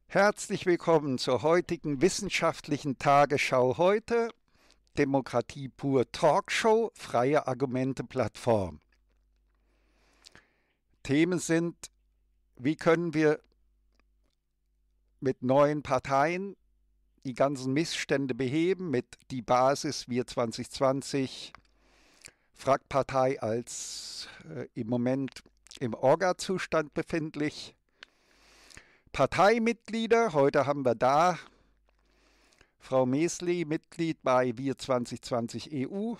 Herzlich willkommen zur heutigen wissenschaftlichen Tagesschau heute. Demokratie pur Talkshow, freie Argumente Plattform. Themen sind, wie können wir mit neuen Parteien die ganzen Missstände beheben, mit die Basis Wir 2020, FRAG-Partei als im Moment im Orga-Zustand befindlich. Parteimitglieder, heute haben wir da Frau Mesli, Mitglied bei Wir 2020 EU,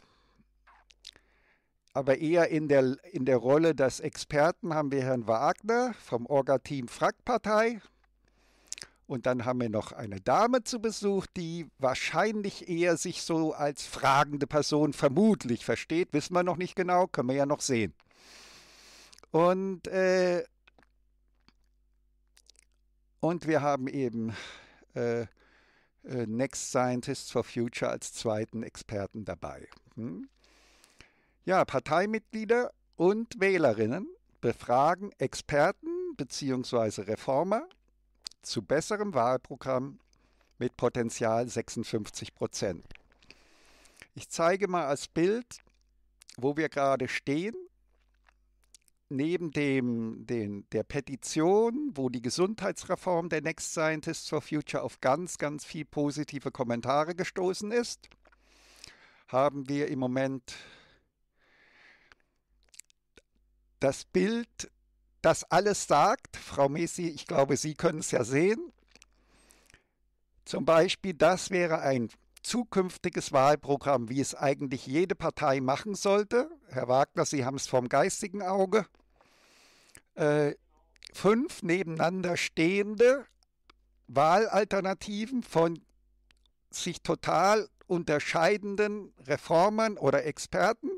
aber eher in der Rolle des Experten haben wir Herrn Wagner vom Orga-Team FRAG-Partei. Und dann haben wir noch eine Dame zu Besuch, die wahrscheinlich eher sich so als fragende Person vermutlich versteht. Wissen wir noch nicht genau, können wir ja noch sehen. Und wir haben eben Next Scientists for Future als zweiten Experten dabei. Ja, Parteimitglieder und Wählerinnen befragen Experten bzw. Reformer zu besserem Wahlprogramm mit Potenzial 56%. Ich zeige mal als Bild, wo wir gerade stehen. Neben der Petition, wo die Gesundheitsreform der Next Scientists for Future auf ganz, ganz viel positive Kommentare gestoßen ist, haben wir im Moment das Bild, das alles sagt. Frau Messi, ich glaube, Sie können es ja sehen. Zum Beispiel, das wäre ein zukünftiges Wahlprogramm, wie es eigentlich jede Partei machen sollte. Herr Wagner, Sie haben es vom geistigen Auge. 5 nebeneinander stehende Wahlalternativen von sich total unterscheidenden Reformern oder Experten.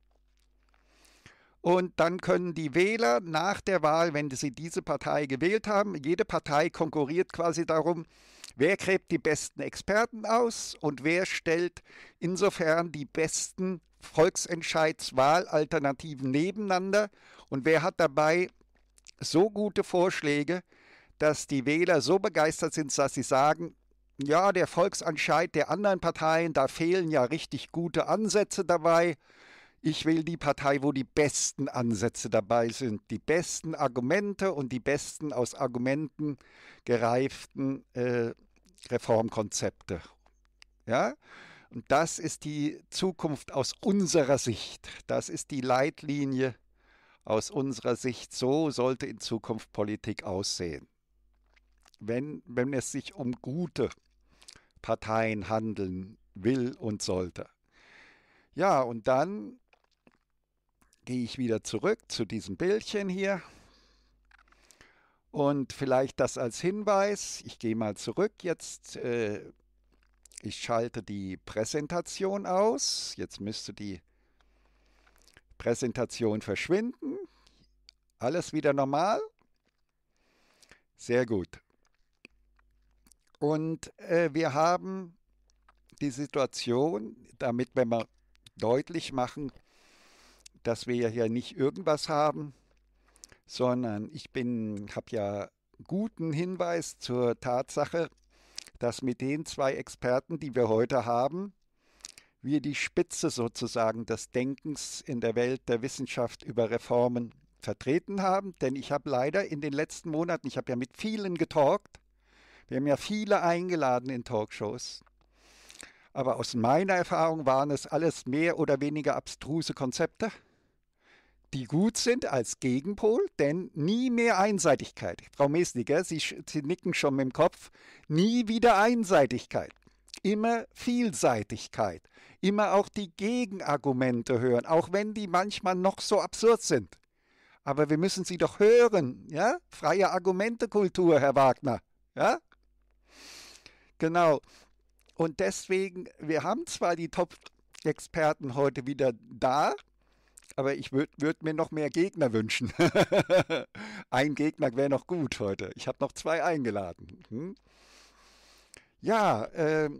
Und dann können die Wähler nach der Wahl, wenn sie diese Partei gewählt haben, jede Partei konkurriert quasi darum, wer gräbt die besten Experten aus und wer stellt insofern die besten Volksentscheidswahlalternativen nebeneinander und wer hat dabei so gute Vorschläge, dass die Wähler so begeistert sind, dass sie sagen, ja, der Volksentscheid der anderen Parteien, da fehlen ja richtig gute Ansätze dabei. Ich will die Partei, wo die besten Ansätze dabei sind, die besten Argumente und die besten aus Argumenten gereiften Reformkonzepte. Ja? Und das ist die Zukunft aus unserer Sicht. Das ist die Leitlinie aus unserer Sicht. So sollte in Zukunft Politik aussehen. Wenn es sich um gute Parteien handeln will und sollte. Ja, und dann gehe ich wieder zurück zu diesem Bildchen hier und vielleicht das als Hinweis. Ich gehe mal zurück jetzt. Ich schalte die Präsentation aus. Jetzt müsste die Präsentation verschwinden. Alles wieder normal. Sehr gut. Und wir haben die Situation, damit wenn wir deutlich machen, dass wir hier nicht irgendwas haben, sondern habe ja guten Hinweis zur Tatsache, dass mit den 2 Experten, die wir heute haben, wir die Spitze sozusagen des Denkens in der Welt der Wissenschaft über Reformen vertreten haben. Denn ich habe leider in den letzten Monaten, ich habe ja mit vielen getalkt, wir haben ja viele eingeladen in Talkshows, aber aus meiner Erfahrung waren es alles mehr oder weniger abstruse Konzepte, die gut sind als Gegenpol, denn nie mehr Einseitigkeit. Frau Mesniger, Sie nicken schon mit dem Kopf, nie wieder Einseitigkeit. Immer Vielseitigkeit, immer auch die Gegenargumente hören, auch wenn die manchmal noch so absurd sind. Aber wir müssen sie doch hören, ja? Freie Argumentekultur, Herr Wagner, ja? Genau. Und deswegen, wir haben zwar die Top-Experten heute wieder da, aber ich würde mir noch mehr Gegner wünschen. Ein Gegner wäre noch gut heute. Ich habe noch 2 eingeladen. Ja,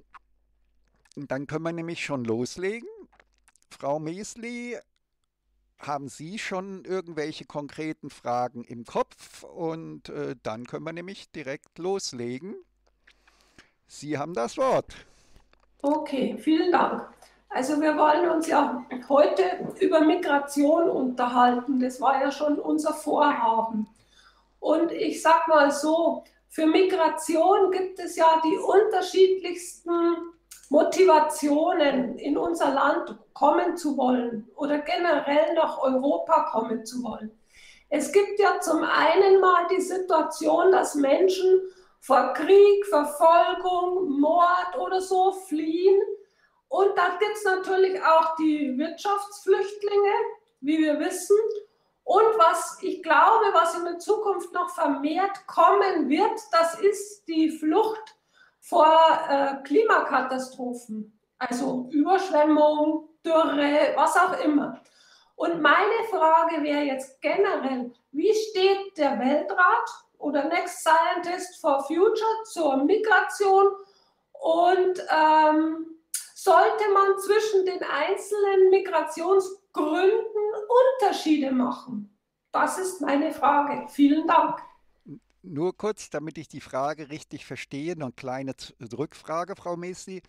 dann können wir nämlich schon loslegen. Frau Mesli, haben Sie schon irgendwelche konkreten Fragen im Kopf? Und dann können wir nämlich direkt loslegen. Sie haben das Wort. Okay, vielen Dank. Also wir wollen uns ja heute über Migration unterhalten. Das war ja schon unser Vorhaben. Und ich sag mal so, für Migration gibt es ja die unterschiedlichsten Motivationen, in unser Land kommen zu wollen oder generell nach Europa kommen zu wollen. Es gibt ja zum einen mal die Situation, dass Menschen vor Krieg, Verfolgung, Mord oder so fliehen. Und da gibt es natürlich auch die Wirtschaftsflüchtlinge, wie wir wissen. Und was ich glaube, was in der Zukunft noch vermehrt kommen wird, das ist die Flucht vor Klimakatastrophen, also Überschwemmung, Dürre, was auch immer. Und meine Frage wäre jetzt generell, wie steht der Weltrat oder Next Scientist for Future zur Migration und sollte man zwischen den einzelnen Migrationsgründen Unterschiede machen? Das ist meine Frage. Vielen Dank. Nur kurz, damit ich die Frage richtig verstehe, noch eine kleine Rückfrage, Frau Messi.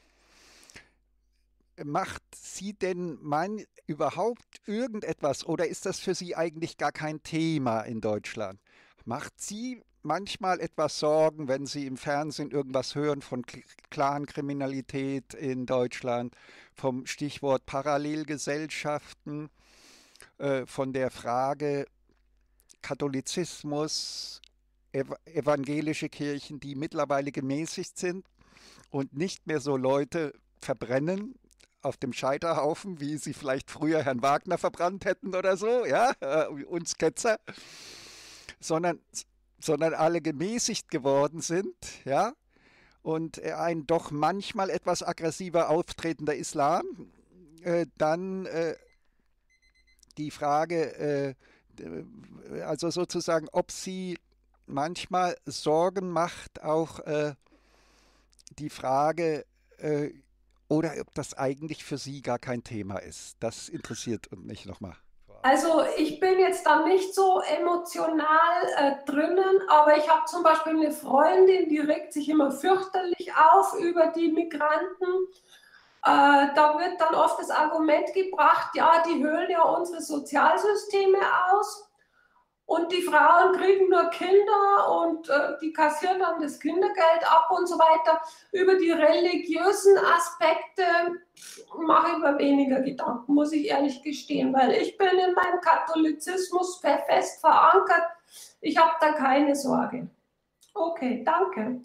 Macht Sie denn überhaupt irgendetwas oder ist das für Sie eigentlich gar kein Thema in Deutschland? Macht Sie manchmal etwas Sorgen, wenn Sie im Fernsehen irgendwas hören von Clankriminalität in Deutschland, vom Stichwort Parallelgesellschaften, von der Frage Katholizismus, evangelische Kirchen, die mittlerweile gemäßigt sind und nicht mehr so Leute verbrennen auf dem Scheiterhaufen, wie sie vielleicht früher Herrn Wagner verbrannt hätten oder so, ja, uns Ketzer, sondern, sondern alle gemäßigt geworden sind, ja, und ein doch manchmal etwas aggressiver auftretender Islam, dann die Frage, also sozusagen, ob sie manchmal Sorgen macht, auch die Frage, oder ob das eigentlich für Sie gar kein Thema ist. Das interessiert mich nochmal. Also ich bin jetzt da nicht so emotional drinnen, aber ich habe zum Beispiel eine Freundin, die regt sich immer fürchterlich auf über die Migranten. Da wird dann oft das Argument gebracht, ja, die höhlen ja unsere Sozialsysteme aus. Und die Frauen kriegen nur Kinder und die kassieren dann das Kindergeld ab und so weiter. Über die religiösen Aspekte mache ich mir weniger Gedanken, muss ich ehrlich gestehen, weil ich bin in meinem Katholizismus fest verankert. Ich habe da keine Sorge. Okay, danke.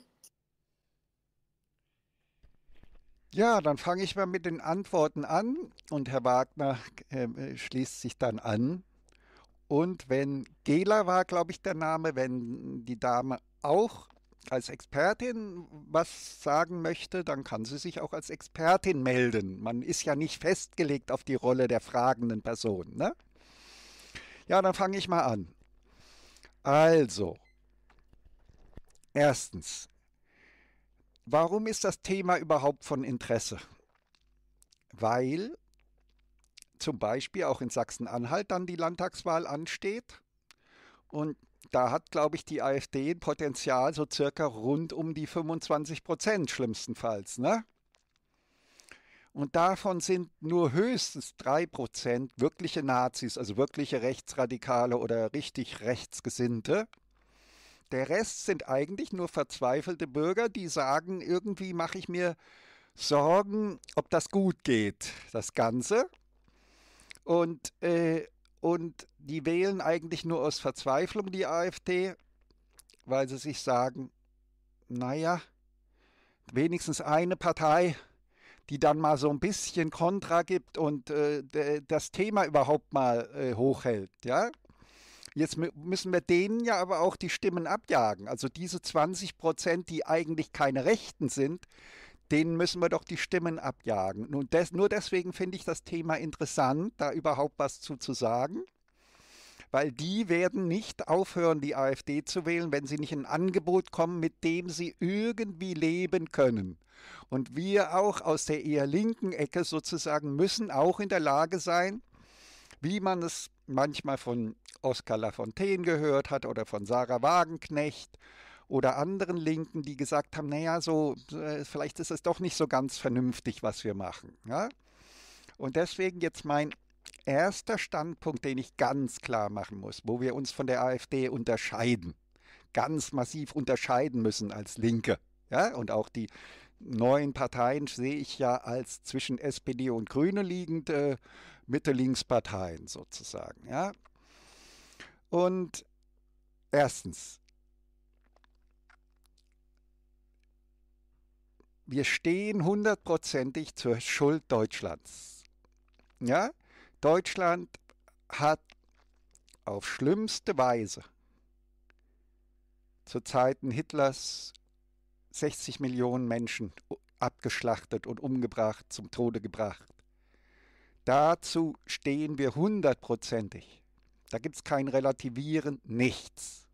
Ja, dann fange ich mal mit den Antworten an und Herr Wagner schließt sich dann an. Und wenn Gela war, glaube ich, der Name, wenn die Dame auch als Expertin was sagen möchte, dann kann sie sich auch als Expertin melden. Man ist ja nicht festgelegt auf die Rolle der fragenden Person, ne? Ja, dann fange ich mal an. Also, erstens, warum ist das Thema überhaupt von Interesse? Weil zum Beispiel auch in Sachsen-Anhalt dann die Landtagswahl ansteht. Und da hat, glaube ich, die AfD ein Potenzial so circa rund um die 25% schlimmstenfalls. Ne? Und davon sind nur höchstens 3% wirkliche Nazis, also wirkliche Rechtsradikale oder richtig Rechtsgesinnte. Der Rest sind eigentlich nur verzweifelte Bürger, die sagen, irgendwie mache ich mir Sorgen, ob das gut geht, das Ganze. Und, und die wählen eigentlich nur aus Verzweiflung die AfD, weil sie sich sagen, naja, wenigstens eine Partei, die dann mal so ein bisschen Kontra gibt und das Thema überhaupt mal hochhält. Ja? Jetzt müssen wir denen ja aber auch die Stimmen abjagen. Also diese 20%, die eigentlich keine Rechten sind, denen müssen wir doch die Stimmen abjagen. Nur deswegen finde ich das Thema interessant, da überhaupt was zu sagen, weil die werden nicht aufhören, die AfD zu wählen, wenn sie nicht in ein Angebot kommen, mit dem sie irgendwie leben können. Und wir auch aus der eher linken Ecke sozusagen müssen auch in der Lage sein, wie man es manchmal von Oskar Lafontaine gehört hat oder von Sarah Wagenknecht oder anderen Linken, die gesagt haben, naja, vielleicht ist es doch nicht so ganz vernünftig, was wir machen. Ja? Und deswegen jetzt mein erster Standpunkt, den ich ganz klar machen muss, wo wir uns von der AfD unterscheiden, ganz massiv unterscheiden müssen als Linke. Ja? Und auch die neuen Parteien sehe ich ja als zwischen SPD und Grüne liegende Mitte-Links-Parteien sozusagen. Ja? Und erstens, wir stehen hundertprozentig zur Schuld Deutschlands. Ja? Deutschland hat auf schlimmste Weise zu Zeiten Hitlers 60 Millionen Menschen abgeschlachtet und umgebracht, zum Tode gebracht. Dazu stehen wir hundertprozentig. Da gibt es kein Relativieren, nichts.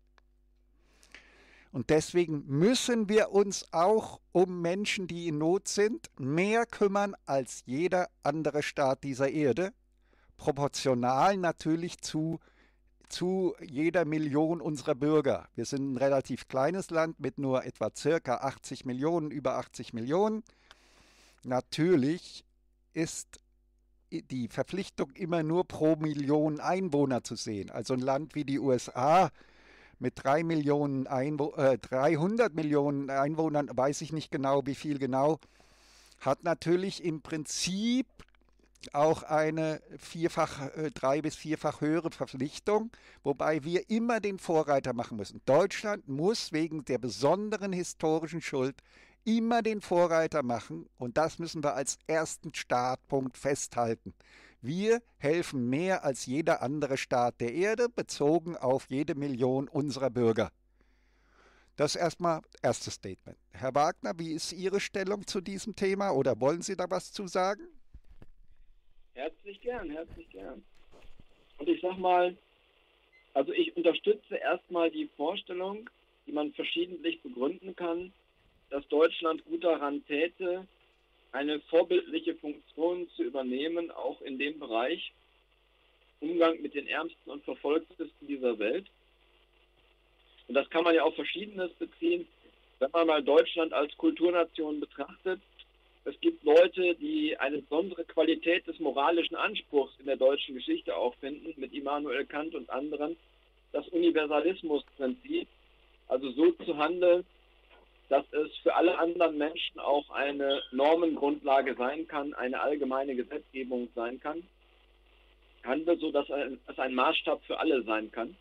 Und deswegen müssen wir uns auch um Menschen, die in Not sind, mehr kümmern als jeder andere Staat dieser Erde, proportional natürlich zu jeder Million unserer Bürger. Wir sind ein relativ kleines Land mit nur etwa circa 80 Millionen, über 80 Millionen. Natürlich ist die Verpflichtung immer nur pro Million Einwohner zu sehen. Also ein Land wie die USA mit 300 Millionen Einwohnern, weiß ich nicht genau, wie viel genau, hat natürlich im Prinzip auch eine drei- bis vierfach höhere Verpflichtung, wobei wir immer den Vorreiter machen müssen. Deutschland muss wegen der besonderen historischen Schuld immer den Vorreiter machen und das müssen wir als ersten Startpunkt festhalten. Wir helfen mehr als jeder andere Staat der Erde, bezogen auf jede Million unserer Bürger. Das ist erstmal erstes Statement. Herr Wagner, wie ist Ihre Stellung zu diesem Thema oder wollen Sie da was zu sagen? Herzlich gern, herzlich gern. Und ich sag mal, also ich unterstütze erstmal die Vorstellung, die man verschiedentlich begründen kann, dass Deutschland gut daran täte, eine vorbildliche Funktion zu übernehmen, auch in dem Bereich Umgang mit den Ärmsten und Verfolgtesten dieser Welt. Und das kann man ja auf Verschiedenes beziehen, wenn man mal Deutschland als Kulturnation betrachtet. Es gibt Leute, die eine besondere Qualität des moralischen Anspruchs in der deutschen Geschichte auch finden, mit Immanuel Kant und anderen, das Universalismusprinzip, also so zu handeln, dass es für alle anderen Menschen auch eine Normengrundlage sein kann, eine allgemeine Gesetzgebung sein kann, handelt so, dass es ein Maßstab für alle sein kann.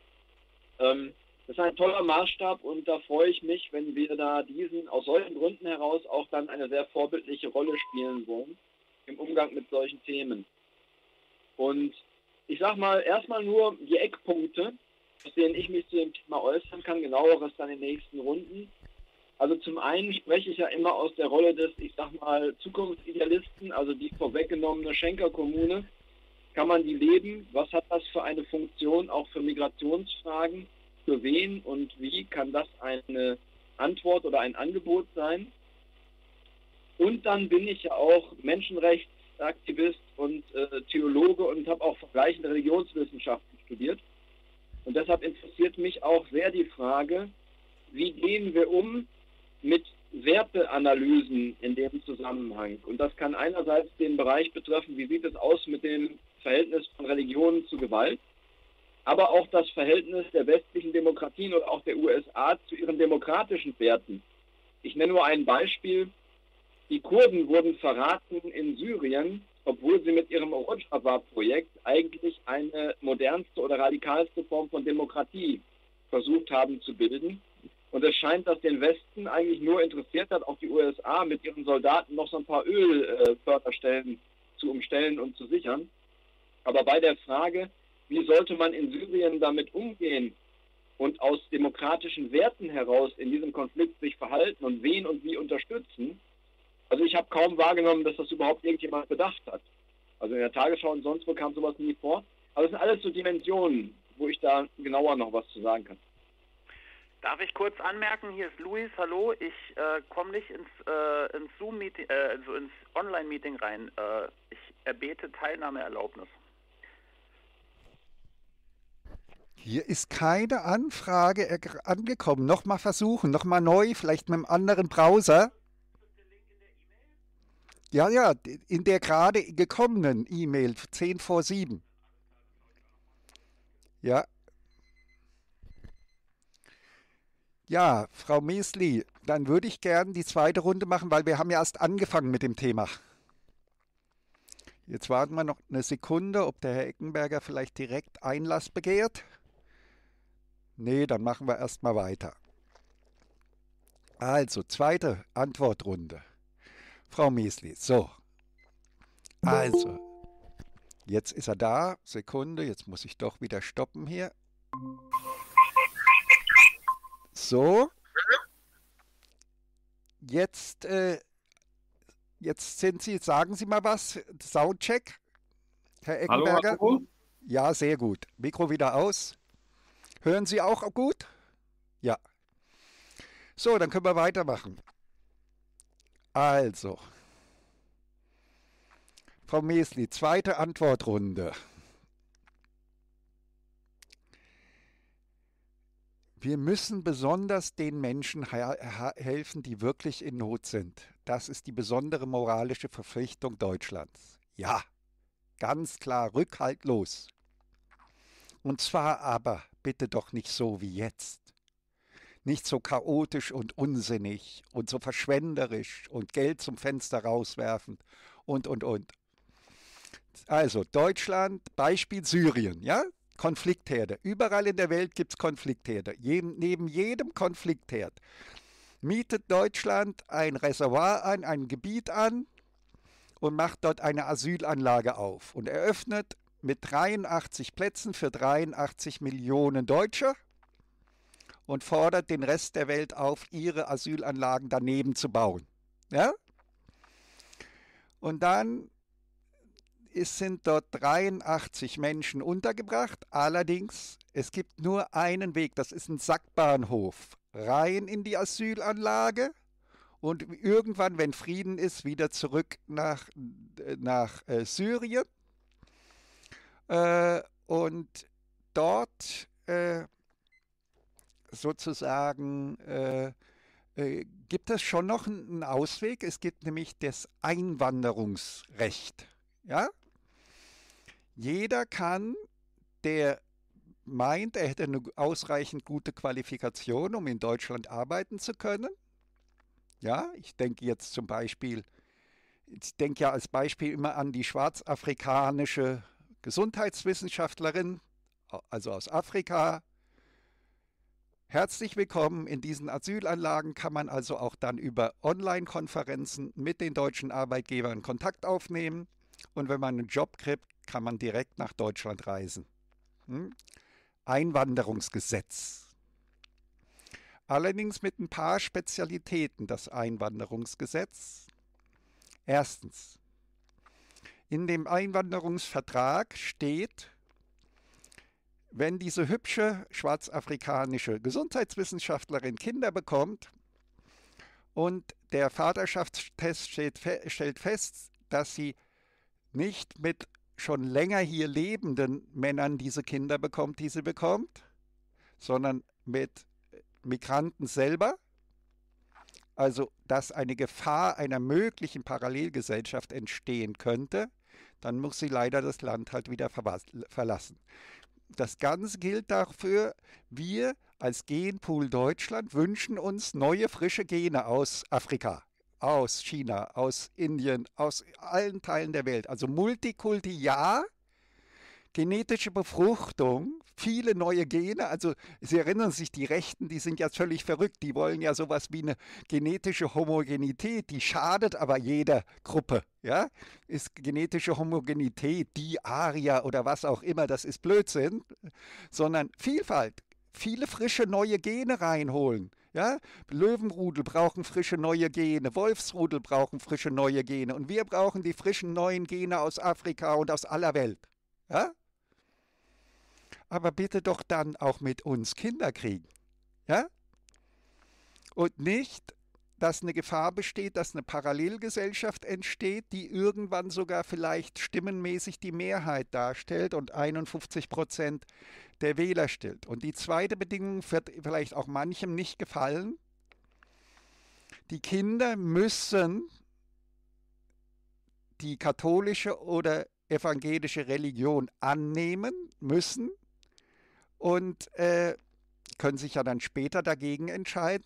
Das ist ein toller Maßstab und da freue ich mich, wenn wir da diesen aus solchen Gründen heraus auch dann eine sehr vorbildliche Rolle spielen wollen im Umgang mit solchen Themen. Und ich sage mal erstmal nur die Eckpunkte, aus denen ich mich zu dem Thema äußern kann, genaueres dann in den nächsten Runden. Also zum einen spreche ich ja immer aus der Rolle des, ich sag mal, Zukunftsidealisten, also die vorweggenommene Schenker-Kommune. Kann man die leben? Was hat das für eine Funktion auch für Migrationsfragen? Für wen und wie kann das eine Antwort oder ein Angebot sein? Und dann bin ich ja auch Menschenrechtsaktivist und Theologe und habe auch vergleichende Religionswissenschaften studiert. Und deshalb interessiert mich auch sehr die Frage, wie gehen wir um mit Werteanalysen in dem Zusammenhang? Und das kann einerseits den Bereich betreffen, wie sieht es aus mit dem Verhältnis von Religionen zu Gewalt, aber auch das Verhältnis der westlichen Demokratien oder auch der USA zu ihren demokratischen Werten. Ich nenne nur ein Beispiel. Die Kurden wurden verraten in Syrien, obwohl sie mit ihrem Rojava-Projekt eigentlich eine modernste oder radikalste Form von Demokratie versucht haben zu bilden. Und es scheint, dass den Westen eigentlich nur interessiert hat, auch die USA mit ihren Soldaten noch so ein paar Ölförderstellen zu umstellen und zu sichern. Aber bei der Frage, wie sollte man in Syrien damit umgehen und aus demokratischen Werten heraus in diesem Konflikt sich verhalten und wen und wie unterstützen, also ich habe kaum wahrgenommen, dass das überhaupt irgendjemand bedacht hat. Also in der Tagesschau und sonst wo kam sowas nie vor. Aber es sind alles so Dimensionen, wo ich da genauer noch was zu sagen kann. Darf ich kurz anmerken, hier ist Luis, hallo, ich komme nicht ins Zoom-Meeting, also ins Online-Meeting rein. Ich erbete Teilnahmeerlaubnis. Hier ist keine Anfrage angekommen. Nochmal versuchen, nochmal neu, vielleicht mit einem anderen Browser. Ja, ja, in der gerade gekommenen E-Mail, 10 vor 7. Ja, ja, Frau Mesli, dann würde ich gern die zweite Runde machen, weil wir haben ja erst angefangen mit dem Thema. Jetzt warten wir noch eine Sekunde, ob der Herr Eckenberger vielleicht direkt Einlass begehrt. Nee, dann machen wir erstmal weiter. Also, zweite Antwortrunde. Frau Mesli, so. Also, jetzt ist er da. Sekunde, jetzt muss ich doch wieder stoppen hier. So, jetzt, jetzt sind Sie, sagen Sie mal was. Soundcheck, Herr Hallo, Eckenberger. hallo. Ja, sehr gut. Mikro wieder aus. Hören Sie auch gut? Ja. So, dann können wir weitermachen. Also, Frau Mesli, zweite Antwortrunde. Wir müssen besonders den Menschen helfen, die wirklich in Not sind. Das ist die besondere moralische Verpflichtung Deutschlands. Ja, ganz klar, rückhaltlos. Und zwar aber bitte doch nicht so wie jetzt. Nicht so chaotisch und unsinnig und so verschwenderisch und Geld zum Fenster rauswerfend und. Also Deutschland, Beispiel Syrien, ja? Konfliktherde. Überall in der Welt gibt es Konfliktherde. Neben jedem Konfliktherd mietet Deutschland ein Reservoir an, ein Gebiet an und macht dort eine Asylanlage auf und eröffnet mit 83 Plätzen für 83 Millionen Deutsche und fordert den Rest der Welt auf, ihre Asylanlagen daneben zu bauen. Ja? Und dann sind dort 83 Menschen untergebracht. Allerdings, es gibt nur einen Weg, das ist ein Sackbahnhof. Rein in die Asylanlage und irgendwann, wenn Frieden ist, wieder zurück nach Syrien. Und dort sozusagen gibt es schon noch einen Ausweg. Es gibt nämlich das Einwanderungsrecht. Ja? Jeder kann, der meint, er hätte eine ausreichend gute Qualifikation, um in Deutschland arbeiten zu können. Ja, ich denke jetzt zum Beispiel, ich denke ja als Beispiel immer an die schwarzafrikanische Gesundheitswissenschaftlerin, also aus Afrika. Herzlich willkommen. In diesen Asylanlagen kann man also auch dann über Online-Konferenzen mit den deutschen Arbeitgebern Kontakt aufnehmen. Und wenn man einen Job kriegt, kann man direkt nach Deutschland reisen. Einwanderungsgesetz. Allerdings mit ein paar Spezialitäten, das Einwanderungsgesetz. Erstens, in dem Einwanderungsvertrag steht, wenn diese hübsche schwarzafrikanische Gesundheitswissenschaftlerin Kinder bekommt und der Vaterschaftstest stellt fest, dass sie nicht mit schon länger hier lebenden Männern diese Kinder bekommt, die sie bekommt, sondern mit Migranten selber. Also, dass eine Gefahr einer möglichen Parallelgesellschaft entstehen könnte, dann muss sie leider das Land halt wieder verlassen. Das Ganze gilt dafür, wir als Genpool Deutschland wünschen uns neue, frische Gene aus Afrika, aus China, aus Indien, aus allen Teilen der Welt. Also Multikulti ja, genetische Befruchtung, viele neue Gene. Also Sie erinnern sich, die Rechten, die sind ja völlig verrückt. Die wollen ja sowas wie eine genetische Homogenität, die schadet aber jeder Gruppe. Ja? Ist genetische Homogenität, die Aria oder was auch immer, das ist Blödsinn, sondern Vielfalt. Viele frische neue Gene reinholen. Ja? Löwenrudel brauchen frische neue Gene, Wolfsrudel brauchen frische neue Gene und wir brauchen die frischen neuen Gene aus Afrika und aus aller Welt. Ja? Aber bitte doch dann auch mit uns Kinder kriegen. Ja? Und nicht dass eine Gefahr besteht, dass eine Parallelgesellschaft entsteht, die irgendwann sogar vielleicht stimmenmäßig die Mehrheit darstellt und 51% der Wähler stellt. Und die zweite Bedingung wird vielleicht auch manchem nicht gefallen. Die Kinder müssen die katholische oder evangelische Religion annehmen müssen und können sich ja dann später dagegen entscheiden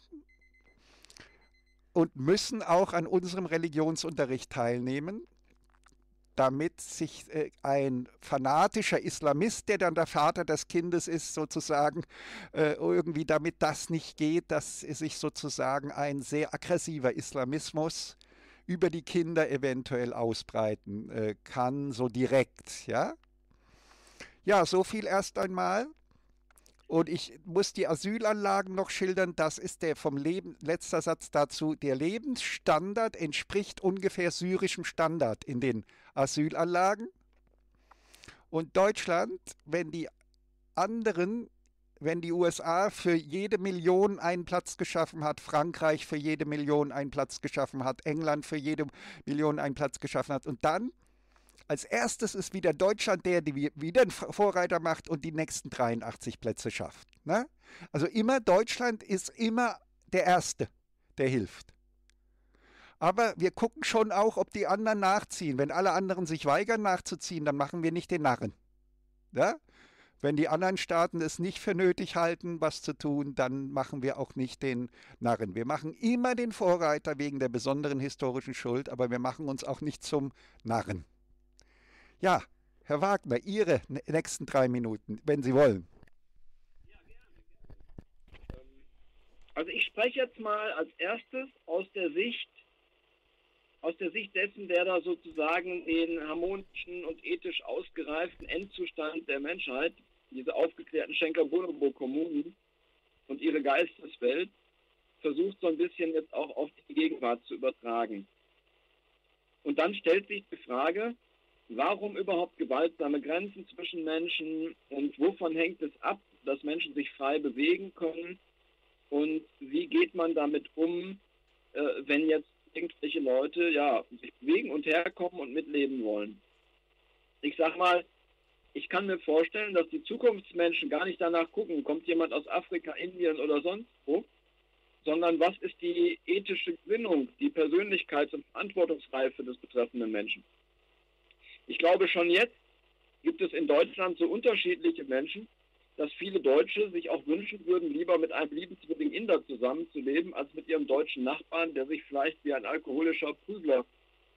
und müssen auch an unserem Religionsunterricht teilnehmen, damit sich ein fanatischer Islamist, der dann der Vater des Kindes ist, sozusagen, irgendwie damit das nicht geht, dass sich sozusagen ein sehr aggressiver Islamismus über die Kinder eventuell ausbreiten kann, so direkt. Ja? Ja, so viel erst einmal. Und ich muss die Asylanlagen noch schildern, das ist der letzter Satz dazu, der Lebensstandard entspricht ungefähr syrischem Standard in den Asylanlagen. Und Deutschland, wenn die USA für jede Million einen Platz geschaffen hat, Frankreich für jede Million einen Platz geschaffen hat, England für jede Million einen Platz geschaffen hat und dann als erstes ist wieder Deutschland der wieder einen Vorreiter macht und die nächsten 83 Plätze schafft. Ne? Also Deutschland ist immer der Erste, der hilft. Aber wir gucken schon auch, ob die anderen nachziehen. Wenn alle anderen sich weigern nachzuziehen, dann machen wir nicht den Narren. Ja? Wenn die anderen Staaten es nicht für nötig halten, was zu tun, dann machen wir auch nicht den Narren. Wir machen immer den Vorreiter wegen der besonderen historischen Schuld, aber wir machen uns auch nicht zum Narren. Ja, Herr Wagner, Ihre nächsten 3 Minuten, wenn Sie wollen. Ja, gerne. Also ich spreche jetzt mal als erstes aus der Sicht dessen, der da sozusagen den harmonischen und ethisch ausgereiften Endzustand der Menschheit, diese aufgeklärten Schenker-Bonobo-Kommunen und ihre Geisteswelt, versucht so ein bisschen jetzt auch auf die Gegenwart zu übertragen. Und dann stellt sich die Frage, warum überhaupt gewaltsame Grenzen zwischen Menschen und wovon hängt es ab, dass Menschen sich frei bewegen können und wie geht man damit um, wenn jetzt irgendwelche Leute sich bewegen und herkommen und mitleben wollen. Ich sag mal, ich kann mir vorstellen, dass die Zukunftsmenschen gar nicht danach gucken, kommt jemand aus Afrika, Indien oder sonst wo, sondern was ist die ethische Gesinnung, die Persönlichkeits- und Verantwortungsreife des betreffenden Menschen. Ich glaube, schon jetzt gibt es in Deutschland so unterschiedliche Menschen, dass viele Deutsche sich auch wünschen würden, lieber mit einem liebenswürdigen Inder zusammenzuleben, als mit ihrem deutschen Nachbarn, der sich vielleicht wie ein alkoholischer Prügler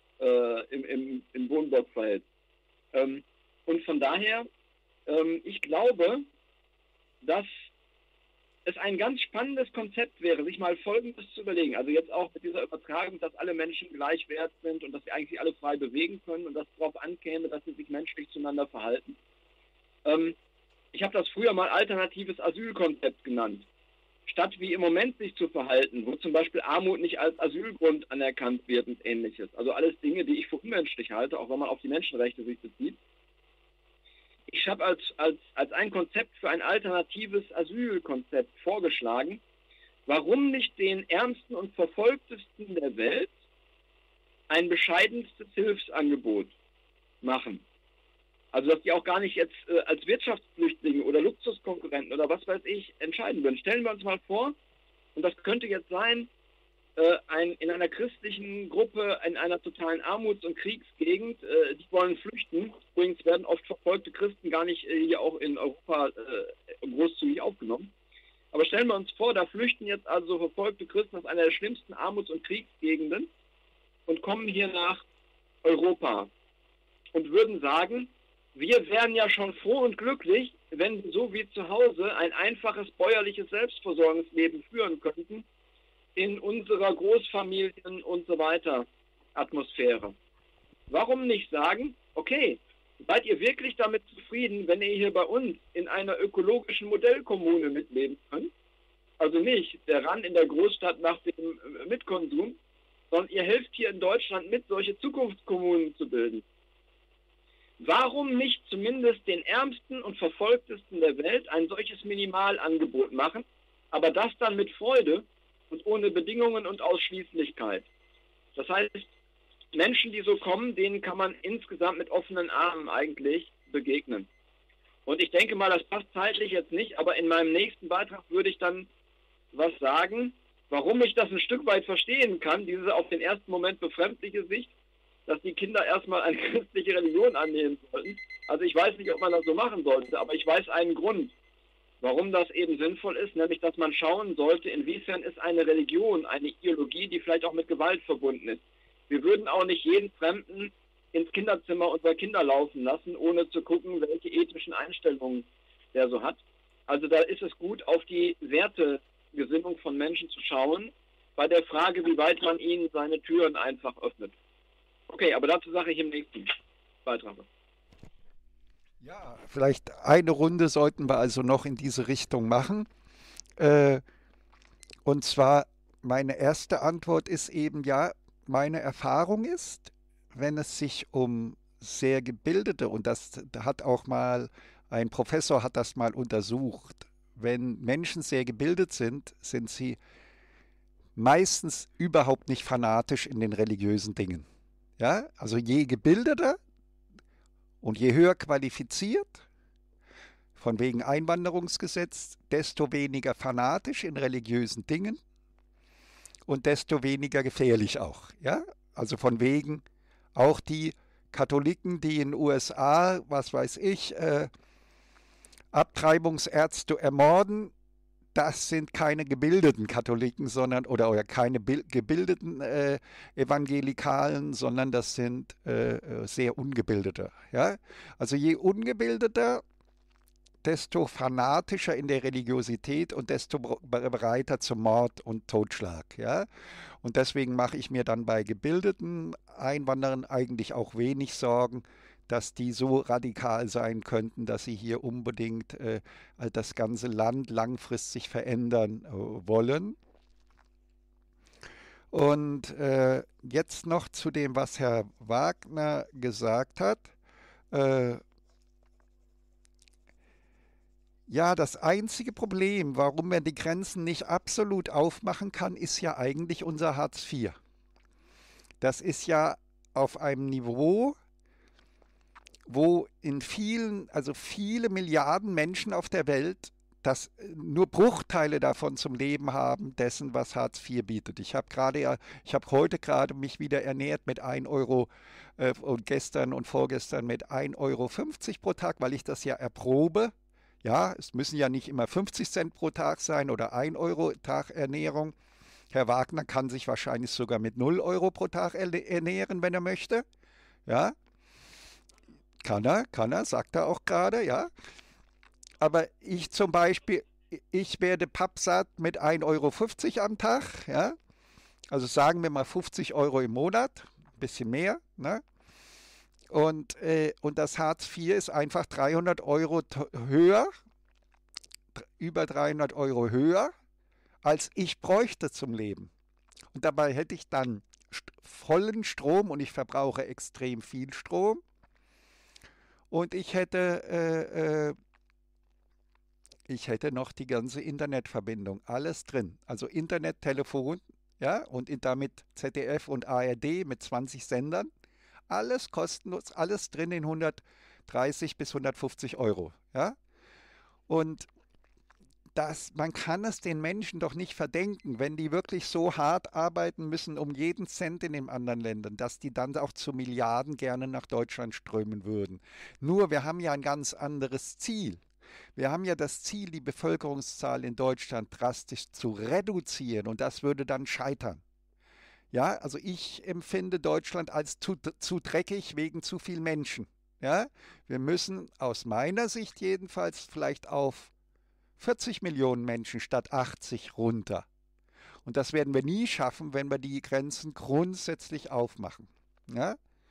im Wohnblock verhält. Und von daher, ich glaube, dass es ein ganz spannendes Konzept wäre, sich mal Folgendes zu überlegen. Also jetzt auch mit dieser Übertragung, dass alle Menschen gleich wert sind und dass sie eigentlich alle frei bewegen können und dass es darauf ankäme, dass sie sich menschlich zueinander verhalten. Ich habe das früher mal alternatives Asylkonzept genannt. Statt wie im Moment sich zu verhalten, wo zum Beispiel Armut nicht als Asylgrund anerkannt wird und ähnliches. Also alles Dinge, die ich für unmenschlich halte, auch wenn man auf die Menschenrechte sich bezieht. Ich habe als ein Konzept für ein alternatives Asylkonzept vorgeschlagen, warum nicht den Ärmsten und Verfolgtesten der Welt ein bescheidenstes Hilfsangebot machen. Also dass die auch gar nicht jetzt als Wirtschaftsflüchtlinge oder Luxuskonkurrenten oder was weiß ich entscheiden würden. Stellen wir uns mal vor, und das könnte jetzt sein, in einer christlichen Gruppe in einer totalen Armuts- und Kriegsgegend, die wollen flüchten. Übrigens werden oft verfolgte Christen gar nicht hier auch in Europa großzügig aufgenommen. Aber stellen wir uns vor, da flüchten jetzt also verfolgte Christen aus einer der schlimmsten Armuts- und Kriegsgegenden und kommen hier nach Europa und würden sagen, wir wären ja schon froh und glücklich, wenn wir so wie zu Hause ein einfaches bäuerliches Selbstversorgungsleben führen könnten, in unserer Großfamilien und so weiter Atmosphäre. Warum nicht sagen, okay, seid ihr wirklich damit zufrieden, wenn ihr hier bei uns in einer ökologischen Modellkommune mitleben könnt? Also nicht der Rand in der Großstadt nach dem Mitkonsum, sondern ihr helft hier in Deutschland mit, solche Zukunftskommunen zu bilden. Warum nicht zumindest den Ärmsten und Verfolgtesten der Welt ein solches Minimalangebot machen, aber das dann mit Freude und ohne Bedingungen und Ausschließlichkeit. Das heißt, Menschen, die so kommen, denen kann man insgesamt mit offenen Armen eigentlich begegnen. Und ich denke mal, das passt zeitlich jetzt nicht, aber in meinem nächsten Beitrag würde ich dann was sagen, warum ich das ein Stück weit verstehen kann, diese auf den ersten Moment befremdliche Sicht, dass die Kinder erstmal eine christliche Religion annehmen sollten. Also ich weiß nicht, ob man das so machen sollte, aber ich weiß einen Grund, warum das eben sinnvoll ist, nämlich dass man schauen sollte, inwiefern ist eine Religion, eine Ideologie, die vielleicht auch mit Gewalt verbunden ist. Wir würden auch nicht jeden Fremden ins Kinderzimmer unserer Kinder laufen lassen, ohne zu gucken, welche ethischen Einstellungen der so hat. Also da ist es gut, auf die Wertegesinnung von Menschen zu schauen, bei der Frage, wie weit man ihnen seine Türen einfach öffnet. Okay, aber dazu sage ich im nächsten Beitrag. Ja, vielleicht eine Runde sollten wir also noch in diese Richtung machen. Und zwar, meine erste Antwort ist eben, ja, meine Erfahrung ist, wenn es sich um sehr gebildete, und das hat auch mal, ein Professor hat das mal untersucht, wenn Menschen sehr gebildet sind, sind sie meistens überhaupt nicht fanatisch in den religiösen Dingen. Ja, also je gebildeter und je höher qualifiziert, von wegen Einwanderungsgesetz, desto weniger fanatisch in religiösen Dingen und desto weniger gefährlich auch. Ja? Also von wegen auch die Katholiken, die in den USA, was weiß ich, Abtreibungsärzte ermorden, das sind keine gebildeten Katholiken, sondern oder keine gebildeten Evangelikalen, sondern das sind sehr ungebildete. Ja? Also je ungebildeter, desto fanatischer in der Religiosität und desto bereiter zum Mord und Totschlag. Ja? Und deswegen mache ich mir dann bei gebildeten Einwanderern eigentlich auch wenig Sorgen, dass die so radikal sein könnten, dass sie hier unbedingt das ganze Land langfristig verändern wollen. Und jetzt noch zu dem, was Herr Wagner gesagt hat. Ja, das einzige Problem, warum man die Grenzen nicht absolut aufmachen kann, ist ja eigentlich unser Hartz IV. Das ist ja auf einem Niveau, wo in vielen, also viele Milliarden Menschen auf der Welt, das nur Bruchteile davon zum Leben haben, dessen, was Hartz IV bietet. Ich habe heute gerade mich wieder ernährt mit 1 Euro und gestern und vorgestern mit 1,50 € pro Tag, weil ich das ja erprobe. Ja, es müssen ja nicht immer 50 Cent pro Tag sein oder 1 Euro Tag Ernährung. Herr Wagner kann sich wahrscheinlich sogar mit 0 Euro pro Tag ernähren, wenn er möchte. Ja, kann er, sagt er auch gerade, ja. Aber ich zum Beispiel, ich werde pappsatt mit 1,50 € am Tag, ja. Also sagen wir mal 50 € im Monat, ein bisschen mehr, ne? Und das Hartz IV ist einfach 300 € höher, über 300 € höher, als ich bräuchte zum Leben. Und dabei hätte ich dann vollen Strom und ich verbrauche extrem viel Strom. Und ich hätte noch die ganze Internetverbindung, alles drin. Also Internet, Telefon, ja, und damit ZDF und ARD mit 20 Sendern. Alles kostenlos, alles drin in 130 bis 150 €. Ja? Und man kann es den Menschen doch nicht verdenken, wenn die wirklich so hart arbeiten müssen um jeden Cent in den anderen Ländern, dass die dann auch zu Milliarden gerne nach Deutschland strömen würden. Nur wir haben ja ein ganz anderes Ziel. Wir haben ja das Ziel, die Bevölkerungszahl in Deutschland drastisch zu reduzieren und das würde dann scheitern. Ja, also ich empfinde Deutschland als zu dreckig wegen zu viel Menschen. Ja, wir müssen aus meiner Sicht jedenfalls vielleicht auf 40 Millionen Menschen statt 80 runter. Und das werden wir nie schaffen, wenn wir die Grenzen grundsätzlich aufmachen. Ja?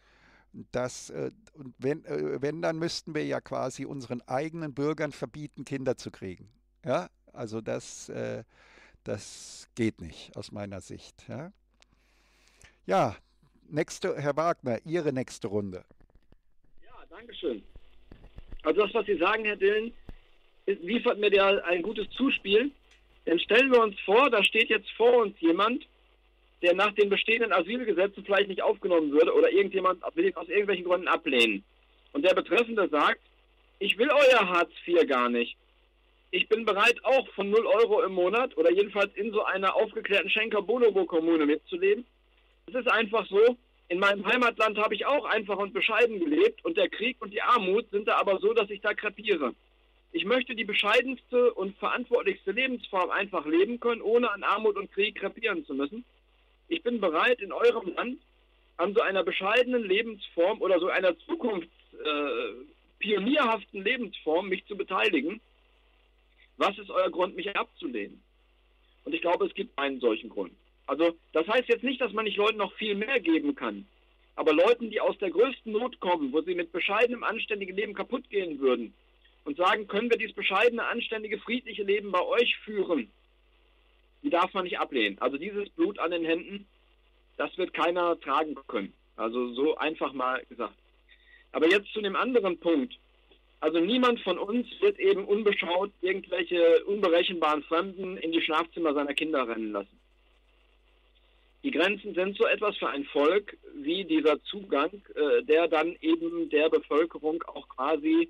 Und wenn, dann müssten wir ja quasi unseren eigenen Bürgern verbieten, Kinder zu kriegen. Ja? Also das geht nicht aus meiner Sicht. Ja? Ja, Herr Wagner, Ihre nächste Runde. Ja, danke schön. Also das, was Sie sagen, Herr Dillen, liefert mir ja ein gutes Zuspiel Denn stellen wir uns vor, da steht jetzt vor uns jemand, der nach den bestehenden Asylgesetzen vielleicht nicht aufgenommen würde oder irgendjemand will ihn aus irgendwelchen Gründen ablehnen. Und der Betreffende sagt, ich will euer Hartz IV gar nicht. Ich bin bereit, auch von 0 Euro im Monat oder jedenfalls in so einer aufgeklärten Schenker-Bonobo-Kommune mitzuleben. Es ist einfach so, in meinem Heimatland habe ich auch einfach und bescheiden gelebt und der Krieg und die Armut sind da aber so, dass ich da krepiere. Ich möchte die bescheidenste und verantwortlichste Lebensform einfach leben können, ohne an Armut und Krieg krepieren zu müssen. Ich bin bereit, in eurem Land an so einer bescheidenen Lebensform oder so einer zukunftspionierhaften Lebensform mich zu beteiligen. Was ist euer Grund, mich abzulehnen? Und ich glaube, es gibt einen solchen Grund. Also das heißt jetzt nicht, dass man nicht Leuten noch viel mehr geben kann. Aber Leuten, die aus der größten Not kommen, wo sie mit bescheidenem, anständigem Leben kaputt gehen würden und sagen, können wir dieses bescheidene, anständige, friedliche Leben bei euch führen, die darf man nicht ablehnen. Also dieses Blut an den Händen, das wird keiner tragen können. Also so einfach mal gesagt. Aber jetzt zu dem anderen Punkt. Also niemand von uns wird eben unbeschaut irgendwelche unberechenbaren Fremden in die Schlafzimmer seiner Kinder rennen lassen. Die Grenzen sind so etwas für ein Volk wie dieser Zugang, der dann eben der Bevölkerung auch quasi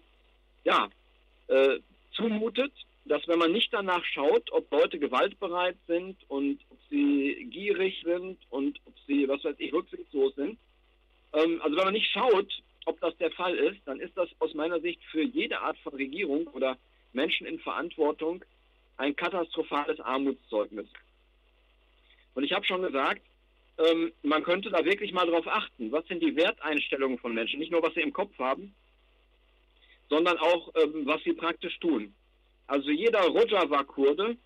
zumutet, dass wenn man nicht danach schaut, ob Leute gewaltbereit sind und ob sie gierig sind und ob sie, was weiß ich, rücksichtslos sind, also wenn man nicht schaut, ob das der Fall ist, dann ist das aus meiner Sicht für jede Art von Regierung oder Menschen in Verantwortung ein katastrophales Armutszeugnis. Und ich habe schon gesagt, man könnte da wirklich mal drauf achten, was sind die Werteinstellungen von Menschen, nicht nur was sie im Kopf haben, sondern auch, was sie praktisch tun. Also jeder Rojava-Kurde,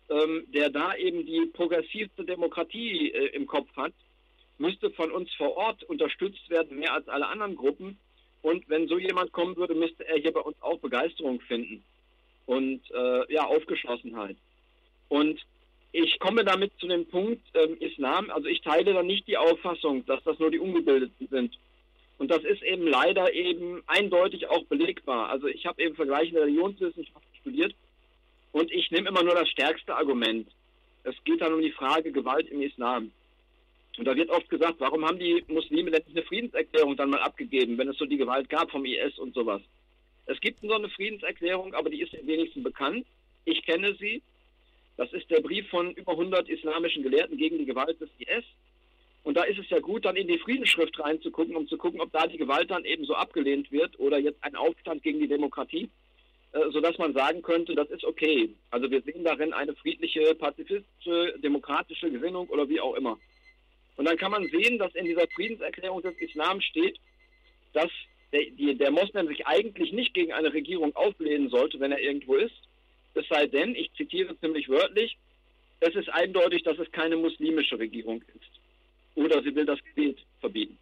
der da eben die progressivste Demokratie im Kopf hat, müsste von uns vor Ort unterstützt werden, mehr als alle anderen Gruppen. Und wenn so jemand kommen würde, müsste er hier bei uns auch Begeisterung finden und Aufgeschlossenheit. Und ich komme damit zu dem Punkt Islam, also ich teile da nicht die Auffassung, dass das nur die Ungebildeten sind. Und das ist eben leider eben eindeutig auch belegbar. Also ich habe eben vergleichende Religionswissenschaften studiert und ich nehme immer nur das stärkste Argument. Es geht dann um die Frage Gewalt im Islam. Und da wird oft gesagt, warum haben die Muslime denn nicht eine Friedenserklärung dann mal abgegeben, wenn es so die Gewalt gab vom IS und sowas. Es gibt so eine Friedenserklärung, aber die ist am wenigsten bekannt. Ich kenne sie. Das ist der Brief von über 100 islamischen Gelehrten gegen die Gewalt des IS. Und da ist es ja gut, dann in die Friedensschrift reinzugucken, um zu gucken, ob da die Gewalt dann eben so abgelehnt wird oder jetzt ein Aufstand gegen die Demokratie, sodass man sagen könnte, das ist okay. Also wir sehen darin eine friedliche, pazifistische, demokratische Gesinnung oder wie auch immer. Und dann kann man sehen, dass in dieser Friedenserklärung des Islam steht, dass der Moslem sich eigentlich nicht gegen eine Regierung auflehnen sollte, wenn er irgendwo ist. Es sei denn, ich zitiere ziemlich wörtlich, es ist eindeutig, dass es keine muslimische Regierung ist. Oder sie will das Gebet verbieten.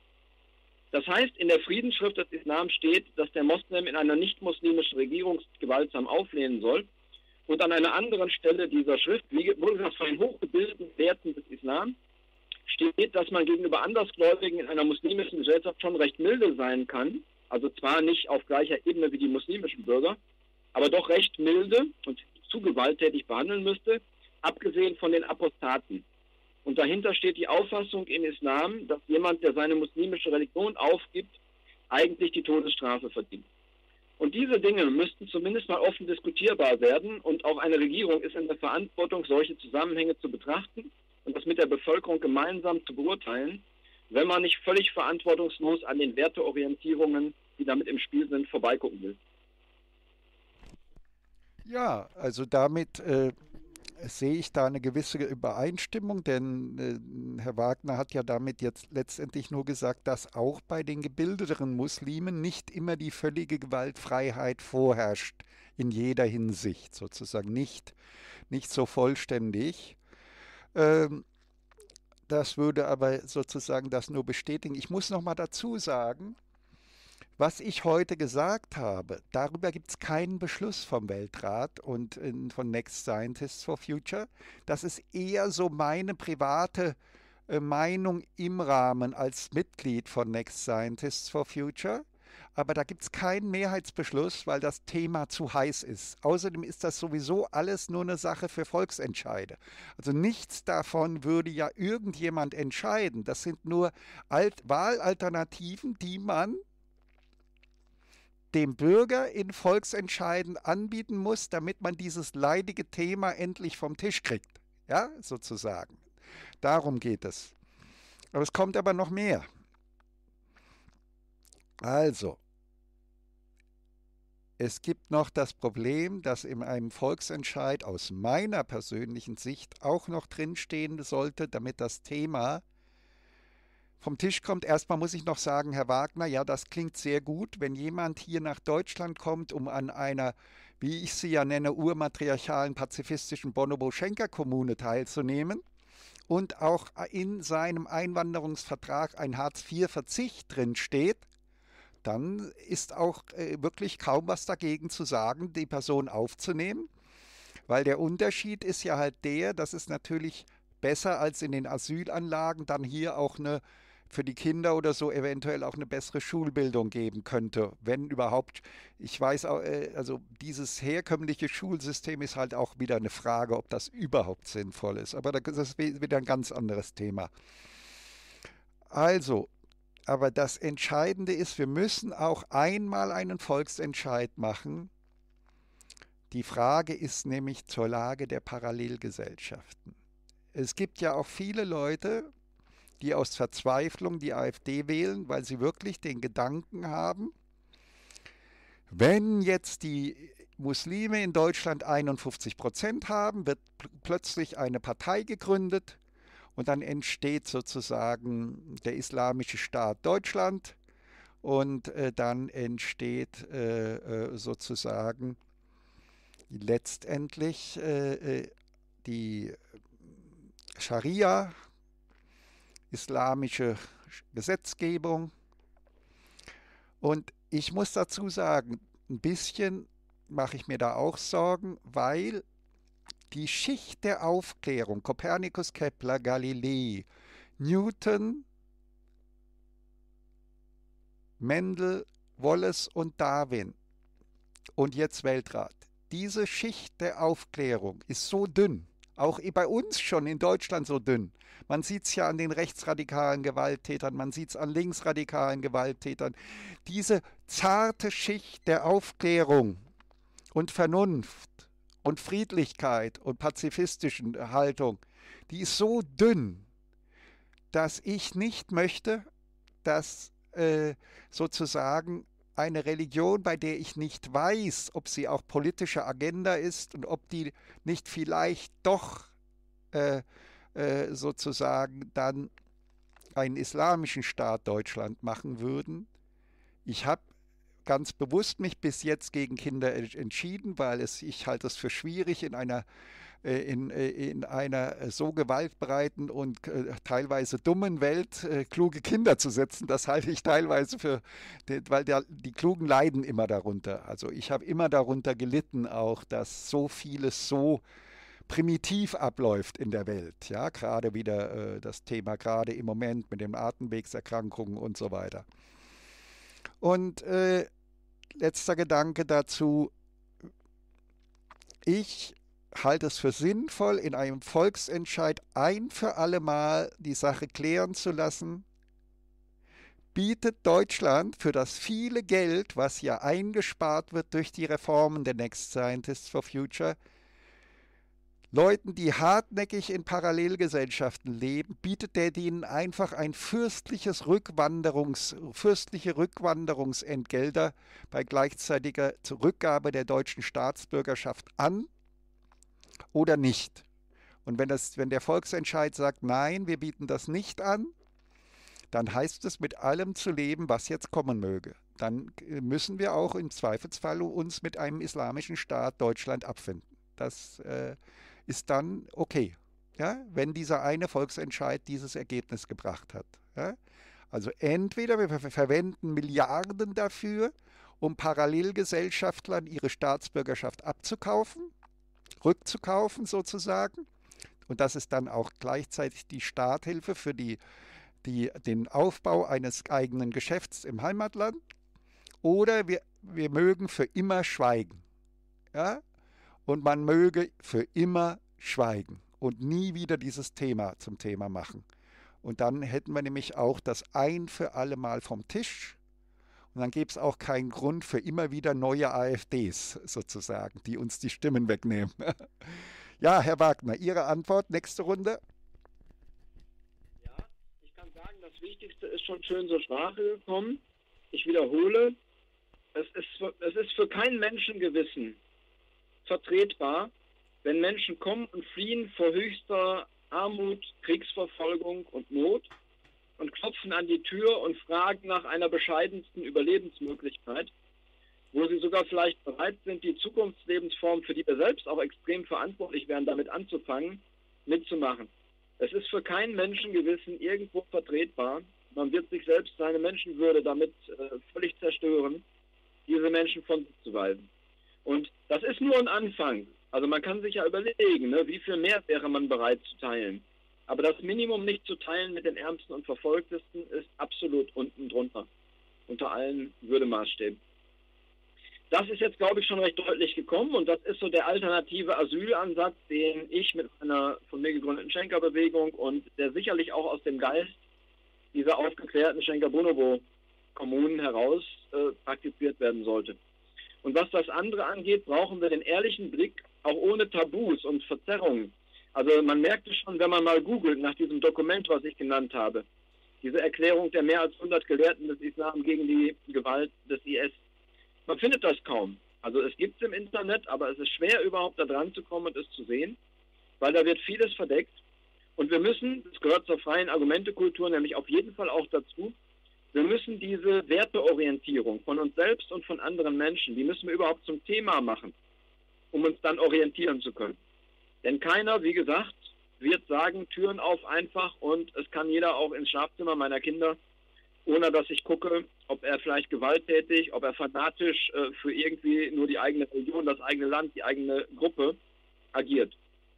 Das heißt, in der Friedensschrift des Islam steht, dass der Moslem in einer nicht-muslimischen Regierung gewaltsam auflehnen soll. Und an einer anderen Stelle dieser Schrift, wie wurde das von den hochgebildeten Werten des Islam, steht, dass man gegenüber Andersgläubigen in einer muslimischen Gesellschaft schon recht milde sein kann. Also zwar nicht auf gleicher Ebene wie die muslimischen Bürger, aber doch recht milde und zu gewalttätig behandeln müsste, abgesehen von den Apostaten. Und dahinter steht die Auffassung im Islam, dass jemand, der seine muslimische Religion aufgibt, eigentlich die Todesstrafe verdient. Und diese Dinge müssten zumindest mal offen diskutierbar werden und auch eine Regierung ist in der Verantwortung, solche Zusammenhänge zu betrachten und das mit der Bevölkerung gemeinsam zu beurteilen, wenn man nicht völlig verantwortungslos an den Werteorientierungen, die damit im Spiel sind, vorbeigucken will. Ja, also damit sehe ich da eine gewisse Übereinstimmung, denn Herr Wagner hat ja damit jetzt letztendlich nur gesagt, dass auch bei den gebildeteren Muslimen nicht immer die völlige Gewaltfreiheit vorherrscht, in jeder Hinsicht sozusagen, nicht so vollständig. Das würde aber sozusagen das nur bestätigen. Ich muss noch mal dazu sagen, was ich heute gesagt habe, darüber gibt es keinen Beschluss vom Weltrat und von Next Scientists for Future. Das ist eher so meine private Meinung im Rahmen als Mitglied von Next Scientists for Future. aber da gibt es keinen Mehrheitsbeschluss, weil das Thema zu heiß ist. Außerdem ist das sowieso alles nur eine Sache für Volksentscheide. Also nichts davon würde ja irgendjemand entscheiden. Das sind nur Wahlalternativen, die man dem Bürger in Volksentscheiden anbieten muss, damit man dieses leidige Thema endlich vom Tisch kriegt. Ja, sozusagen. Darum geht es. Aber es kommt aber noch mehr. Also, es gibt noch das Problem, dass in einem Volksentscheid aus meiner persönlichen Sicht auch noch drinstehen sollte, damit das Thema vom Tisch kommt. Erstmal muss ich noch sagen, Herr Wagner, ja, das klingt sehr gut, wenn jemand hier nach Deutschland kommt, um an einer, wie ich sie ja nenne, urmatriarchalen, pazifistischen Bonobo-Schenker-Kommune teilzunehmen und auch in seinem Einwanderungsvertrag ein Hartz-IV-Verzicht drinsteht, dann ist auch wirklich kaum was dagegen zu sagen, die Person aufzunehmen, weil der Unterschied ist ja halt der, dass es natürlich besser als in den Asylanlagen dann hier auch für die Kinder oder so eventuell auch eine bessere Schulbildung geben könnte, wenn überhaupt. Ich weiß auch, also dieses herkömmliche Schulsystem ist halt auch wieder eine Frage, ob das überhaupt sinnvoll ist, aber das ist wieder ein ganz anderes Thema. Also, aber das Entscheidende ist, wir müssen auch einmal einen Volksentscheid machen. Die Frage ist nämlich zur Lage der Parallelgesellschaften. Es gibt ja auch viele Leute, die aus Verzweiflung die AfD wählen, weil sie wirklich den Gedanken haben, wenn jetzt die Muslime in Deutschland 51% haben, wird plötzlich eine Partei gegründet. Und dann entsteht sozusagen der Islamische Staat Deutschland und dann entsteht sozusagen letztendlich die Scharia, islamische Gesetzgebung. Und ich muss dazu sagen, ein bisschen mache ich mir da auch Sorgen, weil die Schicht der Aufklärung, Kopernikus, Kepler, Galilei, Newton, Mendel, Wallace und Darwin und jetzt Weltrat, diese Schicht der Aufklärung ist so dünn, auch bei uns schon in Deutschland so dünn. Man sieht es ja an den rechtsradikalen Gewalttätern, man sieht es an linksradikalen Gewalttätern. Diese zarte Schicht der Aufklärung und Vernunft und Friedlichkeit und pazifistischen Haltung, die ist so dünn, dass ich nicht möchte, dass sozusagen eine Religion, bei der ich nicht weiß, ob sie auch politische Agenda ist und ob die nicht vielleicht doch sozusagen dann einen islamischen Staat Deutschland machen würden. Ich habe ganz bewusst mich bis jetzt gegen Kinder entschieden, weil ich halte es für schwierig, in einer so gewaltbereiten und teilweise dummen Welt kluge Kinder zu setzen. Das halte ich teilweise weil die Klugen leiden immer darunter. Also ich habe immer darunter gelitten auch, dass so vieles so primitiv abläuft in der Welt. Ja, gerade wieder das Thema, gerade im Moment mit den Atemwegserkrankungen und so weiter. Und letzter Gedanke dazu. Ich halte es für sinnvoll, in einem Volksentscheid ein für alle Mal die Sache klären zu lassen. Bietet Deutschland für das viele Geld, was ja eingespart wird durch die Reformen der Next Scientists for Future, Leuten, die hartnäckig in Parallelgesellschaften leben, bietet der denen einfach ein fürstliche Rückwanderungsentgelder bei gleichzeitiger Rückgabe der deutschen Staatsbürgerschaft an oder nicht? Und wenn der Volksentscheid sagt, nein, wir bieten das nicht an, dann heißt es, mit allem zu leben, was jetzt kommen möge. Dann müssen wir auch im Zweifelsfall uns mit einem islamischen Staat Deutschland abfinden. Das ist dann okay, ja, wenn dieser eine Volksentscheid dieses Ergebnis gebracht hat. Ja. Also entweder wir verwenden Milliarden dafür, um Parallelgesellschaftlern ihre Staatsbürgerschaft abzukaufen, rückzukaufen sozusagen, und das ist dann auch gleichzeitig die Starthilfe für den Aufbau eines eigenen Geschäfts im Heimatland, oder wir mögen für immer schweigen. Ja? Und man möge für immer schweigen und nie wieder dieses Thema zum Thema machen. Und dann hätten wir nämlich auch das ein für alle Mal vom Tisch. Und dann gäbe es auch keinen Grund für immer wieder neue AfDs sozusagen, die uns die Stimmen wegnehmen. Ja, Herr Wagner, Ihre Antwort, nächste Runde. Ja, ich kann sagen, das Wichtigste ist schon schön zur Sprache gekommen. Ich wiederhole, es ist für kein Menschengewissen vertretbar, wenn Menschen kommen und fliehen vor höchster Armut, Kriegsverfolgung und Not und klopfen an die Tür und fragen nach einer bescheidensten Überlebensmöglichkeit, wo sie sogar vielleicht bereit sind, die Zukunftslebensform, für die wir selbst auch extrem verantwortlich wären, damit anzufangen, mitzumachen. Es ist für kein Menschengewissen irgendwo vertretbar. Man wird sich selbst seine Menschenwürde damit völlig zerstören, diese Menschen von sich zu weisen. Und das ist nur ein Anfang. Also man kann sich ja überlegen, ne, wie viel mehr wäre man bereit zu teilen. Aber das Minimum nicht zu teilen mit den Ärmsten und Verfolgtesten ist absolut unten drunter, unter allen Würdemaßstäben. Das ist jetzt, glaube ich, schon recht deutlich gekommen und das ist so der alternative Asylansatz, den ich mit einer von mir gegründeten Schenkerbewegung und der sicherlich auch aus dem Geist dieser aufgeklärten Schenker-Bonobo-Kommunen heraus praktiziert werden sollte. Und was das andere angeht, brauchen wir den ehrlichen Blick, auch ohne Tabus und Verzerrungen. Also man merkt es schon, wenn man mal googelt nach diesem Dokument, was ich genannt habe. Diese Erklärung der mehr als 100 Gelehrten des Islam gegen die Gewalt des IS. Man findet das kaum. Also es gibt es im Internet, aber es ist schwer überhaupt da dran zu kommen und es zu sehen, weil da wird vieles verdeckt. Und wir müssen, das gehört zur freien Argumentekultur nämlich auf jeden Fall auch dazu, wir müssen diese Werteorientierung von uns selbst und von anderen Menschen, die müssen wir überhaupt zum Thema machen, um uns dann orientieren zu können. Denn keiner, wie gesagt, wird sagen, Türen auf einfach und es kann jeder auch ins Schlafzimmer meiner Kinder, ohne dass ich gucke, ob er vielleicht gewalttätig, ob er fanatisch für irgendwie nur die eigene Religion, das eigene Land, die eigene Gruppe agiert.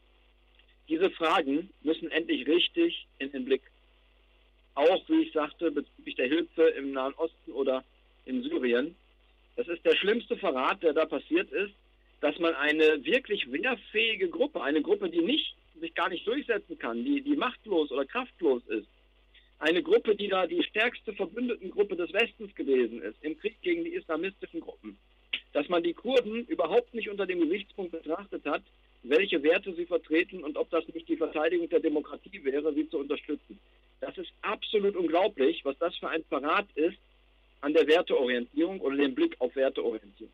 Diese Fragen müssen endlich richtig in den Blick. Auch, wie ich sagte, bezüglich der Hilfe im Nahen Osten oder in Syrien. Das ist der schlimmste Verrat, der da passiert ist, dass man eine wirklich wehrfähige Gruppe, eine Gruppe, die sich gar nicht durchsetzen kann, die machtlos oder kraftlos ist, eine Gruppe, die da die stärkste Verbündetengruppe des Westens gewesen ist, im Krieg gegen die islamistischen Gruppen, dass man die Kurden überhaupt nicht unter dem Gesichtspunkt betrachtet hat, welche Werte sie vertreten und ob das nicht die Verteidigung der Demokratie wäre, sie zu unterstützen. Das ist absolut unglaublich, was das für ein Verrat ist an der Werteorientierung oder dem Blick auf Werteorientierung.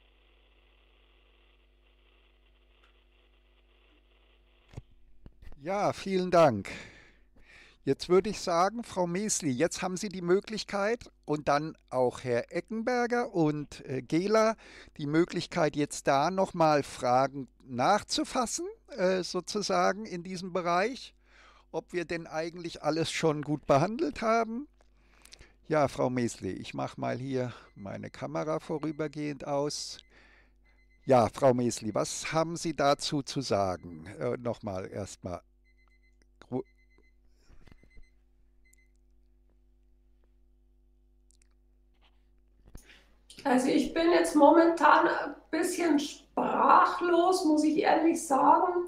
Ja, vielen Dank. Jetzt würde ich sagen, Frau Mesli, jetzt haben Sie die Möglichkeit und dann auch Herr Eckenberger und Gela die Möglichkeit, jetzt da nochmal Fragen nachzufassen, sozusagen in diesem Bereich, ob wir denn eigentlich alles schon gut behandelt haben. Ja, Frau Mesli, ich mache mal hier meine Kamera vorübergehend aus. Ja, Frau Mesli, was haben Sie dazu zu sagen? Nochmal erstmal. Also ich bin jetzt momentan ein bisschen sprachlos, muss ich ehrlich sagen.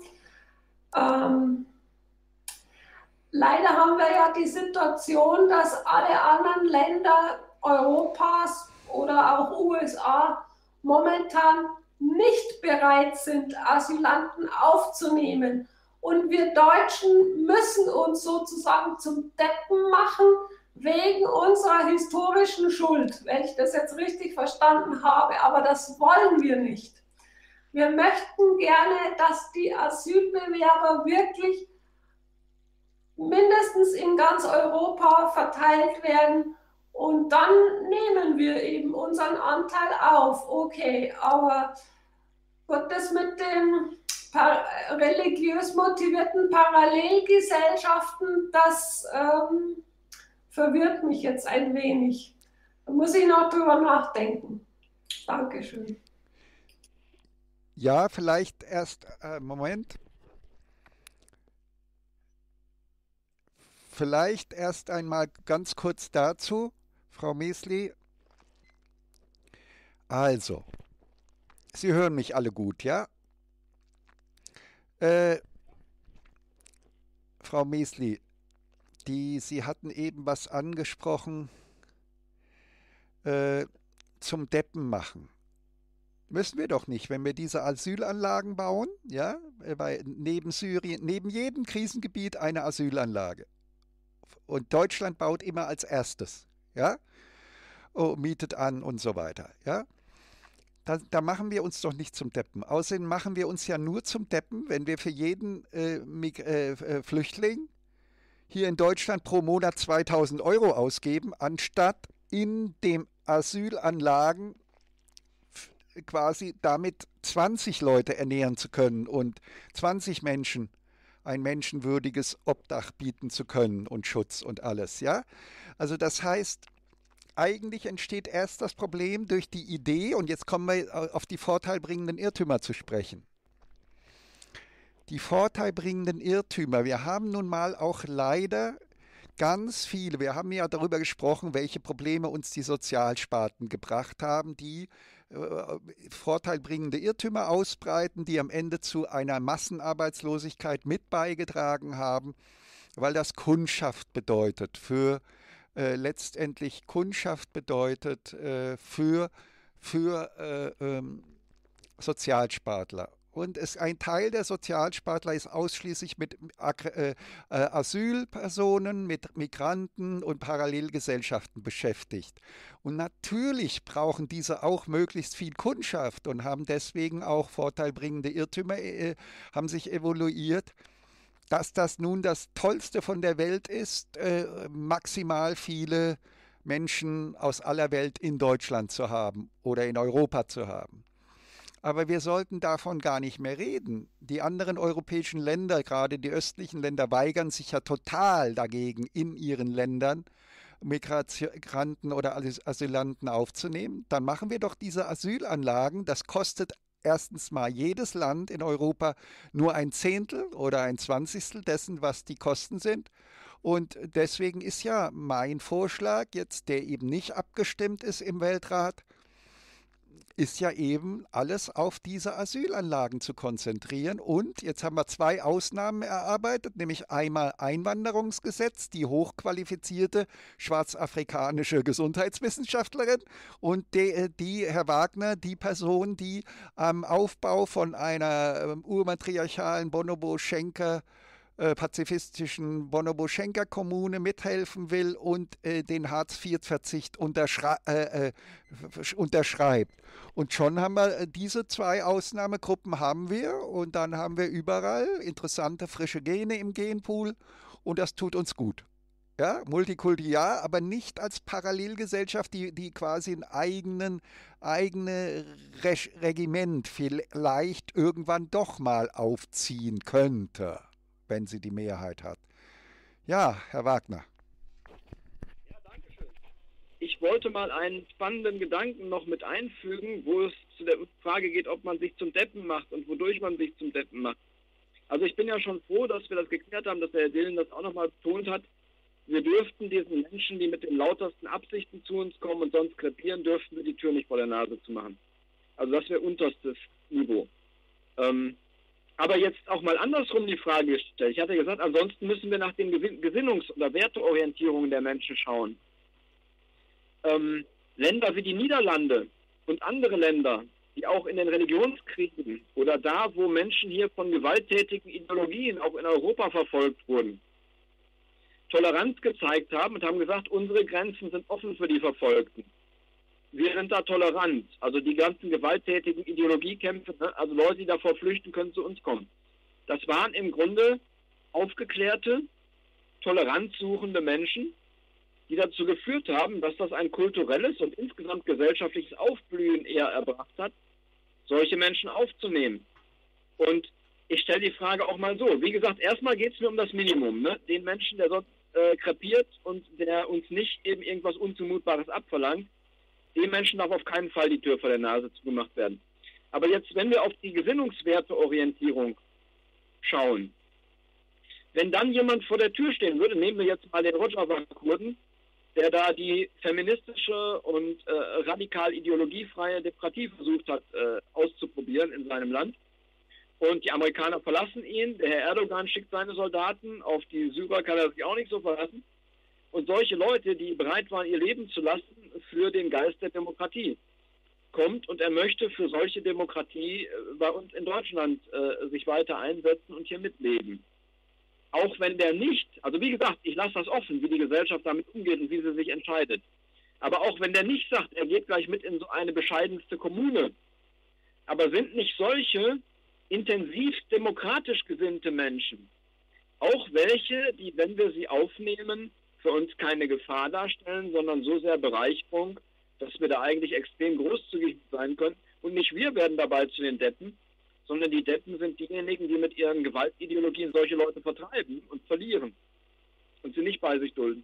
Leider haben wir ja die Situation, dass alle anderen Länder Europas oder auch USA momentan nicht bereit sind, Asylanten aufzunehmen. Und wir Deutschen müssen uns sozusagen zum Deppen machen wegen unserer historischen Schuld, wenn ich das jetzt richtig verstanden habe. Aber das wollen wir nicht. Wir möchten gerne, dass die Asylbewerber wirklich mindestens in ganz Europa verteilt werden und dann nehmen wir eben unseren Anteil auf. Okay, aber wird das mit den religiös motivierten Parallelgesellschaften, das verwirrt mich jetzt ein wenig. Da muss ich noch drüber nachdenken. Dankeschön. Ja, vielleicht erst, Moment. Vielleicht erst einmal ganz kurz dazu, Frau Mesli. Also, Sie hören mich alle gut, ja? Frau Mesli, Sie hatten eben was angesprochen zum Deppen machen. Müssen wir doch nicht, wenn wir diese Asylanlagen bauen, ja, weil neben Syrien, neben jedem Krisengebiet eine Asylanlage. Und Deutschland baut immer als erstes, ja, mietet an und so weiter, ja. Da machen wir uns doch nicht zum Deppen. Außerdem machen wir uns ja nur zum Deppen, wenn wir für jeden Flüchtling hier in Deutschland pro Monat 2.000 Euro ausgeben, anstatt in den Asylanlagen quasi damit 20 Leute ernähren zu können und 20 Menschen ein menschenwürdiges Obdach bieten zu können und Schutz und alles, ja? Also das heißt, eigentlich entsteht erst das Problem durch die Idee, und jetzt kommen wir auf die vorteilbringenden Irrtümer zu sprechen. Die vorteilbringenden Irrtümer, wir haben nun mal auch leider ganz viele, wir haben ja darüber gesprochen, welche Probleme uns die Sozialsparten gebracht haben, die vorteilbringende Irrtümer ausbreiten, die am Ende zu einer Massenarbeitslosigkeit mit beigetragen haben, weil das Kundschaft bedeutet letztendlich Kundschaft bedeutet für Sozialspartler. Und ein Teil der Sozialspartler ist ausschließlich mit Asylpersonen, mit Migranten und Parallelgesellschaften beschäftigt. Und natürlich brauchen diese auch möglichst viel Kundschaft und haben deswegen auch vorteilbringende Irrtümer, haben sich evaluiert, dass das nun das Tollste von der Welt ist, maximal viele Menschen aus aller Welt in Deutschland zu haben oder in Europa zu haben. Aber wir sollten davon gar nicht mehr reden. Die anderen europäischen Länder, gerade die östlichen Länder, weigern sich ja total dagegen, in ihren Ländern Migranten oder Asylanten aufzunehmen. Dann machen wir doch diese Asylanlagen. Das kostet erstens mal jedes Land in Europa nur ein Zehntel oder ein Zwanzigstel dessen, was die Kosten sind. Und deswegen ist ja mein Vorschlag jetzt, der eben nicht abgestimmt ist im Weltrat, ist ja eben alles auf diese Asylanlagen zu konzentrieren. Und jetzt haben wir 2 Ausnahmen erarbeitet, nämlich einmal Einwanderungsgesetz, die hochqualifizierte schwarzafrikanische Gesundheitswissenschaftlerin, und Herr Wagner, die Person, die am Aufbau von einer urmatriarchalen Bonobo-Schenker pazifistischen Bonobo-Schenker-Kommune mithelfen will und den Hartz-IV-Verzicht unterschreibt. Und schon haben wir diese 2 Ausnahmegruppen haben wir, und dann haben wir überall interessante frische Gene im Genpool, und das tut uns gut. Ja, Multikulti ja, aber nicht als Parallelgesellschaft, die quasi ein eigenes Regiment vielleicht irgendwann doch mal aufziehen könnte, wenn sie die Mehrheit hat. Ja, Herr Wagner. Ja, danke schön. Ich wollte mal einen spannenden Gedanken noch mit einfügen, wo es zu der Frage geht, ob man sich zum Deppen macht und wodurch man sich zum Deppen macht. Also ich bin ja schon froh, dass wir das geklärt haben, dass der Herr Dillen das auch nochmal betont hat. Wir dürften diesen Menschen, die mit den lautersten Absichten zu uns kommen und sonst krepieren, dürften wir die Tür nicht vor der Nase zu machen. Also das wäre unterstes Niveau. Aber jetzt auch mal andersrum die Frage gestellt. Ich hatte gesagt, ansonsten müssen wir nach den Gesinnungs- oder Werteorientierungen der Menschen schauen. Länder wie die Niederlande und andere Länder, die auch in den Religionskriegen oder da, wo Menschen hier von gewalttätigen Ideologien auch in Europa verfolgt wurden, Toleranz gezeigt haben und haben gesagt, unsere Grenzen sind offen für die Verfolgten. Wir sind da tolerant. Also die ganzen gewalttätigen Ideologiekämpfe, ne? Also Leute, die davor flüchten, können zu uns kommen. Das waren im Grunde aufgeklärte, toleranzsuchende Menschen, die dazu geführt haben, dass das ein kulturelles und insgesamt gesellschaftliches Aufblühen eher erbracht hat, solche Menschen aufzunehmen. Und ich stelle die Frage auch mal so. Wie gesagt, erstmal geht es mir um das Minimum. Ne? Den Menschen, der sonst krepiert und der uns nicht eben irgendwas Unzumutbares abverlangt, dem Menschen darf auf keinen Fall die Tür vor der Nase zugemacht werden. Aber jetzt, wenn wir auf die Gesinnungswerteorientierung schauen, wenn dann jemand vor der Tür stehen würde, nehmen wir jetzt mal den Rojava-Kurden, der da die feministische und radikal ideologiefreie Demokratie versucht hat auszuprobieren in seinem Land. Und die Amerikaner verlassen ihn. Der Herr Erdogan schickt seine Soldaten. Auf die Syrer kann er sich auch nicht so verlassen. Und solche Leute, die bereit waren, ihr Leben zu lassen für den Geist der Demokratie, kommt und er möchte für solche Demokratie bei uns in Deutschland sich weiter einsetzen und hier mitleben. Auch wenn der nicht, also wie gesagt, ich lasse das offen, wie die Gesellschaft damit umgeht und wie sie sich entscheidet. Aber auch wenn der nicht sagt, er geht gleich mit in so eine bescheidenste Kommune, aber sind nicht solche intensiv demokratisch gesinnte Menschen auch welche, die, wenn wir sie aufnehmen, für uns keine Gefahr darstellen, sondern so sehr Bereicherung, dass wir da eigentlich extrem großzügig sein können. Und nicht wir werden dabei zu den Deppen, sondern die Deppen sind diejenigen, die mit ihren Gewaltideologien solche Leute vertreiben und verlieren und sie nicht bei sich dulden.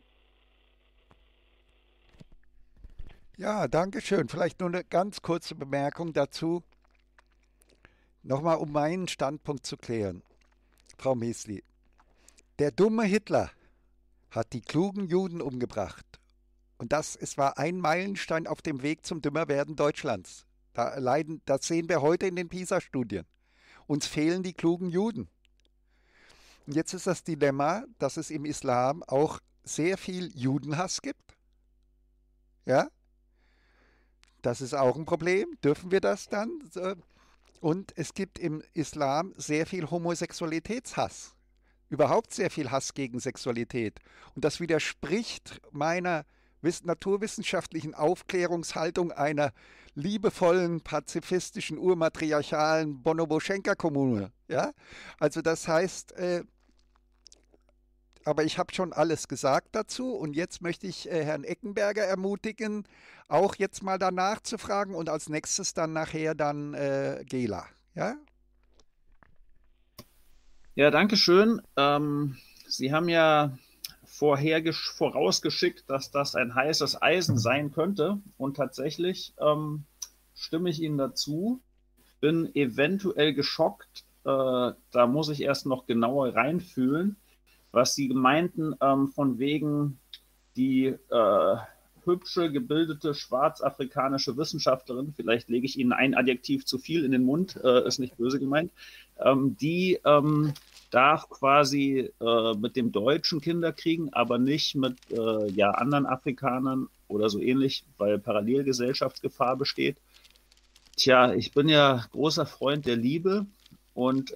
Ja, danke schön. Vielleicht nur eine ganz kurze Bemerkung dazu. Nochmal, um meinen Standpunkt zu klären. Frau Mesli, der dumme Hitler hat die klugen Juden umgebracht. Und es war ein Meilenstein auf dem Weg zum Dümmerwerden Deutschlands. Das sehen wir heute in den PISA-Studien. Uns fehlen die klugen Juden. Und jetzt ist das Dilemma, dass es im Islam auch sehr viel Judenhass gibt. Ja? Das ist auch ein Problem. Dürfen wir das dann? Und es gibt im Islam sehr viel Homosexualitätshass. Überhaupt sehr viel Hass gegen Sexualität. Und das widerspricht meiner naturwissenschaftlichen Aufklärungshaltung einer liebevollen, pazifistischen, urmatriarchalen Bonobo-Schenker-Kommune. Ja? Also das heißt, aber ich habe schon alles gesagt dazu und jetzt möchte ich Herrn Eckenberger ermutigen, auch jetzt mal danach zu fragen und als nächstes dann nachher dann Gela. Ja? Ja, danke schön. Sie haben ja vorausgeschickt, dass das ein heißes Eisen sein könnte. Und tatsächlich stimme ich Ihnen dazu. Bin eventuell geschockt. Da muss ich erst noch genauer reinfühlen, was Sie meinten von wegen die hübsche, gebildete, schwarzafrikanische Wissenschaftlerin, vielleicht lege ich Ihnen ein Adjektiv zu viel in den Mund, ist nicht böse gemeint, die darf quasi mit dem Deutschen Kinder kriegen, aber nicht mit anderen Afrikanern oder so ähnlich, weil Parallelgesellschaftsgefahr besteht. Tja, ich bin ja großer Freund der Liebe und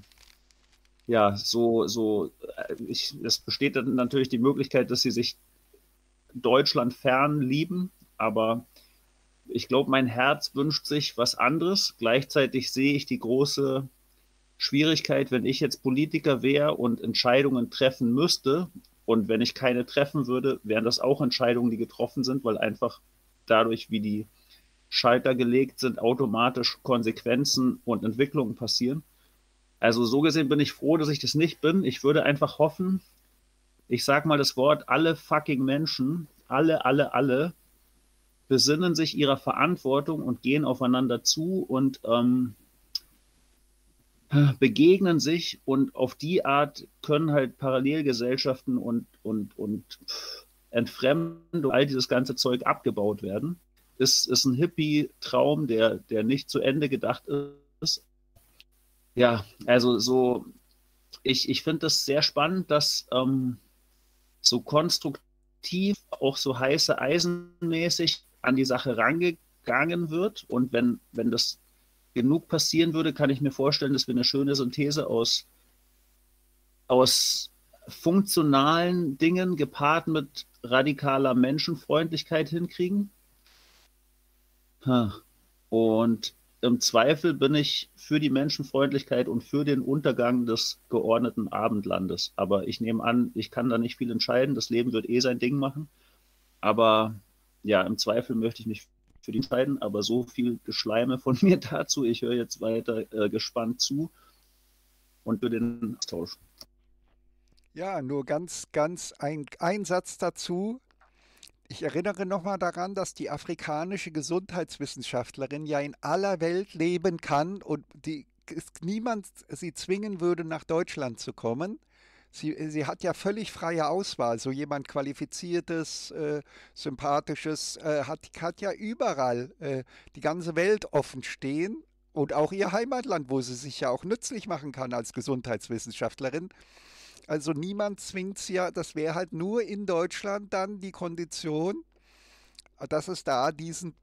es besteht dann natürlich die Möglichkeit, dass sie sich Deutschland fern lieben, aber ich glaube, mein Herz wünscht sich was anderes. Gleichzeitig sehe ich die große Schwierigkeit, wenn ich jetzt Politiker wäre und Entscheidungen treffen müsste und wenn ich keine treffen würde, wären das auch Entscheidungen, die getroffen sind, weil einfach dadurch, wie die Schalter gelegt sind, automatisch Konsequenzen und Entwicklungen passieren. Also so gesehen bin ich froh, dass ich das nicht bin. Ich würde einfach hoffen, ich sage mal das Wort, alle fucking Menschen, alle besinnen sich ihrer Verantwortung und gehen aufeinander zu und begegnen sich und auf die Art können halt Parallelgesellschaften und Entfremdung, all dieses ganze Zeug abgebaut werden. Ist ein Hippie-Traum, der nicht zu Ende gedacht ist. Ja, also so, ich finde das sehr spannend, dass so konstruktiv, auch so heiße Eisenmäßig an die Sache rangegangen wird. Und wenn das genug passieren würde, kann ich mir vorstellen, dass wir eine schöne Synthese aus funktionalen Dingen gepaart mit radikaler Menschenfreundlichkeit hinkriegen. Und im Zweifel bin ich für die Menschenfreundlichkeit und für den Untergang des geordneten Abendlandes. Aber ich nehme an, ich kann da nicht viel entscheiden. Das Leben wird sein Ding machen. Aber ja, im Zweifel möchte ich mich für die entscheiden. Aber so viel Geschleime von mir dazu. Ich höre jetzt weiter gespannt zu und für den Austausch. Ja, nur ganz ein Satz dazu. Ich erinnere nochmal daran, dass die afrikanische Gesundheitswissenschaftlerin ja in aller Welt leben kann und niemand sie zwingen würde, nach Deutschland zu kommen. Sie hat ja völlig freie Auswahl. So jemand Qualifiziertes, Sympathisches hat ja überall die ganze Welt offen stehen und auch ihr Heimatland, wo sie sich ja auch nützlich machen kann als Gesundheitswissenschaftlerin. Also niemand zwingt sie ja, das wäre halt nur in Deutschland dann die Kondition, dass es da diesen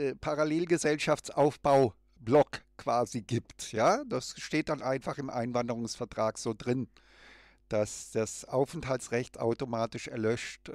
Parallelgesellschaftsaufbaublock quasi gibt. Ja, das steht dann einfach im Einwanderungsvertrag so drin, dass das Aufenthaltsrecht automatisch erlöscht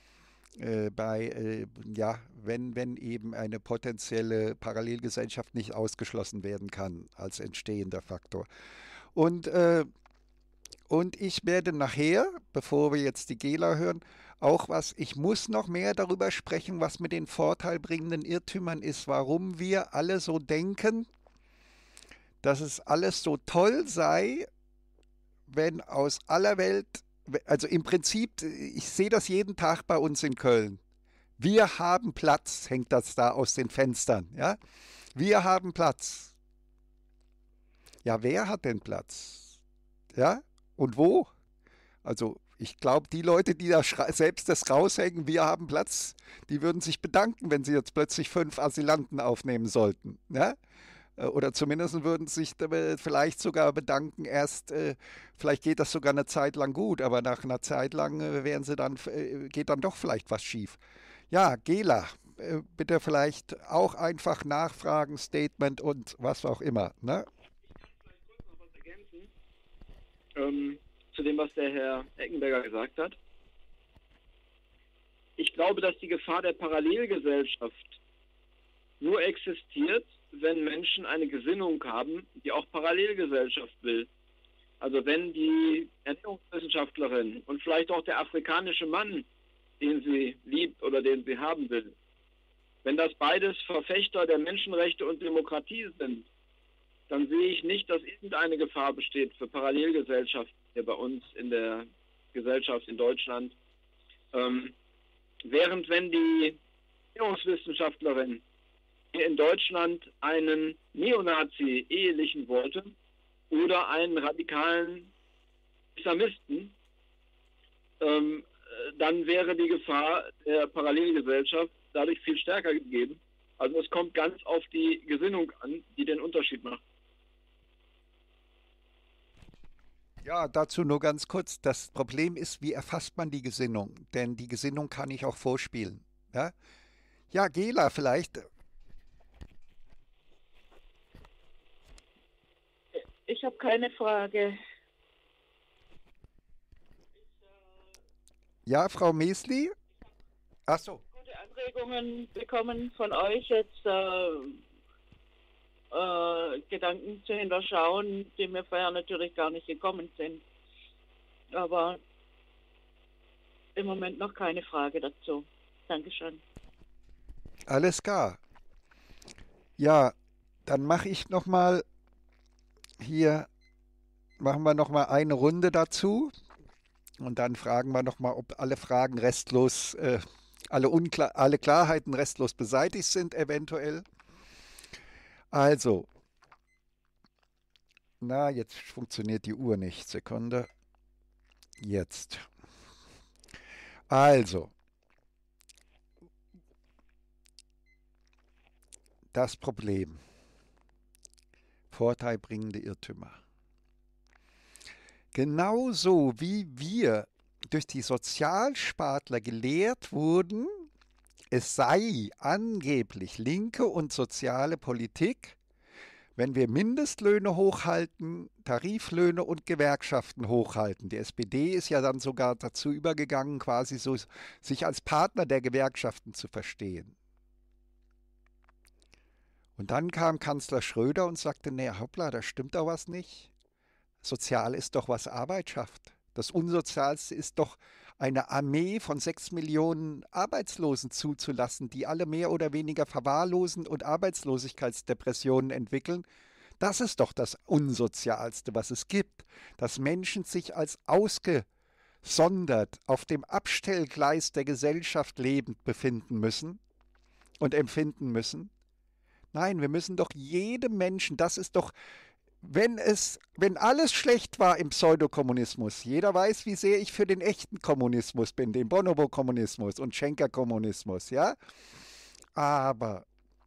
ja, wenn eben eine potenzielle Parallelgesellschaft nicht ausgeschlossen werden kann als entstehender Faktor. Und, äh, und ich werde nachher, bevor wir jetzt die Gela hören, ich muss noch mehr darüber sprechen, was mit den vorteilbringenden Irrtümern ist, warum wir alle so denken, dass es alles so toll sei, wenn aus aller Welt, also im Prinzip, ich sehe das jeden Tag bei uns in Köln. Wir haben Platz, hängt das da aus den Fenstern, ja? Wir haben Platz. Ja, wer hat denn Platz? Ja? Und wo? Also, ich glaube, die Leute, die da selbst das raushängen, wir haben Platz, die würden sich bedanken, wenn sie jetzt plötzlich 5 Asylanten aufnehmen sollten, ja? Oder zumindest würden sich vielleicht sogar bedanken, vielleicht geht das sogar eine Zeit lang gut, aber nach einer Zeit lang geht dann doch vielleicht was schief. Ja, Gela, bitte vielleicht auch einfach nachfragen, Statement und was auch immer. Ne? Ich kann vielleicht kurz noch was ergänzen zu dem, was der Herr Eckenberger gesagt hat. Ich glaube, dass die Gefahr der Parallelgesellschaft nur existiert, wenn Menschen eine Gesinnung haben, die auch Parallelgesellschaft will. Also wenn die Ernährungswissenschaftlerin und vielleicht auch der afrikanische Mann, den sie liebt oder den sie haben will, wenn das beides Verfechter der Menschenrechte und Demokratie sind, dann sehe ich nicht, dass irgendeine Gefahr besteht für Parallelgesellschaften hier bei uns in der Gesellschaft in Deutschland. Während wenn die Ernährungswissenschaftlerin hier in Deutschland einen Neonazi ehelichen wollte oder einen radikalen Islamisten, dann wäre die Gefahr der Parallelgesellschaft dadurch viel stärker gegeben. Also es kommt ganz auf die Gesinnung an, die den Unterschied macht. Ja, dazu nur ganz kurz. Das Problem ist, wie erfasst man die Gesinnung? Denn die Gesinnung kann ich auch vorspielen. Ja, ja, Gela, vielleicht. Ich habe keine Frage. Ja, Frau Mesli? Ach so. Gute Anregungen bekommen von euch jetzt Gedanken zu hinterschauen, die mir vorher natürlich gar nicht gekommen sind. Aber im Moment noch keine Frage dazu. Dankeschön. Alles klar. Ja, dann machen wir noch mal eine Runde dazu und dann fragen wir noch mal, ob alle Fragen restlos, alle Klarheiten restlos beseitigt sind, eventuell. Also, jetzt funktioniert die Uhr nicht. Sekunde. Jetzt. Also, das Problem. Vorteilbringende Irrtümer. Genauso wie wir durch die Sozialspartler gelehrt wurden, es sei angeblich linke und soziale Politik, wenn wir Mindestlöhne hochhalten, Tariflöhne und Gewerkschaften hochhalten. Die SPD ist ja dann sogar dazu übergegangen, quasi so sich als Partner der Gewerkschaften zu verstehen. Und dann kam Kanzler Schröder und sagte, nee, hoppla, da stimmt doch was nicht. Sozial ist doch, was Arbeit schafft. Das Unsozialste ist doch, eine Armee von 6 Millionen Arbeitslosen zuzulassen, die alle mehr oder weniger verwahrlosen und Arbeitslosigkeitsdepressionen entwickeln. Das ist doch das Unsozialste, was es gibt, dass Menschen sich als ausgesondert auf dem Abstellgleis der Gesellschaft lebend befinden müssen und empfinden müssen. Nein, wir müssen doch jedem Menschen, das ist doch wenn alles schlecht war im Pseudokommunismus, jeder weiß, wie sehr ich für den echten Kommunismus bin, den Bonobo-Kommunismus und Schenker-Kommunismus, ja? Aber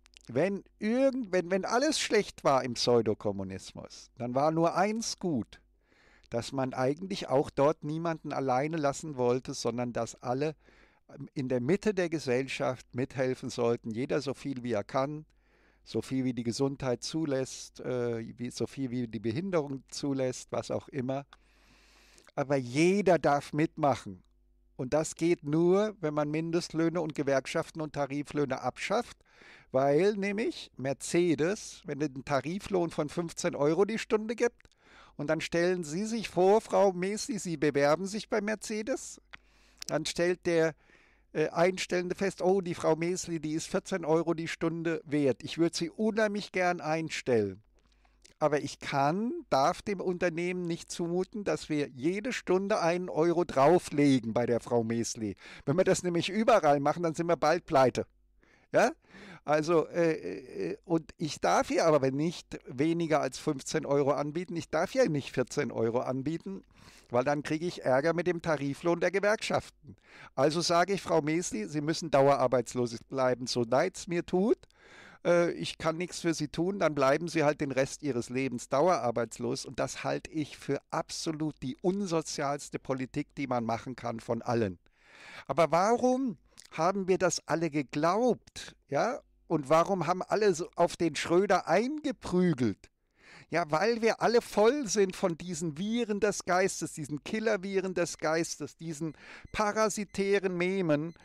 wenn alles schlecht war im Pseudokommunismus, dann war nur eins gut, dass man eigentlich auch dort niemanden alleine lassen wollte, sondern dass alle in der Mitte der Gesellschaft mithelfen sollten, jeder so viel wie er kann, so viel wie die Gesundheit zulässt, so viel wie die Behinderung zulässt, was auch immer. Aber jeder darf mitmachen. Und das geht nur, wenn man Mindestlöhne und Gewerkschaften und Tariflöhne abschafft, weil nämlich Mercedes, wenn es einen Tariflohn von 15 Euro die Stunde gibt, und dann stellen Sie sich vor, Frau Mesli, Sie bewerben sich bei Mercedes, dann stellt der Einstellende fest, oh, die Frau Mesli, die ist 14 Euro die Stunde wert. Ich würde sie unheimlich gern einstellen. Aber ich darf dem Unternehmen nicht zumuten, dass wir jede Stunde 1 Euro drauflegen bei der Frau Mesli. Wenn wir das nämlich überall machen, dann sind wir bald pleite. Ja? Also, und ich darf ihr aber nicht weniger als 15 Euro anbieten. Ich darf ja nicht 14 Euro anbieten, weil dann kriege ich Ärger mit dem Tariflohn der Gewerkschaften. Also sage ich, Frau Mesli, Sie müssen dauerarbeitslos bleiben, so leid es mir tut. Ich kann nichts für Sie tun, dann bleiben Sie halt den Rest Ihres Lebens dauerarbeitslos. Und das halte ich für absolut die unsozialste Politik, die man machen kann von allen. Aber warum haben wir das alle geglaubt? Ja? Und warum haben alle so auf den Schröder eingeprügelt? Ja, weil wir alle voll sind von diesen Viren des Geistes, diesen Killer-Viren des Geistes, diesen parasitären Memen,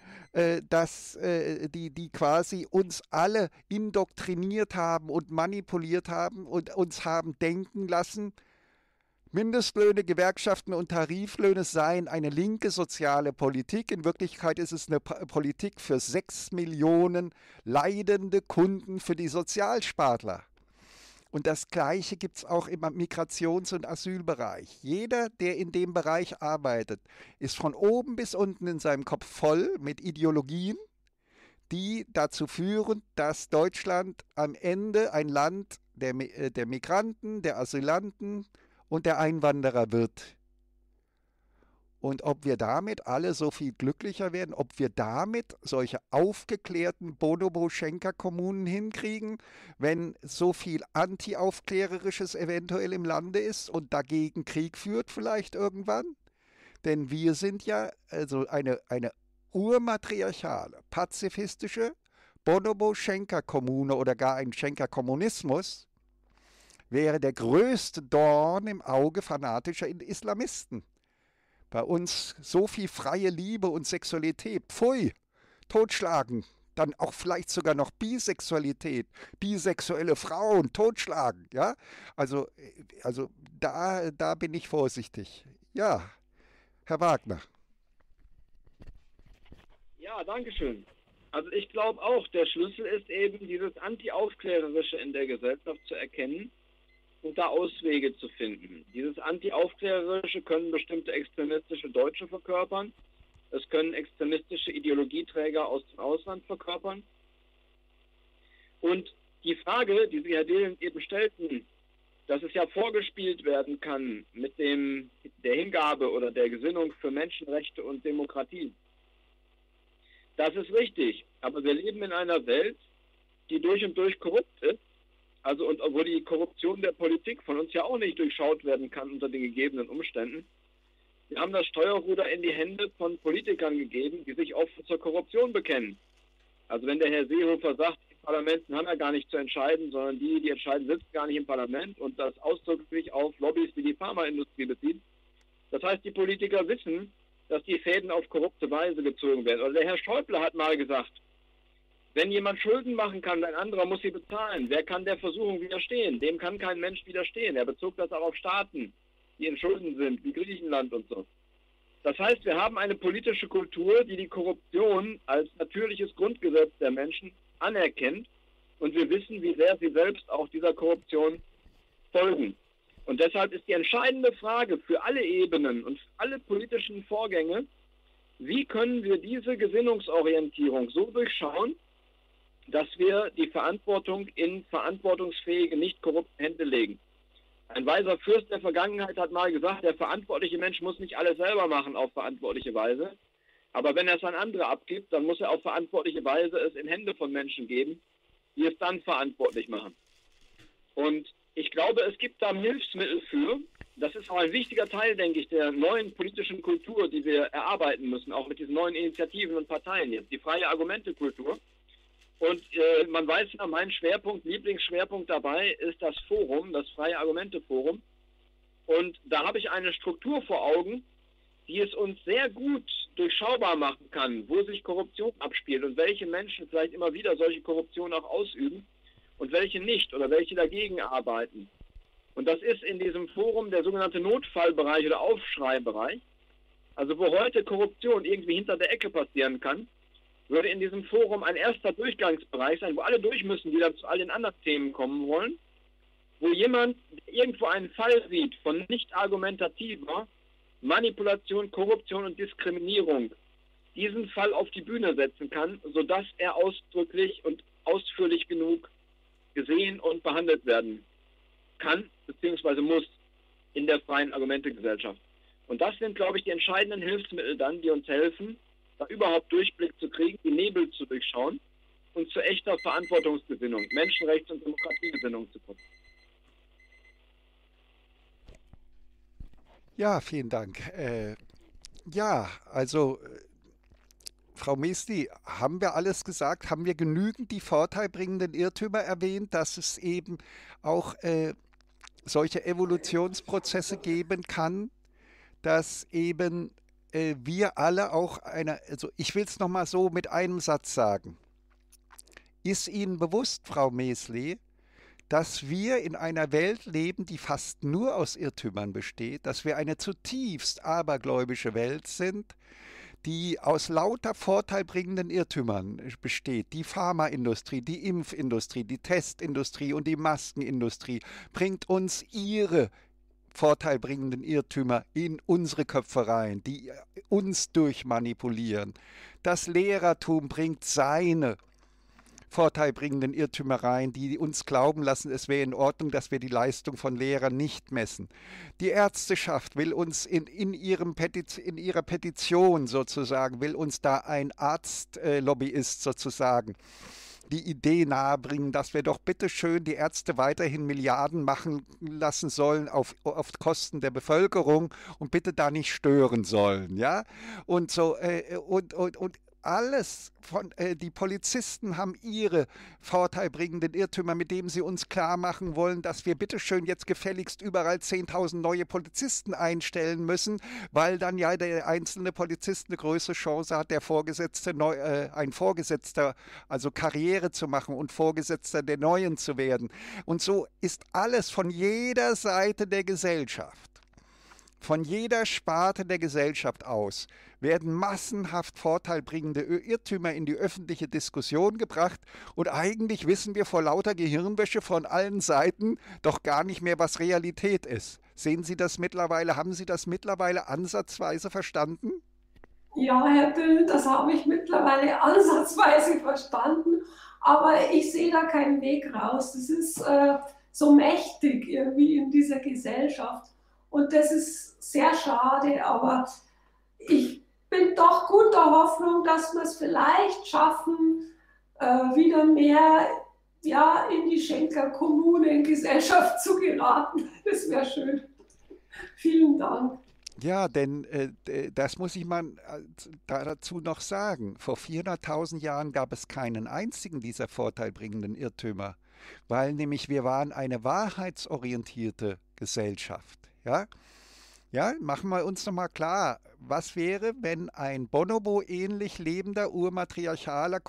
die quasi uns alle indoktriniert haben und manipuliert haben und uns haben denken lassen, Mindestlöhne, Gewerkschaften und Tariflöhne seien eine linke soziale Politik. In Wirklichkeit ist es eine Politik für 6 Millionen leidende Kunden, für die Sozialspartler. Und das Gleiche gibt es auch im Migrations- und Asylbereich. Jeder, der in dem Bereich arbeitet, ist von oben bis unten in seinem Kopf voll mit Ideologien, die dazu führen, dass Deutschland am Ende ein Land der Migranten, der Asylanten und der Einwanderer wird. Und ob wir damit alle so viel glücklicher werden, ob wir damit solche aufgeklärten Bonobo-Schenker-Kommunen hinkriegen, wenn so viel Anti-Aufklärerisches eventuell im Lande ist und dagegen Krieg führt vielleicht irgendwann? Denn wir sind ja also eine urmatriarchale, pazifistische Bonobo-Schenker-Kommune oder gar ein Schenker-Kommunismus wäre der größte Dorn im Auge fanatischer Islamisten. Bei uns so viel freie Liebe und Sexualität, pfui, totschlagen, dann auch vielleicht sogar noch Bisexualität, bisexuelle Frauen totschlagen, ja? Also da bin ich vorsichtig. Ja, Herr Wagner. Ja, danke schön. Also ich glaube auch, der Schlüssel ist eben dieses Anti-Aufklärerische in der Gesellschaft zu erkennen und da Auswege zu finden. Dieses Anti-Aufklärerische können bestimmte extremistische Deutsche verkörpern. Es können extremistische Ideologieträger aus dem Ausland verkörpern. Und die Frage, die Sie, Herr Dehlen, eben stellten, dass es ja vorgespielt werden kann mit der Hingabe oder der Gesinnung für Menschenrechte und Demokratie. Das ist richtig. Aber wir leben in einer Welt, die durch und durch korrupt ist. Also und wo die Korruption der Politik von uns ja auch nicht durchschaut werden kann unter den gegebenen Umständen. Wir haben das Steuerruder in die Hände von Politikern gegeben, die sich offen zur Korruption bekennen. Also wenn der Herr Seehofer sagt, die Parlamenten haben ja gar nicht zu entscheiden, sondern die entscheiden, sitzen gar nicht im Parlament und das ausdrücklich auf Lobbys wie die Pharmaindustrie bezieht. Das heißt, die Politiker wissen, dass die Fäden auf korrupte Weise gezogen werden. Oder der Herr Schäuble hat mal gesagt, wenn jemand Schulden machen kann, ein anderer muss sie bezahlen. Wer kann der Versuchung widerstehen? Dem kann kein Mensch widerstehen. Er bezog das auch auf Staaten, die in Schulden sind, wie Griechenland und so. Das heißt, wir haben eine politische Kultur, die die Korruption als natürliches Grundgesetz der Menschen anerkennt. Und wir wissen, wie sehr sie selbst auch dieser Korruption folgen. Und deshalb ist die entscheidende Frage für alle Ebenen und für alle politischen Vorgänge, wie können wir diese Gesinnungsorientierung so durchschauen, dass wir die Verantwortung in verantwortungsfähige, nicht korrupte Hände legen. Ein weiser Fürst der Vergangenheit hat mal gesagt, der verantwortliche Mensch muss nicht alles selber machen auf verantwortliche Weise. Aber wenn er es an andere abgibt, dann muss er auf verantwortliche Weise es in Hände von Menschen geben, die es dann verantwortlich machen. Und ich glaube, es gibt da Hilfsmittel für. Das ist auch ein wichtiger Teil, denke ich, der neuen politischen Kultur, die wir erarbeiten müssen, auch mit diesen neuen Initiativen und Parteien jetzt, die freie Argumente-Kultur. Und man weiß ja, mein Schwerpunkt, Lieblingsschwerpunkt dabei ist das Forum, das freie Argumente-Forum. Und da habe ich eine Struktur vor Augen, die es uns sehr gut durchschaubar machen kann, wo sich Korruption abspielt und welche Menschen vielleicht immer wieder solche Korruption auch ausüben und welche nicht oder welche dagegen arbeiten. Und das ist in diesem Forum der sogenannte Notfallbereich oder Aufschreibereich. Also wo heute Korruption irgendwie hinter der Ecke passieren kann, würde in diesem Forum ein erster Durchgangsbereich sein, wo alle durch müssen, die dann zu all den anderen Themen kommen wollen, wo jemand irgendwo einen Fall sieht von nicht argumentativer Manipulation, Korruption und Diskriminierung, diesen Fall auf die Bühne setzen kann, sodass er ausdrücklich und ausführlich genug gesehen und behandelt werden kann, beziehungsweise muss in der freien Argumente-Gesellschaft. Und das sind, glaube ich, die entscheidenden Hilfsmittel dann, die uns helfen, da überhaupt Durchblick zu kriegen, die Nebel zu durchschauen und zu echter Verantwortungsgesinnung, Menschenrechts- und Demokratiegesinnung zu kommen. Ja, vielen Dank. Ja, also Frau Mesli, haben wir alles gesagt? Haben wir genügend die vorteilbringenden Irrtümer erwähnt, dass es eben auch solche Evolutionsprozesse geben kann, dass eben wir alle auch also ich will es nochmal so mit einem Satz sagen. Ist Ihnen bewusst, Frau Mesli, dass wir in einer Welt leben, die fast nur aus Irrtümern besteht, dass wir eine zutiefst abergläubische Welt sind, die aus lauter vorteilbringenden Irrtümern besteht. Die Pharmaindustrie, die Impfindustrie, die Testindustrie und die Maskenindustrie bringt uns ihre vorteilbringenden Irrtümer in unsere Köpfe rein, die uns durchmanipulieren. Das Lehrertum bringt seine vorteilbringenden Irrtümereien, die uns glauben lassen, es wäre in Ordnung, dass wir die Leistung von Lehrern nicht messen. Die Ärzteschaft will uns in ihrer Petition sozusagen, will uns da ein Arztlobbyist sozusagen die Idee nahebringen, dass wir doch bitteschön die Ärzte weiterhin Milliarden machen lassen sollen auf Kosten der Bevölkerung und bitte da nicht stören sollen, ja? Und so, und alles die Polizisten haben ihre vorteilbringenden Irrtümer, mit denen sie uns klar machen wollen, dass wir bitteschön jetzt gefälligst überall 10.000 neue Polizisten einstellen müssen, weil dann ja der einzelne Polizist eine größere Chance hat, ein Vorgesetzter, also Karriere zu machen und Vorgesetzter der Neuen zu werden. Und so ist alles von jeder Seite der Gesellschaft, von jeder Sparte der Gesellschaft aus, werden massenhaft vorteilbringende Irrtümer in die öffentliche Diskussion gebracht und eigentlich wissen wir vor lauter Gehirnwäsche von allen Seiten doch gar nicht mehr, was Realität ist. Sehen Sie das mittlerweile, haben Sie das mittlerweile ansatzweise verstanden? Ja, Herr Dill, das habe ich mittlerweile ansatzweise verstanden, aber ich sehe da keinen Weg raus. Das ist so mächtig irgendwie in dieser Gesellschaft und das ist sehr schade, aber ich bin doch guter Hoffnung, dass wir es vielleicht schaffen, wieder mehr in die Schenker-Kommunen-Gesellschaft zu geraten. Das wäre schön. Vielen Dank. Ja, denn das muss ich mal dazu noch sagen. Vor 400.000 Jahren gab es keinen einzigen dieser vorteilbringenden Irrtümer, weil nämlich wir waren eine wahrheitsorientierte Gesellschaft. Ja? Ja, machen wir uns nochmal klar, was wäre, wenn ein Bonobo-ähnlich lebender, urmatriarchaler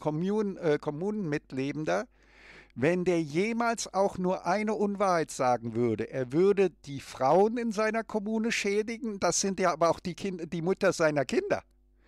Kommunenmitlebender, wenn der jemals auch nur eine Unwahrheit sagen würde? Er würde die Frauen in seiner Kommune schädigen, das sind ja aber auch die Mutter seiner Kinder.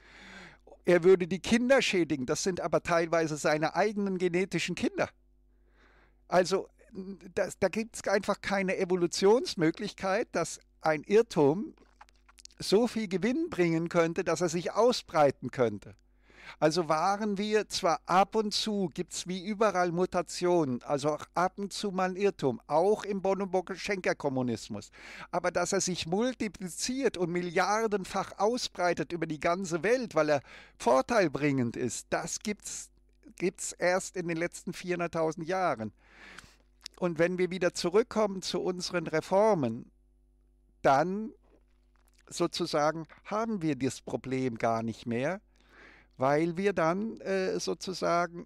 Er würde die Kinder schädigen, das sind aber teilweise seine eigenen genetischen Kinder. Also da gibt es einfach keine Evolutionsmöglichkeit, dass ein Irrtum so viel Gewinn bringen könnte, dass er sich ausbreiten könnte. Also waren wir zwar ab und zu, gibt es wie überall Mutationen, also auch ab und zu mal ein Irrtum, auch im Bonobo-Schenker-Kommunismus. Aber dass er sich multipliziert und milliardenfach ausbreitet über die ganze Welt, weil er vorteilbringend ist, das gibt's erst in den letzten 400.000 Jahren. Und wenn wir wieder zurückkommen zu unseren Reformen, dann sozusagen haben wir das Problem gar nicht mehr, weil wir dann sozusagen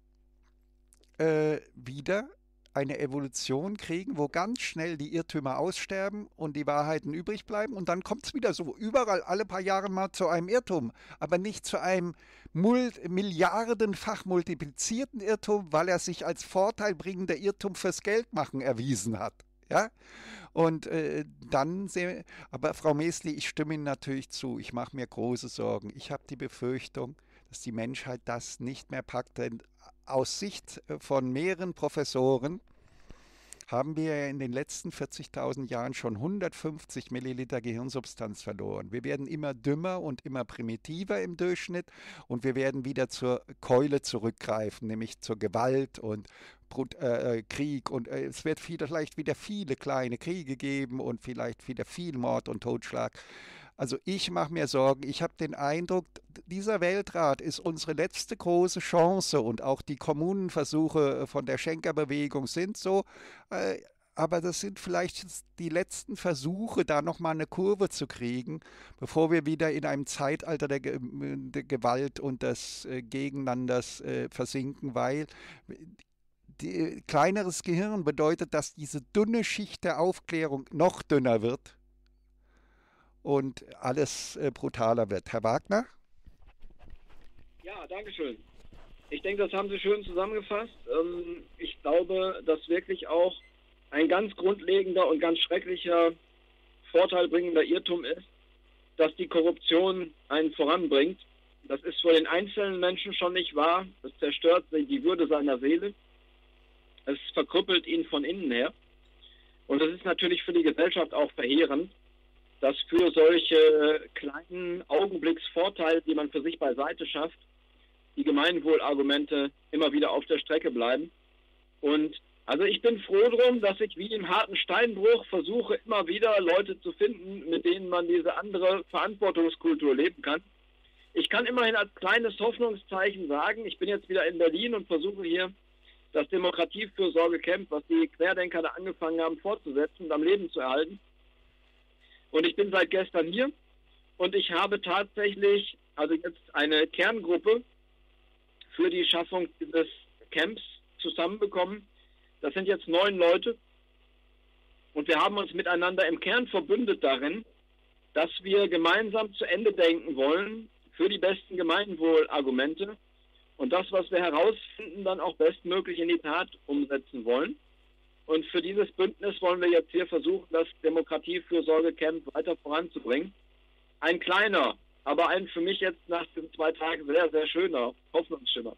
wieder eine Evolution kriegen, wo ganz schnell die Irrtümer aussterben und die Wahrheiten übrig bleiben. Und dann kommt es wieder so überall alle paar Jahre mal zu einem Irrtum, aber nicht zu einem milliardenfach multiplizierten Irrtum, weil er sich als vorteilbringender Irrtum fürs Geldmachen erwiesen hat. Ja? Und dann sehen wir, aber Frau Mesli, ich stimme Ihnen natürlich zu, ich mache mir große Sorgen. Ich habe die Befürchtung, dass die Menschheit das nicht mehr packt. Denn aus Sicht von mehreren Professoren haben wir in den letzten 40.000 Jahren schon 150 Milliliter Gehirnsubstanz verloren. Wir werden immer dümmer und immer primitiver im Durchschnitt und wir werden wieder zur Keule zurückgreifen, nämlich zur Gewalt und Krieg. Und es wird vielleicht wieder viele kleine Kriege geben und vielleicht wieder viel Mord und Totschlag. Also ich mache mir Sorgen. Ich habe den Eindruck, dieser Weltrat ist unsere letzte große Chance und auch die Kommunenversuche von der Schenker-Bewegung sind so. Aber das sind vielleicht die letzten Versuche, da nochmal eine Kurve zu kriegen, bevor wir wieder in einem Zeitalter der Gewalt und des Gegeneinanders versinken, weil kleineres Gehirn bedeutet, dass diese dünne Schicht der Aufklärung noch dünner wird und alles brutaler wird. Herr Wagner? Ja, danke schön. Ich denke, das haben Sie schön zusammengefasst. Ich glaube, dass wirklich auch ein ganz grundlegender und ganz schrecklicher, vorteilbringender Irrtum ist, dass die Korruption einen voranbringt. Das ist für den einzelnen Menschen schon nicht wahr. Das zerstört die Würde seiner Seele. Es verkrüppelt ihn von innen her. Und es ist natürlich für die Gesellschaft auch verheerend, dass für solche kleinen Augenblicksvorteile, die man für sich beiseite schafft, die Gemeinwohlargumente immer wieder auf der Strecke bleiben. Und also ich bin froh drum, dass ich wie im harten Steinbruch versuche, immer wieder Leute zu finden, mit denen man diese andere Verantwortungskultur leben kann. Ich kann immerhin als kleines Hoffnungszeichen sagen, ich bin jetzt wieder in Berlin und versuche hier das Demokratiefürsorge-Camp, was die Querdenker da angefangen haben, fortzusetzen und am Leben zu erhalten. Und ich bin seit gestern hier und ich habe tatsächlich also jetzt eine Kerngruppe für die Schaffung dieses Camps zusammenbekommen. Das sind jetzt 9 Leute und wir haben uns miteinander im Kern verbündet darin, dass wir gemeinsam zu Ende denken wollen für die besten Gemeinwohlargumente und das, was wir herausfinden, dann auch bestmöglich in die Tat umsetzen wollen. Und für dieses Bündnis wollen wir jetzt hier versuchen, das Demokratiefürsorge-Camp weiter voranzubringen. Ein kleiner, aber ein für mich jetzt nach den 2 Tagen sehr, sehr schöner Hoffnungsschimmer.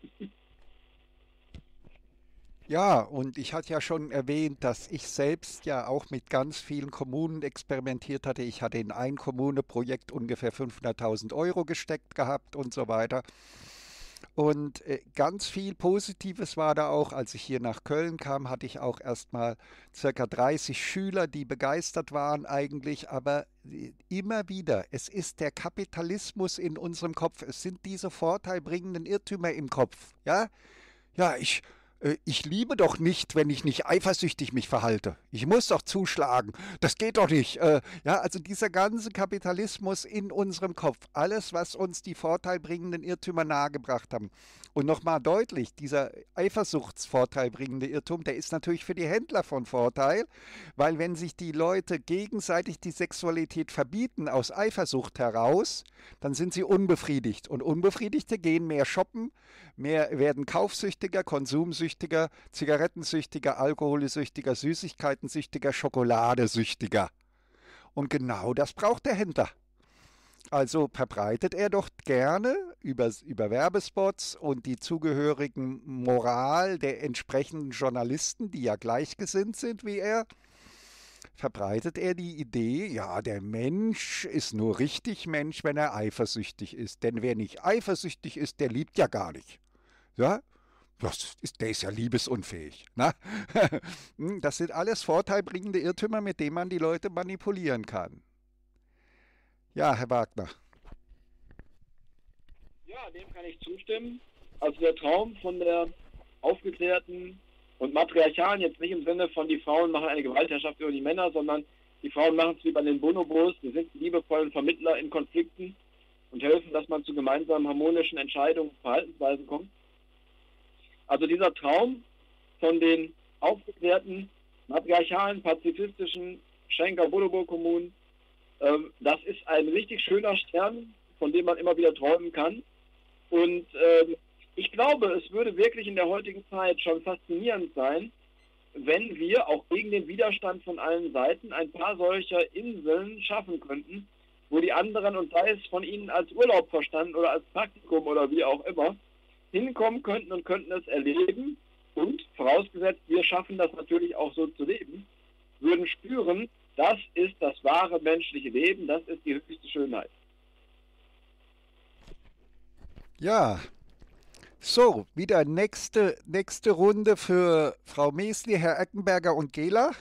Ja, und ich hatte ja schon erwähnt, dass ich selbst ja auch mit ganz vielen Kommunen experimentiert hatte. Ich hatte in ein Kommuneprojekt ungefähr 500.000 Euro gesteckt gehabt und so weiter. Und ganz viel Positives war da auch. Als ich hier nach Köln kam, hatte ich auch erstmal circa 30 Schüler, die begeistert waren eigentlich. Aber immer wieder, es ist der Kapitalismus in unserem Kopf. Es sind diese vorteilbringenden Irrtümer im Kopf. Ja, ja, ich liebe doch nicht, wenn ich nicht eifersüchtig mich verhalte. Ich muss doch zuschlagen. Das geht doch nicht. Ja, also dieser ganze Kapitalismus in unserem Kopf, alles, was uns die vorteilbringenden Irrtümer nahegebracht haben. Und nochmal deutlich, dieser eifersuchtsvorteilbringende Irrtum, der ist natürlich für die Händler von Vorteil, weil wenn sich die Leute gegenseitig die Sexualität verbieten aus Eifersucht heraus, dann sind sie unbefriedigt. Und Unbefriedigte gehen mehr shoppen, werden kaufsüchtiger, konsumsüchtiger, zigarettensüchtiger, alkoholsüchtiger, Süßigkeitensüchtiger, schokoladesüchtiger. Und genau das braucht der Händler. Also verbreitet er doch gerne über Werbespots und die zugehörigen Moral der entsprechenden Journalisten, die ja gleichgesinnt sind wie er, verbreitet er die Idee, ja, der Mensch ist nur richtig Mensch, wenn er eifersüchtig ist. Denn wer nicht eifersüchtig ist, der liebt ja gar nicht. Ja? Der ist ja liebesunfähig. Ne? Das sind alles vorteilbringende Irrtümer, mit denen man die Leute manipulieren kann. Ja, Herr Wagner. Ja, dem kann ich zustimmen. Also der Traum von der aufgeklärten und matriarchalen, jetzt nicht im Sinne von die Frauen machen eine Gewaltherrschaft über die Männer, sondern die Frauen machen es wie bei den Bonobos, die sind liebevollen Vermittler in Konflikten und helfen, dass man zu gemeinsamen harmonischen Entscheidungen und Verhaltensweisen kommt. Also dieser Traum von den aufgeklärten, matriarchalen, pazifistischen Schenker-Bonobo-Kommunen, das ist ein richtig schöner Stern, von dem man immer wieder träumen kann. Und ich glaube, es würde wirklich in der heutigen Zeit schon faszinierend sein, wenn wir auch gegen den Widerstand von allen Seiten ein paar solcher Inseln schaffen könnten, wo die anderen, und sei es von ihnen als Urlaub verstanden oder als Praktikum oder wie auch immer, hinkommen könnten und könnten es erleben und, vorausgesetzt, wir schaffen das natürlich auch so zu leben, würden spüren, das ist das wahre menschliche Leben, das ist die höchste Schönheit. Ja, so, wieder nächste Runde für Frau Mesli, Herr Eckenberger und Gela.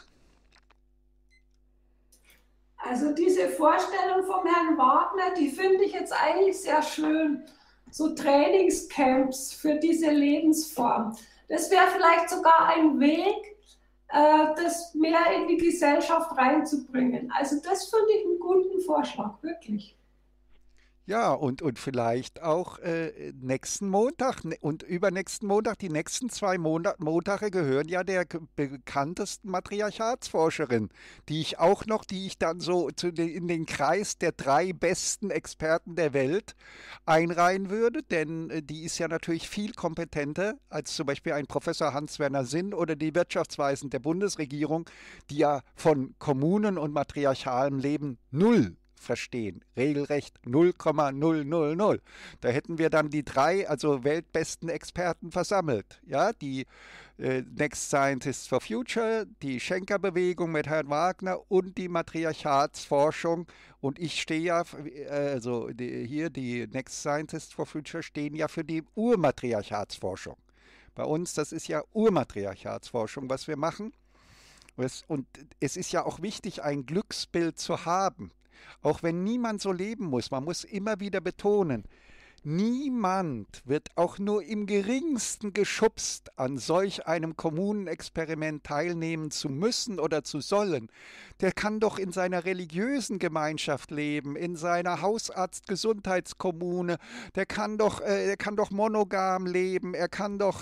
Also diese Vorstellung vom Herrn Wagner, die finde ich jetzt eigentlich sehr schön. So Trainingscamps für diese Lebensform. Das wäre vielleicht sogar ein Weg, das mehr in die Gesellschaft reinzubringen. Also das finde ich einen guten Vorschlag, wirklich. Ja, und vielleicht auch nächsten Montag und übernächsten Montag, die nächsten 2 Montage gehören ja der bekanntesten Matriarchatsforscherin, die ich dann so in den Kreis der 3 besten Experten der Welt einreihen würde, denn die ist ja natürlich viel kompetenter als zum Beispiel ein Professor Hans-Werner Sinn oder die Wirtschaftsweisen der Bundesregierung, die ja von Kommunen und matriarchalem Leben null verstehen. Regelrecht 0,000. Da hätten wir dann die 3, also weltbesten Experten versammelt. Ja, die Next Scientists for Future, die Schenker-Bewegung mit Herrn Wagner und die Matriarchatsforschung. Und ich stehe ja, die Next Scientists for Future stehen ja für die Urmatriarchatsforschung. Bei uns, das ist ja Urmatriarchatsforschung, was wir machen. Und es ist ja auch wichtig, ein Glücksbild zu haben. Auch wenn niemand so leben muss, man muss immer wieder betonen, niemand wird auch nur im geringsten geschubst, an solch einem Kommunenexperiment teilnehmen zu müssen oder zu sollen. Der kann doch in seiner religiösen Gemeinschaft leben, in seiner Hausarzt-Gesundheitskommune, der kann doch monogam leben, er kann doch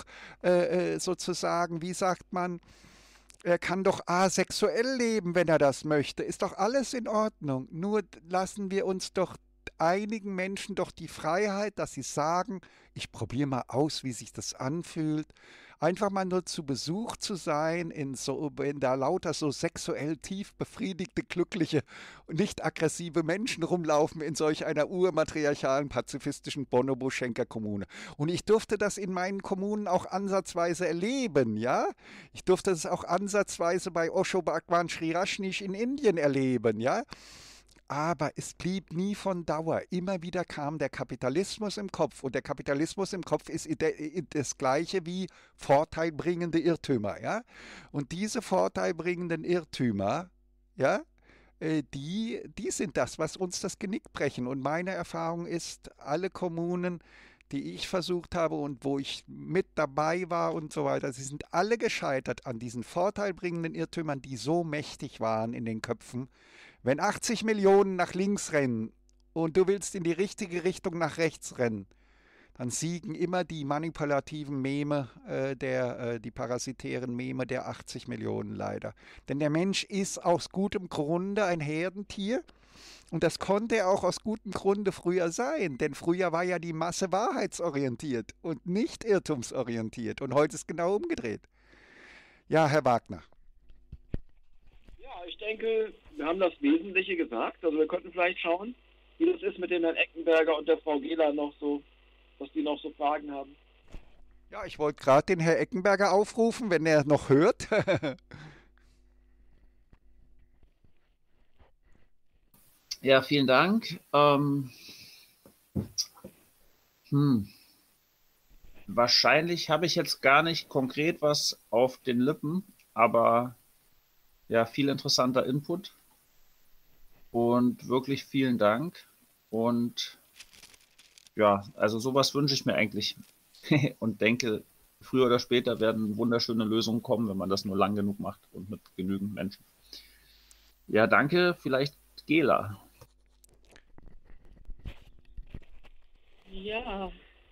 sozusagen, wie sagt man, er kann doch asexuell leben, wenn er das möchte. Ist doch alles in Ordnung. Nur lassen wir uns doch einigen Menschen doch die Freiheit, dass sie sagen, ich probiere mal aus, wie sich das anfühlt. Einfach mal nur zu Besuch zu sein, wenn da lauter so sexuell tief befriedigte, glückliche und nicht aggressive Menschen rumlaufen in solch einer urmatriarchalen, pazifistischen Bonobo-Schenker-Kommune. Und ich durfte das in meinen Kommunen auch ansatzweise erleben, ja? Ich durfte das auch ansatzweise bei Osho Bhagwan Sri Rajneesh in Indien erleben, ja? Aber es blieb nie von Dauer. Immer wieder kam der Kapitalismus im Kopf. Und der Kapitalismus im Kopf ist das Gleiche wie vorteilbringende Irrtümer. Ja? Und diese vorteilbringenden Irrtümer, ja, die sind das, was uns das Genick brechen. Und meine Erfahrung ist, alle Kommunen, die ich versucht habe und wo ich mit dabei war und so weiter, sie sind alle gescheitert an diesen vorteilbringenden Irrtümern, die so mächtig waren in den Köpfen. Wenn 80 Millionen nach links rennen und du willst in die richtige Richtung nach rechts rennen, dann siegen immer die manipulativen Meme, die parasitären Meme der 80 Millionen leider. Denn der Mensch ist aus gutem Grunde ein Herdentier und das konnte er auch aus gutem Grunde früher sein. Denn früher war ja die Masse wahrheitsorientiert und nicht irrtumsorientiert und heute ist genau umgedreht. Ja, Herr Wagner. Ja, ich denke, wir haben das Wesentliche gesagt. Also wir könnten vielleicht schauen, wie das ist mit dem Herrn Eckenberger und der Frau Gela noch so, was die noch so Fragen haben. Ja, ich wollte gerade den Herrn Eckenberger aufrufen, wenn er noch hört. Ja, vielen Dank. Wahrscheinlich habe ich jetzt gar nicht konkret was auf den Lippen, aber ja, viel interessanter Input und wirklich vielen Dank. Und ja, also sowas wünsche ich mir eigentlich und denke, früher oder später werden wunderschöne Lösungen kommen, wenn man das nur lang genug macht und mit genügend Menschen. Ja, danke. Vielleicht Gela. Ja,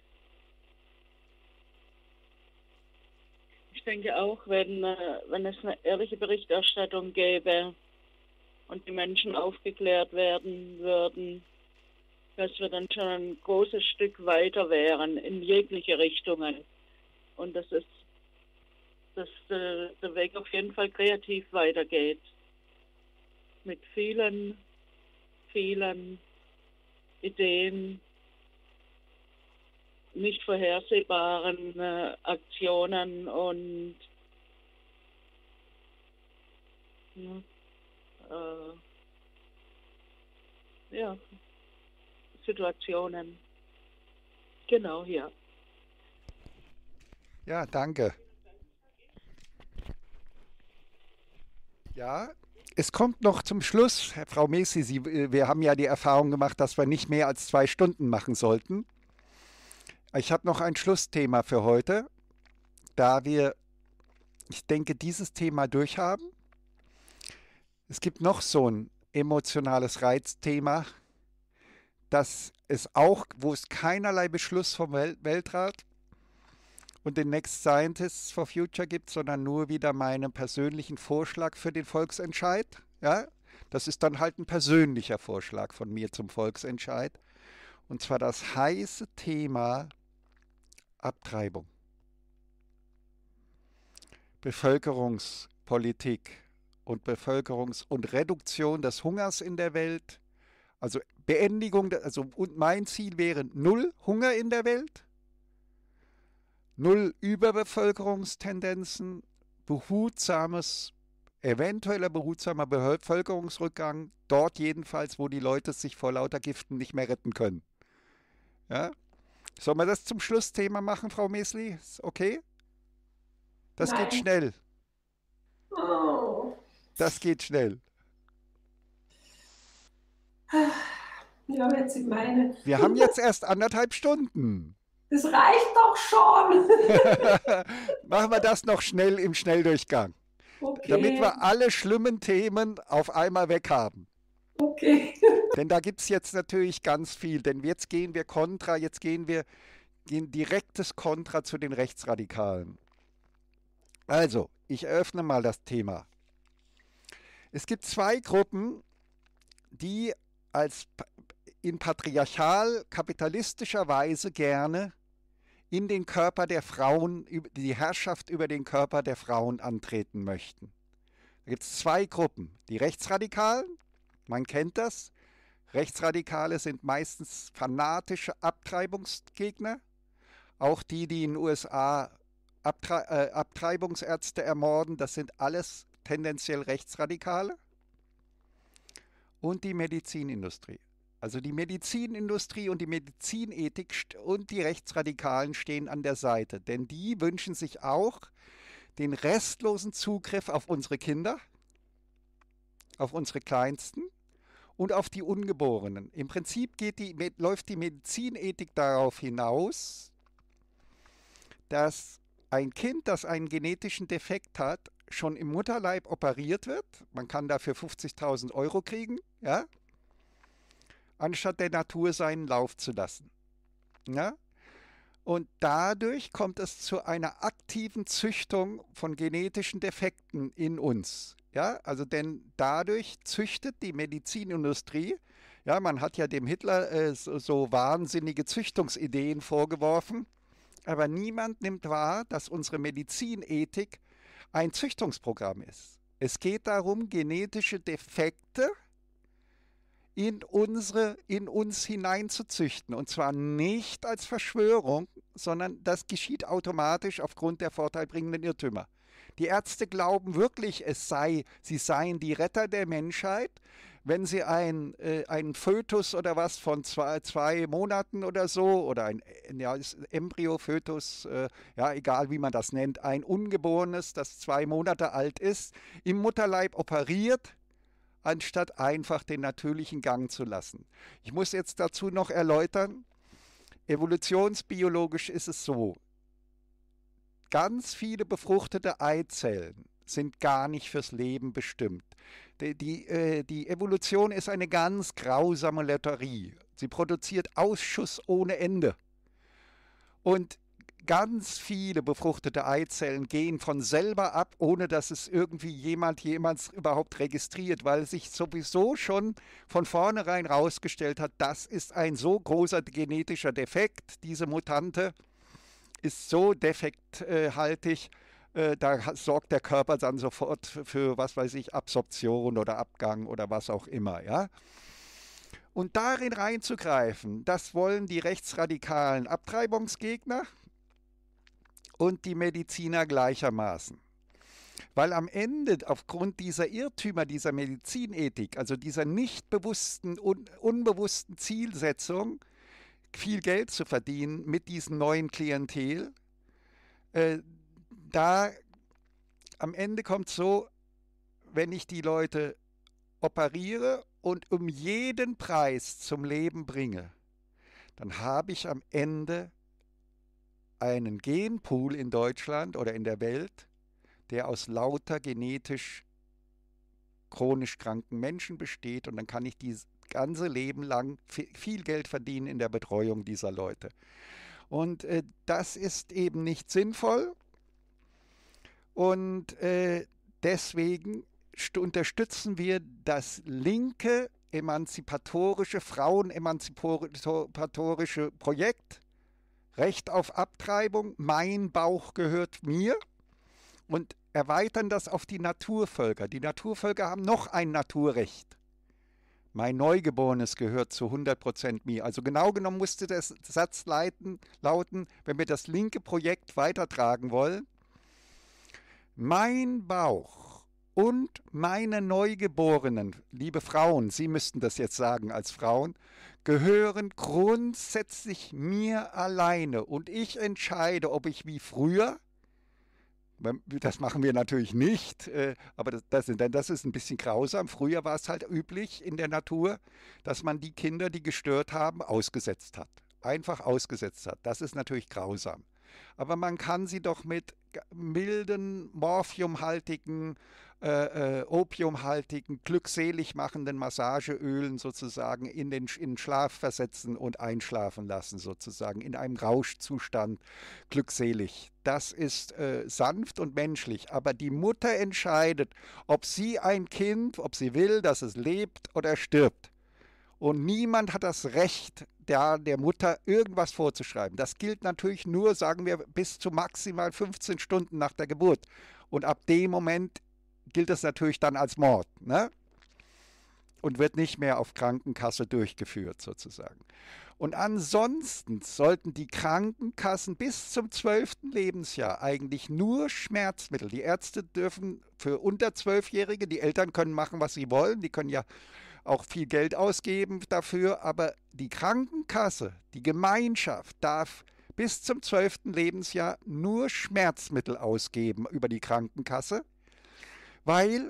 ich denke auch, wenn es eine ehrliche Berichterstattung gäbe und die Menschen aufgeklärt werden würden, dass wir dann schon ein großes Stück weiter wären in jegliche Richtungen. Und dass der Weg auf jeden Fall kreativ weitergeht. Mit vielen, vielen Ideen, nicht vorhersehbaren Aktionen und ja, Situationen. Genau, ja. Ja, danke. Ja, es kommt noch zum Schluss, Frau Messi, wir haben ja die Erfahrung gemacht, dass wir nicht mehr als 2 Stunden machen sollten. Ich habe noch ein Schlussthema für heute, da wir, ich denke, dieses Thema durchhaben. Es gibt noch so ein emotionales Reizthema, wo es keinerlei Beschluss vom Weltrat und den Next Scientists for Future gibt, sondern nur wieder meinen persönlichen Vorschlag für den Volksentscheid. Ja, das ist dann halt ein persönlicher Vorschlag von mir zum Volksentscheid. Und zwar das heiße Thema Abtreibung, Bevölkerungspolitik und und Reduktion des Hungers in der Welt. Also Beendigung, und mein Ziel wäre 0 Hunger in der Welt, 0 Überbevölkerungstendenzen, eventueller behutsamer Bevölkerungsrückgang, dort jedenfalls, wo die Leute sich vor lauter Giften nicht mehr retten können. Ja? Sollen wir das zum Schlussthema machen, Frau Mesli? Ist okay? Das geht Nein. schnell. Oh. Das geht schnell. Ja, wenn Sie meinen. Wir haben jetzt erst 1,5 Stunden. Das reicht doch schon. Machen wir das noch schnell im Schnelldurchgang, Okay. damit wir alle schlimmen Themen auf einmal weg haben. Okay. Denn da gibt es jetzt natürlich ganz viel. Denn jetzt gehen wir direktes Kontra zu den Rechtsradikalen. Also, ich eröffne mal das Thema. Es gibt 2 Gruppen, die in patriarchal-kapitalistischer Weise gerne in den Körper der Frauen, die Herrschaft über den Körper der Frauen antreten möchten. Da gibt es 2 Gruppen. Die Rechtsradikalen, man kennt das. Rechtsradikale sind meistens fanatische Abtreibungsgegner. Auch die in den USA Abtreibungsärzte ermorden, das sind alles tendenziell Rechtsradikale. Und die Medizinindustrie. Also die Medizinindustrie und die Medizinethik und die Rechtsradikalen stehen an der Seite, denn die wünschen sich auch den restlosen Zugriff auf unsere Kinder, auf unsere Kleinsten und auf die Ungeborenen. Im Prinzip läuft die Medizinethik darauf hinaus, dass ein Kind, das einen genetischen Defekt hat, schon im Mutterleib operiert wird. Man kann dafür 50.000 € kriegen, ja, anstatt der Natur seinen Lauf zu lassen. Ja? Und dadurch kommt es zu einer aktiven Züchtung von genetischen Defekten in uns. Ja? Also denn dadurch züchtet die Medizinindustrie, ja, man hat ja dem Hitler so wahnsinnige Züchtungsideen vorgeworfen, aber niemand nimmt wahr, dass unsere Medizinethik ein Züchtungsprogramm ist. Es geht darum, genetische Defekte in uns hineinzuzüchten. Und zwar nicht als Verschwörung, sondern das geschieht automatisch aufgrund der vorteilbringenden Irrtümer. Die Ärzte glauben wirklich, sie seien die Retter der Menschheit, wenn sie einen Fötus oder was von zwei Monaten oder so, oder ein Embryo, Fötus, ja, egal wie man das nennt, ein Ungeborenes, das 2 Monate alt ist, im Mutterleib operiert, anstatt einfach den natürlichen Gang zu lassen. Ich muss jetzt dazu noch erläutern, evolutionsbiologisch ist es so, ganz viele befruchtete Eizellen sind gar nicht fürs Leben bestimmt. Die Evolution ist eine ganz grausame Lotterie. Sie produziert Ausschuss ohne Ende. Und ganz viele befruchtete Eizellen gehen von selber ab, ohne dass es irgendwie jemand überhaupt registriert, weil sich sowieso schon von vornherein herausgestellt hat, das ist ein so großer genetischer Defekt, diese Mutante ist so defekthaltig, da sorgt der Körper dann sofort für, was weiß ich, Absorption oder Abgang oder was auch immer, ja. Und darin reinzugreifen, das wollen die rechtsradikalen Abtreibungsgegner und die Mediziner gleichermaßen. Weil am Ende aufgrund dieser Irrtümer, dieser Medizinethik, also dieser nicht bewussten, unbewussten Zielsetzung, viel Geld zu verdienen mit diesem neuen Klientel, da am Ende kommt so, wenn ich die Leute operiere und um jeden Preis zum Leben bringe, dann habe ich am Ende einen Genpool in Deutschland oder in der Welt, der aus lauter genetisch chronisch kranken Menschen besteht, und dann kann ich das ganze Leben lang viel Geld verdienen in der Betreuung dieser Leute. Und das ist eben nicht sinnvoll. Und deswegen unterstützen wir das linke, frauenemanzipatorische Projekt, Recht auf Abtreibung, mein Bauch gehört mir, und erweitern das auf die Naturvölker. Die Naturvölker haben noch ein Naturrecht. Mein Neugeborenes gehört zu 100% mir. Also genau genommen musste der Satz lauten, wenn wir das linke Projekt weitertragen wollen: Mein Bauch und meine Neugeborenen, liebe Frauen, Sie müssten das jetzt sagen als Frauen, gehören grundsätzlich mir alleine, und ich entscheide, ob ich wie früher, das machen wir natürlich nicht, aber das ist ein bisschen grausam. Früher war es halt üblich in der Natur, dass man die Kinder, die gestört haben, ausgesetzt hat. Einfach ausgesetzt hat. Das ist natürlich grausam. Aber man kann sie doch mit milden, morphiumhaltigen, opiumhaltigen, glückselig machenden Massageölen sozusagen in den Schlaf versetzen und einschlafen lassen, sozusagen in einem Rauschzustand, glückselig. Das ist sanft und menschlich, aber die Mutter entscheidet, ob sie will, dass es lebt oder stirbt. Und niemand hat das Recht, der Mutter irgendwas vorzuschreiben. Das gilt natürlich nur, sagen wir, bis zu maximal 15 Stunden nach der Geburt. Und ab dem Moment gilt es natürlich dann als Mord, ne? Und wird nicht mehr auf Krankenkasse durchgeführt, sozusagen. Und ansonsten sollten die Krankenkassen bis zum 12. Lebensjahr eigentlich nur Schmerzmittel. Die Ärzte dürfen für unter 12-Jährige, die Eltern können machen, was sie wollen, die können ja auch viel Geld ausgeben dafür, aber die Krankenkasse, die Gemeinschaft darf bis zum 12. Lebensjahr nur Schmerzmittel ausgeben über die Krankenkasse, weil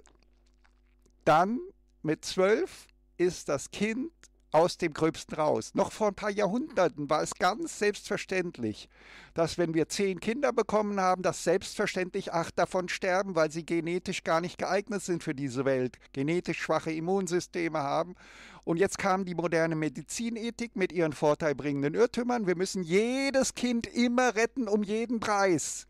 dann mit 12 ist das Kind aus dem Gröbsten raus. Noch vor ein paar Jahrhunderten war es ganz selbstverständlich, dass wenn wir 10 Kinder bekommen haben, dass selbstverständlich 8 davon sterben, weil sie genetisch gar nicht geeignet sind für diese Welt, genetisch schwache Immunsysteme haben. Und jetzt kam die moderne Medizinethik mit ihren vorteilbringenden Irrtümern. Wir müssen jedes Kind immer retten um jeden Preis.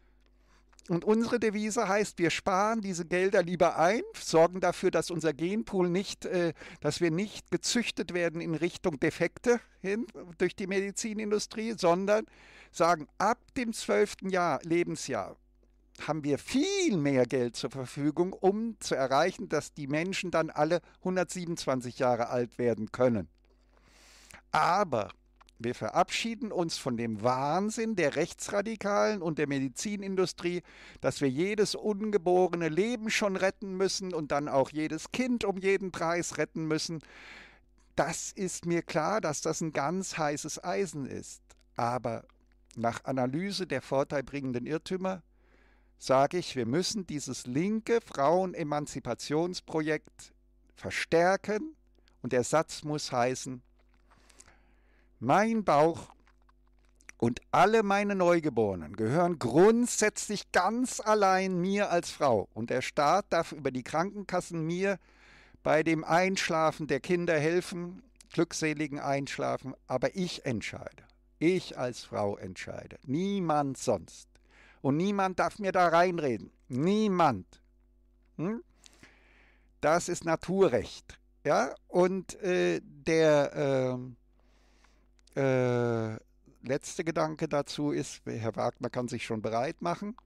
Und unsere Devise heißt, wir sparen diese Gelder lieber ein, sorgen dafür, dass unser Genpool dass wir nicht gezüchtet werden in Richtung Defekte hin durch die Medizinindustrie, sondern sagen, ab dem 12. Lebensjahr haben wir viel mehr Geld zur Verfügung, um zu erreichen, dass die Menschen dann alle 127 Jahre alt werden können. Aber Wir verabschieden uns von dem Wahnsinn der Rechtsradikalen und der Medizinindustrie, dass wir jedes ungeborene Leben schon retten müssen und dann auch jedes Kind um jeden Preis retten müssen. Das ist mir klar, dass das ein ganz heißes Eisen ist. Aber nach Analyse der vorteilbringenden Irrtümer sage ich, wir müssen dieses linke Frauenemanzipationsprojekt verstärken und der Satz muss heißen: Mein Bauch und alle meine Neugeborenen gehören grundsätzlich ganz allein mir als Frau und der Staat darf über die Krankenkassen mir bei dem Einschlafen der Kinder helfen, glückseligen Einschlafen, aber ich entscheide. Ich als Frau entscheide. Niemand sonst. Und niemand darf mir da reinreden. Niemand. Das ist Naturrecht. Ja? Und der letzte Gedanke dazu ist, Herr Wagner kann sich schon bereit machen.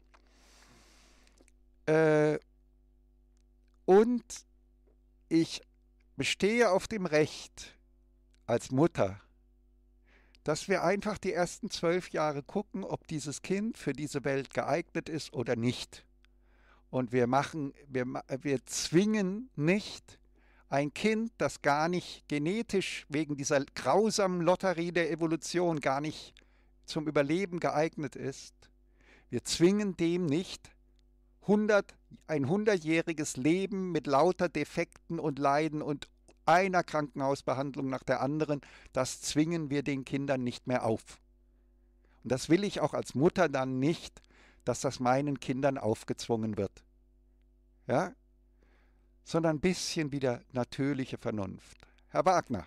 Und ich bestehe auf dem Recht als Mutter, dass wir einfach die ersten 12 Jahre gucken, ob dieses Kind für diese Welt geeignet ist oder nicht. Und wir zwingen nicht ein Kind, das gar nicht genetisch wegen dieser grausamen Lotterie der Evolution gar nicht zum Überleben geeignet ist. Wir zwingen dem nicht ein 100-jähriges Leben mit lauter Defekten und Leiden und einer Krankenhausbehandlung nach der anderen, das zwingen wir den Kindern nicht mehr auf. Und das will ich auch als Mutter dann nicht, dass das meinen Kindern aufgezwungen wird. Ja? Sondern ein bisschen wieder natürliche Vernunft. Herr Wagner.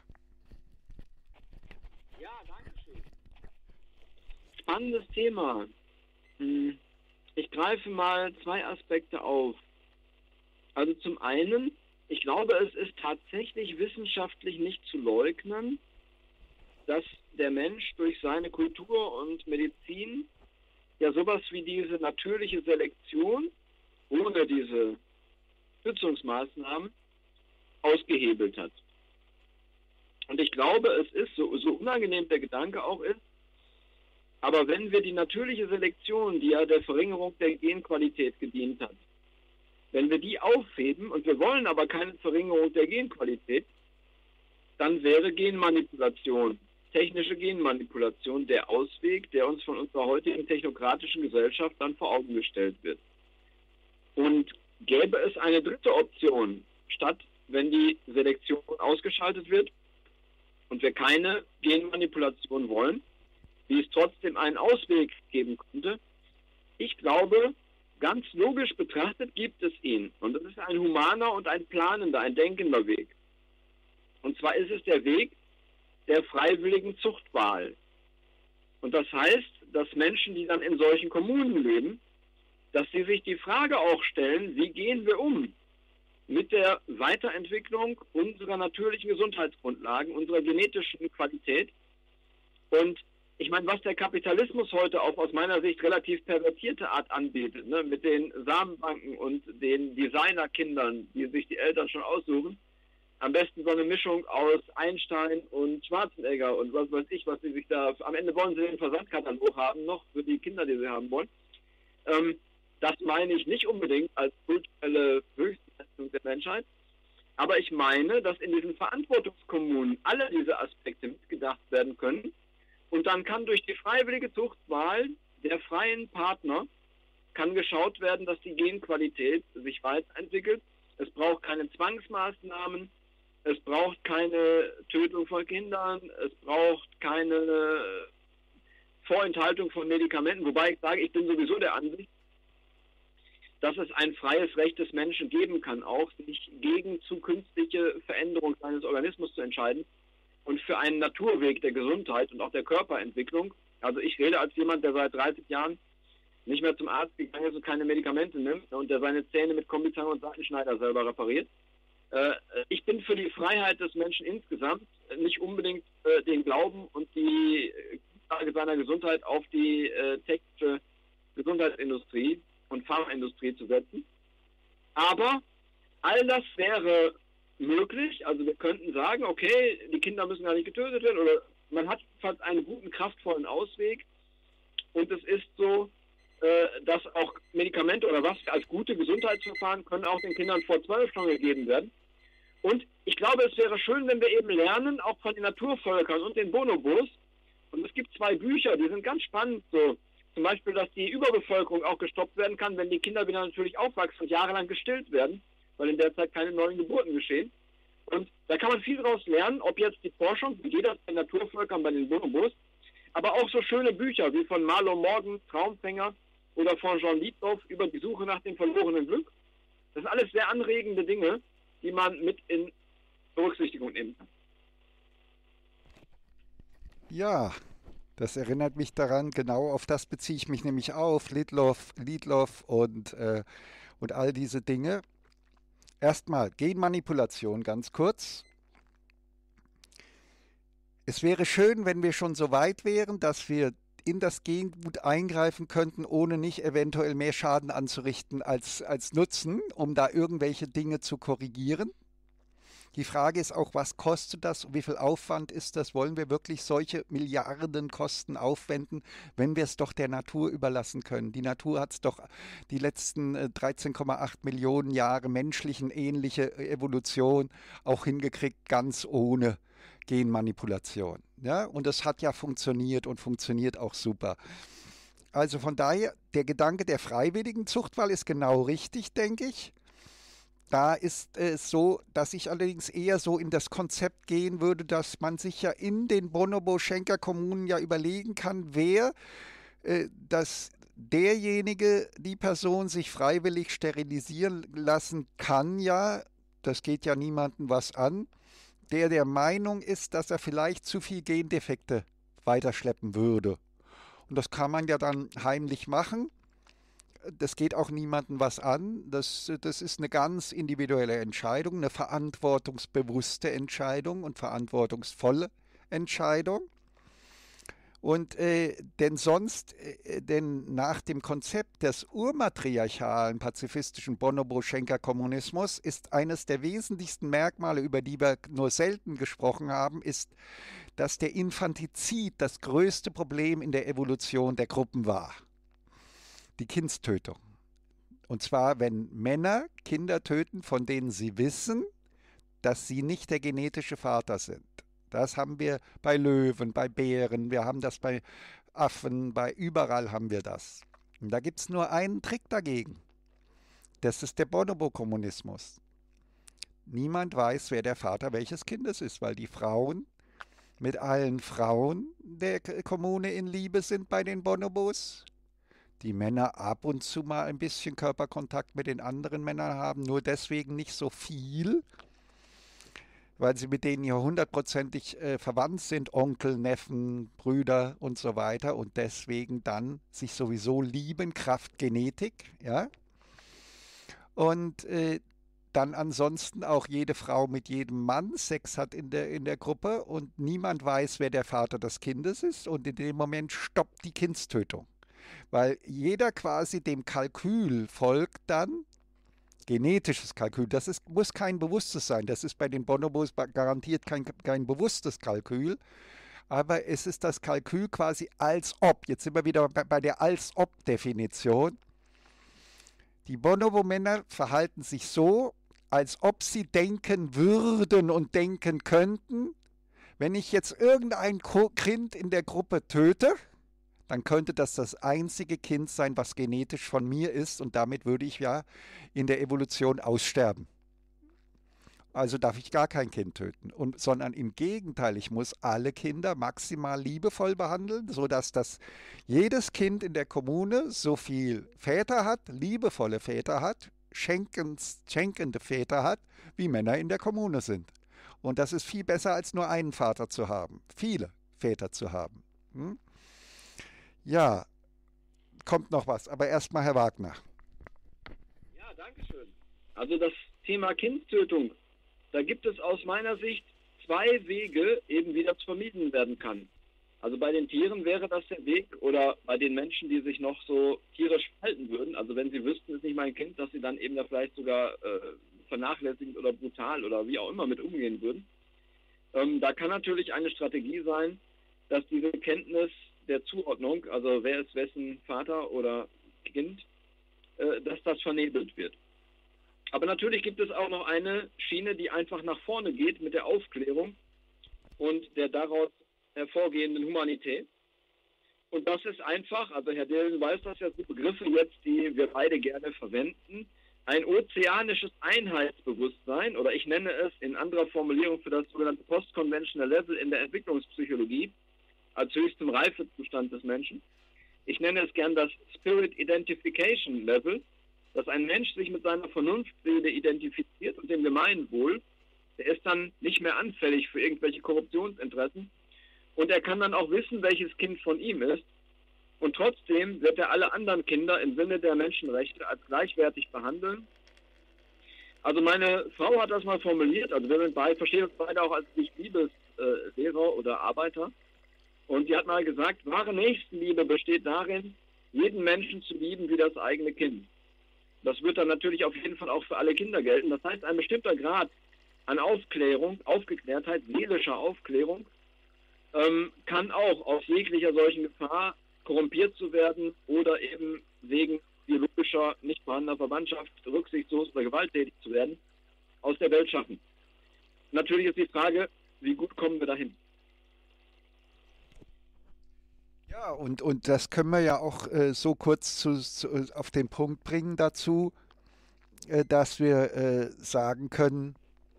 Ja, danke schön. Spannendes Thema. Ich greife mal 2 Aspekte auf. Also zum einen, ich glaube, es ist tatsächlich wissenschaftlich nicht zu leugnen, dass der Mensch durch seine Kultur und Medizin ja sowas wie diese natürliche Selektion ohne diese Stützungsmaßnahmen ausgehebelt hat. Und ich glaube, es ist, so unangenehm der Gedanke auch ist, aber wenn wir die natürliche Selektion, die ja der Verringerung der Genqualität gedient hat, wenn wir die aufheben und wir wollen aber keine Verringerung der Genqualität, dann wäre Genmanipulation, technische Genmanipulation der Ausweg, der uns von unserer heutigen technokratischen Gesellschaft dann vor Augen gestellt wird. Und gäbe es eine dritte Option, statt wenn die Selektion ausgeschaltet wird und wir keine Genmanipulation wollen, wie es trotzdem einen Ausweg geben könnte? Ich glaube, ganz logisch betrachtet gibt es ihn. Und das ist ein humaner und ein planender, ein denkender Weg. Und zwar ist es der Weg der freiwilligen Zuchtwahl. Und das heißt, dass Menschen, die dann in solchen Kommunen leben, dass sie sich die Frage auch stellen, wie gehen wir um mit der Weiterentwicklung unserer natürlichen Gesundheitsgrundlagen, unserer genetischen Qualität. Und ich meine, was der Kapitalismus heute auch aus meiner Sicht relativ pervertierte Art anbietet, ne, mit den Samenbanken und den Designerkindern, die sich die Eltern schon aussuchen, am besten so eine Mischung aus Einstein und Schwarzenegger und was weiß ich, was sie sich da, am Ende wollen sie den Versandkatalog haben, noch für die Kinder, die sie haben wollen. Das meine ich nicht unbedingt als kulturelle Höchstleistung der Menschheit, aber ich meine, dass in diesen Verantwortungskommunen alle diese Aspekte mitgedacht werden können. Und dann kann durch die freiwillige Zuchtwahl der freien Partner kann geschaut werden, dass die Genqualität sich weiterentwickelt. Es braucht keine Zwangsmaßnahmen, es braucht keine Tötung von Kindern, es braucht keine Vorenthaltung von Medikamenten, wobei ich sage, ich bin sowieso der Ansicht, dass es ein freies Recht des Menschen geben kann, auch sich gegen zukünftige Veränderung seines Organismus zu entscheiden. Und für einen Naturweg der Gesundheit und auch der Körperentwicklung, also ich rede als jemand, der seit 30 Jahren nicht mehr zum Arzt gegangen ist und keine Medikamente nimmt und der seine Zähne mit Kombizange und Seitenschneider selber repariert. Ich bin für die Freiheit des Menschen insgesamt, nicht unbedingt den Glauben und die Grundlage seiner Gesundheit auf die technische Gesundheitsindustrie und Pharmaindustrie zu setzen. Aber all das wäre möglich, also wir könnten sagen, okay, die Kinder müssen gar nicht getötet werden oder man hat fast einen guten, kraftvollen Ausweg. Und es ist so, dass auch Medikamente oder was als gute Gesundheitsverfahren können auch den Kindern vor 12 schon gegeben werden. Und ich glaube, es wäre schön, wenn wir eben lernen, auch von den Naturvölkern und den Bonobos. Und es gibt 2 Bücher, die sind ganz spannend. So, zum Beispiel, dass die Überbevölkerung auch gestoppt werden kann, wenn die Kinder wieder natürlich aufwachsen und jahrelang gestillt werden, weil in der Zeit keine neuen Geburten geschehen. Und da kann man viel daraus lernen, ob jetzt die Forschung, wie geht das bei den Naturvölkern, bei den Bonobos, aber auch so schöne Bücher wie von Marlo Morgan, Traumfänger, oder von Jean Liethoff über die Suche nach dem verlorenen Glück. Das sind alles sehr anregende Dinge, die man mit in Berücksichtigung nehmen kann. Ja, das erinnert mich daran, genau auf das beziehe ich mich nämlich auf, Liethoff und all diese Dinge. Erstmal Genmanipulation, ganz kurz. Es wäre schön, wenn wir schon so weit wären, dass wir in das Gengut eingreifen könnten, ohne nicht eventuell mehr Schaden anzurichten als Nutzen, um da irgendwelche Dinge zu korrigieren. Die Frage ist auch, was kostet das? Wie viel Aufwand ist das? Wollen wir wirklich solche Milliardenkosten aufwenden, wenn wir es doch der Natur überlassen können? Die Natur hat es doch die letzten 13,8 Millionen Jahre menschlichen ähnliche Evolution auch hingekriegt, ganz ohne Genmanipulation. Ja? Und das hat ja funktioniert und funktioniert auch super. Also von daher, der Gedanke der freiwilligen Zuchtwahl ist genau richtig, denke ich. Da ist es so, dass ich allerdings eher so in das Konzept gehen würde, dass man sich ja in den Bonobo-Schenker-Kommunen ja überlegen kann, wer die Person sich freiwillig sterilisieren lassen kann, ja, das geht ja niemandem was an, der Meinung ist, dass er vielleicht zu viel Gendefekte weiterschleppen würde. Und das kann man ja dann heimlich machen. Das geht auch niemandem was an. Das ist eine ganz individuelle Entscheidung, eine verantwortungsbewusste Entscheidung und verantwortungsvolle Entscheidung. Und denn nach dem Konzept des urmatriarchalen pazifistischen Bonobo-Schenker-Kommunismus ist eines der wesentlichsten Merkmale, über die wir nur selten gesprochen haben, ist, dass der Infantizid das größte Problem in der Evolution der Gruppen war. Die Kindstötung. Und zwar, wenn Männer Kinder töten, von denen sie wissen, dass sie nicht der genetische Vater sind. Das haben wir bei Löwen, bei Bären, wir haben das bei Affen, überall haben wir das. Und da gibt es nur einen Trick dagegen. Das ist der Bonobo-Kommunismus. Niemand weiß, wer der Vater welches Kindes ist, weil die Frauen mit allen Frauen der Kommune in Liebe sind bei den Bonobos. Die Männer ab und zu mal ein bisschen Körperkontakt mit den anderen Männern haben, nur deswegen nicht so viel, weil sie mit denen ja hundertprozentig verwandt sind, Onkel, Neffen, Brüder und so weiter und deswegen dann sich sowieso lieben, Kraft Genetik, ja. Und dann ansonsten auch jede Frau mit jedem Mann Sex hat in der Gruppe und niemand weiß, wer der Vater des Kindes ist und in dem Moment stoppt die Kindstötung. Weil jeder quasi dem Kalkül folgt dann, genetisches Kalkül, muss kein bewusstes sein, das ist bei den Bonobos garantiert kein bewusstes Kalkül, aber es ist das Kalkül quasi als ob, jetzt sind wir wieder bei der als-ob-Definition. Die Bonobo-Männer verhalten sich so, als ob sie denken würden und denken könnten, wenn ich jetzt irgendein Kind in der Gruppe töte, dann könnte das einzige Kind sein, was genetisch von mir ist und damit würde ich ja in der Evolution aussterben. Also darf ich gar kein Kind töten, sondern im Gegenteil, ich muss alle Kinder maximal liebevoll behandeln, sodass jedes Kind in der Kommune so viel Väter hat, liebevolle Väter hat, schenkende Väter hat, wie Männer in der Kommune sind. Und das ist viel besser, als nur einen Vater zu haben, viele Väter zu haben. Ja, kommt noch was, aber erstmal Herr Wagner. Ja, danke schön. Also das Thema Kindstötung, da gibt es aus meiner Sicht 2 Wege, eben wie das vermieden werden kann. Also bei den Tieren wäre das der Weg oder bei den Menschen, die sich noch so tierisch verhalten würden, also wenn sie wüssten, es ist nicht mein Kind, dass sie dann eben da vielleicht sogar vernachlässigend oder brutal oder wie auch immer mit umgehen würden. Da kann natürlich eine Strategie sein, dass diese Kenntnis der Zuordnung, also wer ist wessen Vater oder Kind, dass das vernebelt wird. Aber natürlich gibt es auch noch eine Schiene, die einfach nach vorne geht mit der Aufklärung und der daraus hervorgehenden Humanität. Und das ist einfach, also Herr Dillon weiß das ja, die Begriffe jetzt, die wir beide gerne verwenden, ein ozeanisches Einheitsbewusstsein, oder ich nenne es in anderer Formulierung für das sogenannte Post-Conventional Level in der Entwicklungspsychologie als höchstem Reifezustand des Menschen. Ich nenne es gern das Spirit Identification Level, dass ein Mensch sich mit seiner Vernunftseele identifiziert und dem Gemeinwohl. Der ist dann nicht mehr anfällig für irgendwelche Korruptionsinteressen und er kann dann auch wissen, welches Kind von ihm ist. Und trotzdem wird er alle anderen Kinder im Sinne der Menschenrechte als gleichwertig behandeln. Also meine Frau hat das mal formuliert, also wir sind verstehen uns beide auch als Liebes-Lehrer oder Arbeiter. Und sie hat mal gesagt, wahre Nächstenliebe besteht darin, jeden Menschen zu lieben wie das eigene Kind. Das wird dann natürlich auf jeden Fall auch für alle Kinder gelten. Das heißt, ein bestimmter Grad an Aufklärung, Aufgeklärtheit, seelischer Aufklärung, kann auch aus jeglicher solchen Gefahr, korrumpiert zu werden oder eben wegen biologischer, nicht vorhandener Verwandtschaft, rücksichtslos oder gewalttätig zu werden, aus der Welt schaffen. Natürlich ist die Frage, wie gut kommen wir dahin? Ja, und das können wir ja auch so kurz auf den Punkt bringen dazu, dass wir sagen können,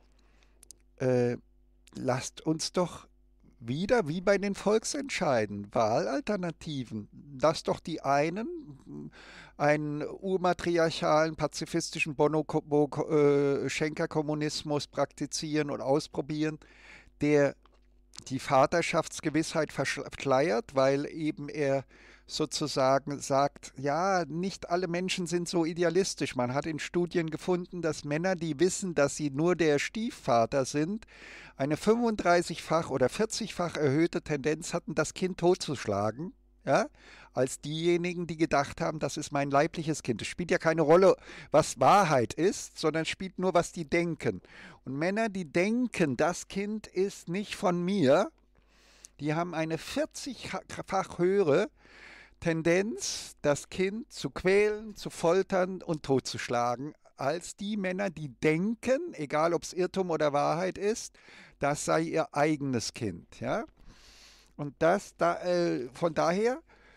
lasst uns doch wieder wie bei den Volksentscheiden, Wahlalternativen. Lass doch die einen einen urmatriarchalen, pazifistischen Schenker-Kommunismus praktizieren und ausprobieren, der die Vaterschaftsgewissheit verschleiert, weil eben er sozusagen sagt, ja, nicht alle Menschen sind so idealistisch. Man hat in Studien gefunden, dass Männer, die wissen, dass sie nur der Stiefvater sind, eine 35-fach oder 40-fach erhöhte Tendenz hatten, das Kind totzuschlagen, ja, als diejenigen, die gedacht haben, das ist mein leibliches Kind. Es spielt ja keine Rolle, was Wahrheit ist, sondern spielt nur, was die denken. Und Männer, die denken, das Kind ist nicht von mir, die haben eine 40-fach höhere Tendenz, das Kind zu quälen, zu foltern und totzuschlagen, als die Männer, die denken, egal ob es Irrtum oder Wahrheit ist, das sei ihr eigenes Kind. Ja? Und von daher,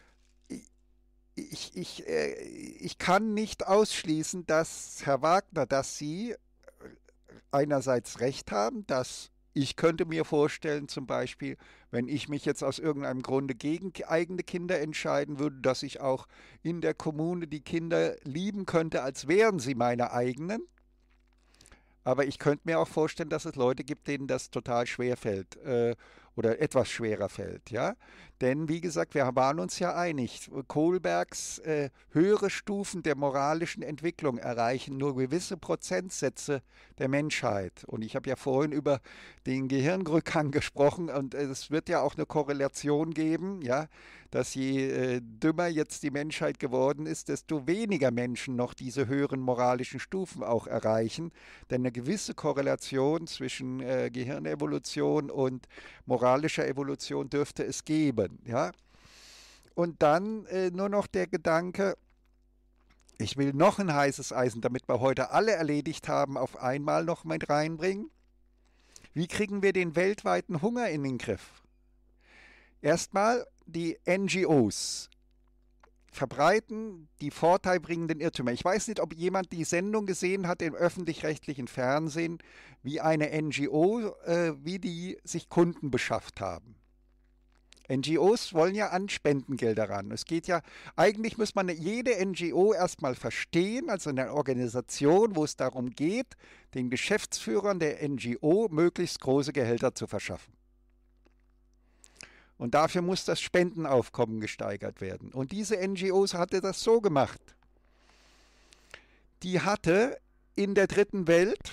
ich kann nicht ausschließen, dass Herr Wagner, dass Sie einerseits recht haben, dass ich könnte mir vorstellen, zum Beispiel, wenn ich mich jetzt aus irgendeinem Grunde gegen eigene Kinder entscheiden würde, dass ich auch in der Kommune die Kinder lieben könnte, als wären sie meine eigenen. Aber ich könnte mir auch vorstellen, dass es Leute gibt, denen das total schwer fällt oder etwas schwerer fällt. Ja? Denn wie gesagt, wir waren uns ja einig, Kohlbergs höhere Stufen der moralischen Entwicklung erreichen nur gewisse Prozentsätze der Menschheit. Und ich habe ja vorhin über den Gehirnrückgang gesprochen und es wird ja auch eine Korrelation geben, ja, dass je dümmer jetzt die Menschheit geworden ist, desto weniger Menschen noch diese höheren moralischen Stufen auch erreichen. Denn eine gewisse Korrelation zwischen Gehirnevolution und moralischer Evolution dürfte es geben. Ja? Und dann nur noch der Gedanke, ich will noch ein heißes Eisen, damit wir heute alle erledigt haben, auf einmal noch mit reinbringen. Wie kriegen wir den weltweiten Hunger in den Griff? Erstmal die NGOs verbreiten die vorteilbringenden Irrtümer. Ich weiß nicht, ob jemand die Sendung gesehen hat im öffentlich-rechtlichen Fernsehen, wie eine NGO, wie die sich Kunden beschafft haben. NGOs wollen ja an Spendengelder ran. Es geht ja, eigentlich muss man jede NGO erstmal verstehen, also eine Organisation, wo es darum geht, den Geschäftsführern der NGO möglichst große Gehälter zu verschaffen. Und dafür muss das Spendenaufkommen gesteigert werden. Und diese NGOs hatte das so gemacht. Die hatte in der dritten Welt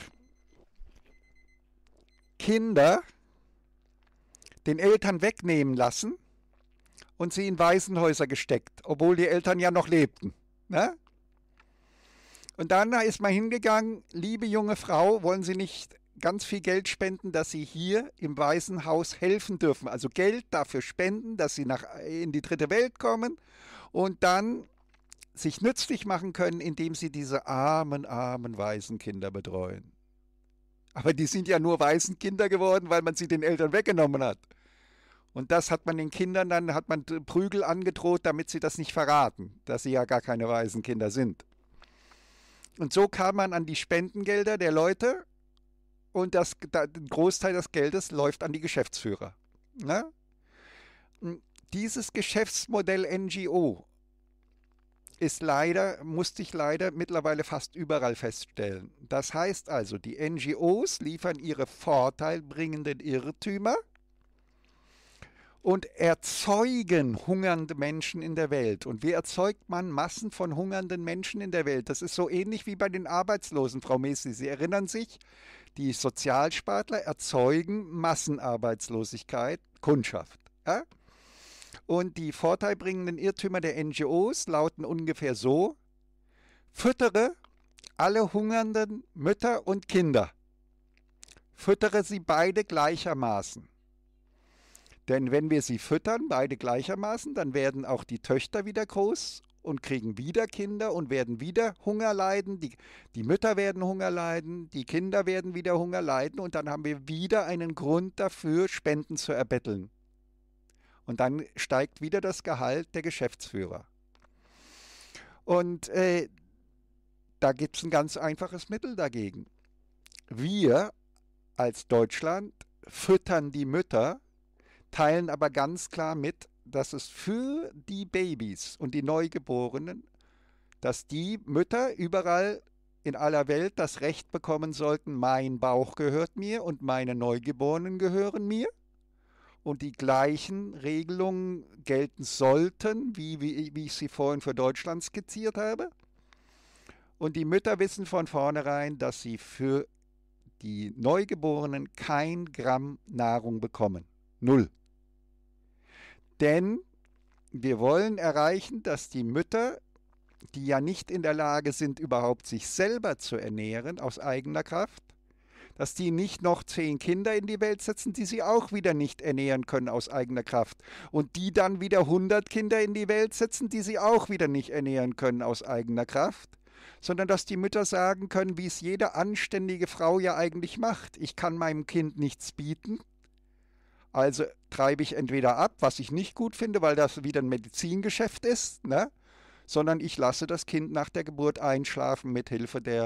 Kinder den Eltern wegnehmen lassen und sie in Waisenhäuser gesteckt, obwohl die Eltern ja noch lebten. Ne? Und dann ist man hingegangen, liebe junge Frau, wollen Sie nicht ganz viel Geld spenden, dass sie hier im Waisenhaus helfen dürfen. Also Geld dafür spenden, dass sie in die dritte Welt kommen und dann sich nützlich machen können, indem sie diese armen Waisenkinder betreuen. Aber die sind ja nur Waisenkinder geworden, weil man sie den Eltern weggenommen hat. Und das hat man den Kindern dann, hat man Prügel angedroht, damit sie das nicht verraten, dass sie ja gar keine Waisenkinder sind. Und so kam man an die Spendengelder der Leute und ein Großteil des Geldes läuft an die Geschäftsführer. Ne? Dieses Geschäftsmodell NGO musste ich leider mittlerweile fast überall feststellen. Das heißt also, die NGOs liefern ihre vorteilbringenden Irrtümer und erzeugen hungernde Menschen in der Welt. Und wie erzeugt man Massen von hungernden Menschen in der Welt? Das ist so ähnlich wie bei den Arbeitslosen, Frau Messi. Sie erinnern sich, die Sozialspartler erzeugen Massenarbeitslosigkeit, Kundschaft. Ja? Und die vorteilbringenden Irrtümer der NGOs lauten ungefähr so: Füttere alle hungernden Mütter und Kinder. Füttere sie beide gleichermaßen. Denn wenn wir sie füttern, beide gleichermaßen, dann werden auch die Töchter wieder groß und kriegen wieder Kinder und werden wieder Hunger leiden. Die Mütter werden Hunger leiden, die Kinder werden wieder Hunger leiden und dann haben wir wieder einen Grund dafür, Spenden zu erbetteln. Und dann steigt wieder das Gehalt der Geschäftsführer. Und da gibt es ein ganz einfaches Mittel dagegen. Wir als Deutschland füttern die Mütter, teilen aber ganz klar mit, dass es für die Babys und die Neugeborenen, dass die Mütter überall in aller Welt das Recht bekommen sollten, mein Bauch gehört mir und meine Neugeborenen gehören mir. Und die gleichen Regelungen gelten sollten, wie ich sie vorhin für Deutschland skizziert habe. Und die Mütter wissen von vornherein, dass sie für die Neugeborenen kein Gramm Nahrung bekommen. 0. Denn wir wollen erreichen, dass die Mütter, die ja nicht in der Lage sind, überhaupt sich selber zu ernähren aus eigener Kraft, dass die nicht noch 10 Kinder in die Welt setzen, die sie auch wieder nicht ernähren können aus eigener Kraft. Und die dann wieder 100 Kinder in die Welt setzen, die sie auch wieder nicht ernähren können aus eigener Kraft. Sondern dass die Mütter sagen können, wie es jede anständige Frau ja eigentlich macht. Ich kann meinem Kind nichts bieten, also treibe ich entweder ab, was ich nicht gut finde, weil das wieder ein Medizingeschäft ist, ne? Sondern ich lasse das Kind nach der Geburt einschlafen mit Hilfe der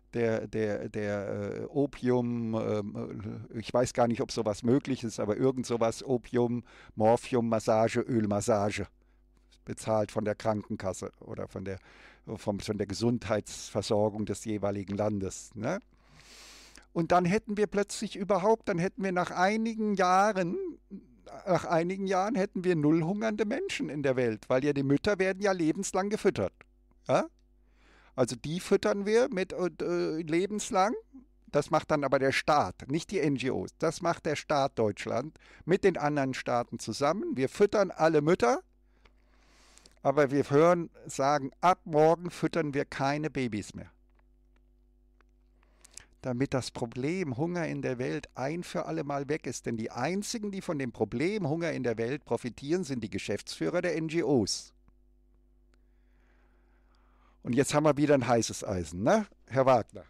Opium, ich weiß gar nicht, ob sowas möglich ist, aber irgend sowas, Opium, Morphium, Massage, Ölmassage, bezahlt von der Krankenkasse oder von der Gesundheitsversorgung des jeweiligen Landes. Ne? Und dann hätten wir plötzlich nach einigen Jahren hätten wir 0 hungernde Menschen in der Welt, weil ja die Mütter werden ja lebenslang gefüttert. Ja? Also die füttern wir mit lebenslang. Das macht dann aber der Staat, nicht die NGOs. Das macht der Staat Deutschland mit den anderen Staaten zusammen. Wir füttern alle Mütter, aber wir sagen, ab morgen füttern wir keine Babys mehr. Damit das Problem Hunger in der Welt ein für alle Mal weg ist. Denn die einzigen, die von dem Problem Hunger in der Welt profitieren, sind die Geschäftsführer der NGOs. Und jetzt haben wir wieder ein heißes Eisen, ne? Herr Wagner.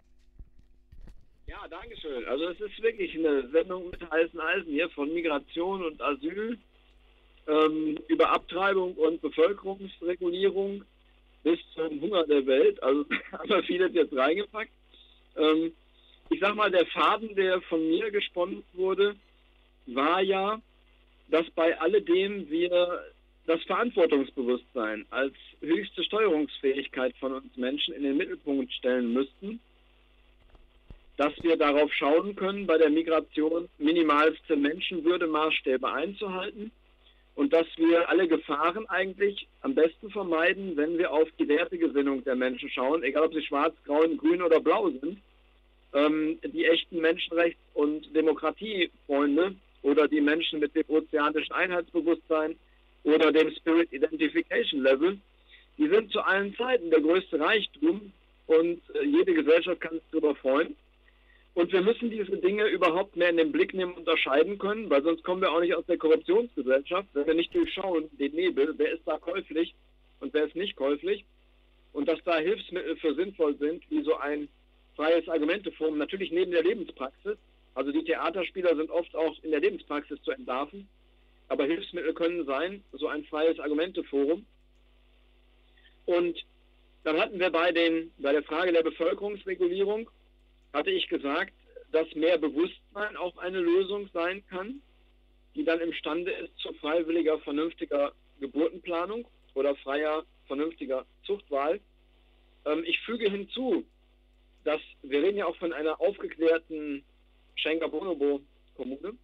Ja, danke schön. Also es ist wirklich eine Sendung mit heißen Eisen hier von Migration und Asyl über Abtreibung und Bevölkerungsregulierung bis zum Hunger der Welt. Also haben wir vieles jetzt reingepackt. Ich sag mal, der Faden, der von mir gesponnen wurde, war ja, dass bei alledem wir das Verantwortungsbewusstsein als höchste Steuerungsfähigkeit von uns Menschen in den Mittelpunkt stellen müssten, dass wir darauf schauen können, bei der Migration minimalste Menschenwürdemaßstäbe einzuhalten und dass wir alle Gefahren eigentlich am besten vermeiden, wenn wir auf die Wertegesinnung der Menschen schauen, egal ob sie schwarz, grün, grün oder blau sind. Die echten Menschenrechts- und Demokratiefreunde oder die Menschen mit dem ozeanischen Einheitsbewusstsein oder dem Spirit Identification Level, die sind zu allen Zeiten der größte Reichtum und jede Gesellschaft kann sich darüber freuen. Und wir müssen diese Dinge überhaupt mehr in den Blick nehmen und unterscheiden können, weil sonst kommen wir auch nicht aus der Korruptionsgesellschaft, wenn wir nicht durchschauen, den Nebel, wer ist da käuflich und wer ist nicht käuflich. Und dass da Hilfsmittel für sinnvoll sind, wie so ein freies Argumenteforum, natürlich neben der Lebenspraxis. Also die Theaterspieler sind oft auch in der Lebenspraxis zu entlarven. Aber Hilfsmittel können sein, so ein freies Argumenteforum. Und dann hatten wir bei der Frage der Bevölkerungsregulierung, hatte ich gesagt, dass mehr Bewusstsein auch eine Lösung sein kann, die dann imstande ist zu freiwilliger, vernünftiger Geburtenplanung oder freier, vernünftiger Zuchtwahl. Ich füge hinzu, dass wir reden ja auch von einer aufgeklärten Schenker-Bonobo-Kommune.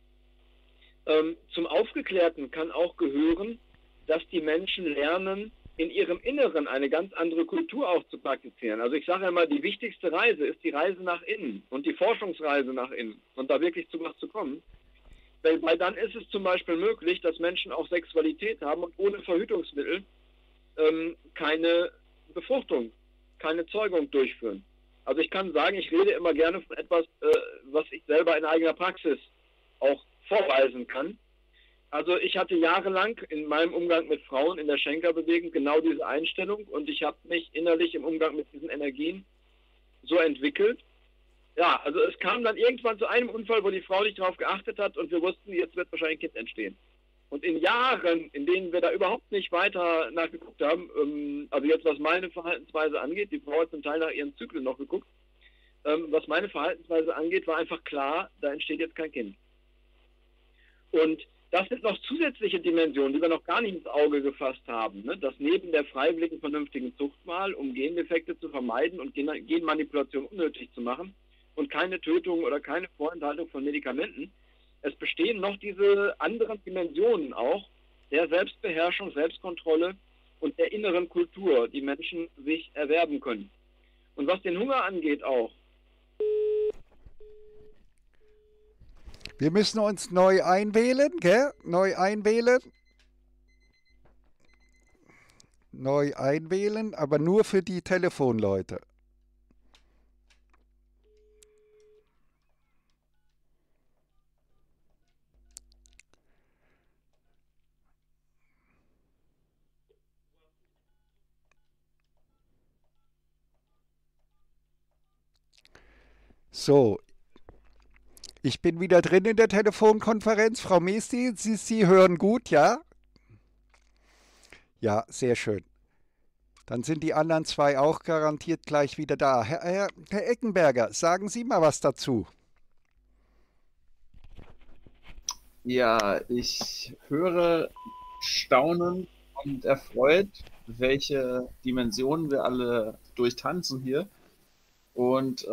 Zum Aufgeklärten kann auch gehören, dass die Menschen lernen, in ihrem Inneren eine ganz andere Kultur auch zu praktizieren. Also ich sage immer, die wichtigste Reise ist die Reise nach innen und die Forschungsreise nach innen und da wirklich zu was zu kommen. Weil dann ist es zum Beispiel möglich, dass Menschen auch Sexualität haben und ohne Verhütungsmittel keine Befruchtung, keine Zeugung durchführen. Also ich kann sagen, ich rede immer gerne von etwas, was ich selber in eigener Praxis auch vorweisen kann. Also ich hatte jahrelang in meinem Umgang mit Frauen in der Schenkerbewegung genau diese Einstellung und ich habe mich innerlich im Umgang mit diesen Energien so entwickelt. Ja, also es kam dann irgendwann zu einem Unfall, wo die Frau nicht darauf geachtet hat und wir wussten, jetzt wird wahrscheinlich ein Kind entstehen. Und in Jahren, in denen wir da überhaupt nicht weiter nachgeguckt haben, also jetzt was meine Verhaltensweise angeht, die Frau hat zum Teil nach ihren Zyklen noch geguckt, was meine Verhaltensweise angeht, war einfach klar, da entsteht jetzt kein Kind. Und das sind noch zusätzliche Dimensionen, die wir noch gar nicht ins Auge gefasst haben, ne? Dass neben der freiwilligen, vernünftigen Zuchtwahl, um Gendefekte zu vermeiden und Genmanipulation unnötig zu machen und keine Tötung oder keine Vorenthaltung von Medikamenten, es bestehen noch diese anderen Dimensionen auch der Selbstbeherrschung, Selbstkontrolle und der inneren Kultur, die Menschen sich erwerben können. Und was den Hunger angeht auch. Wir müssen uns neu einwählen, gell? Neu einwählen. Neu einwählen, aber nur für die Telefonleute. So, ich bin wieder drin in der Telefonkonferenz. Frau Mesti, Sie hören gut, ja? Ja, sehr schön. Dann sind die anderen zwei auch garantiert gleich wieder da. Herr Eckenberger, sagen Sie mal was dazu. Ja, ich höre staunend und erfreut, welche Dimensionen wir alle durchtanzen hier. Und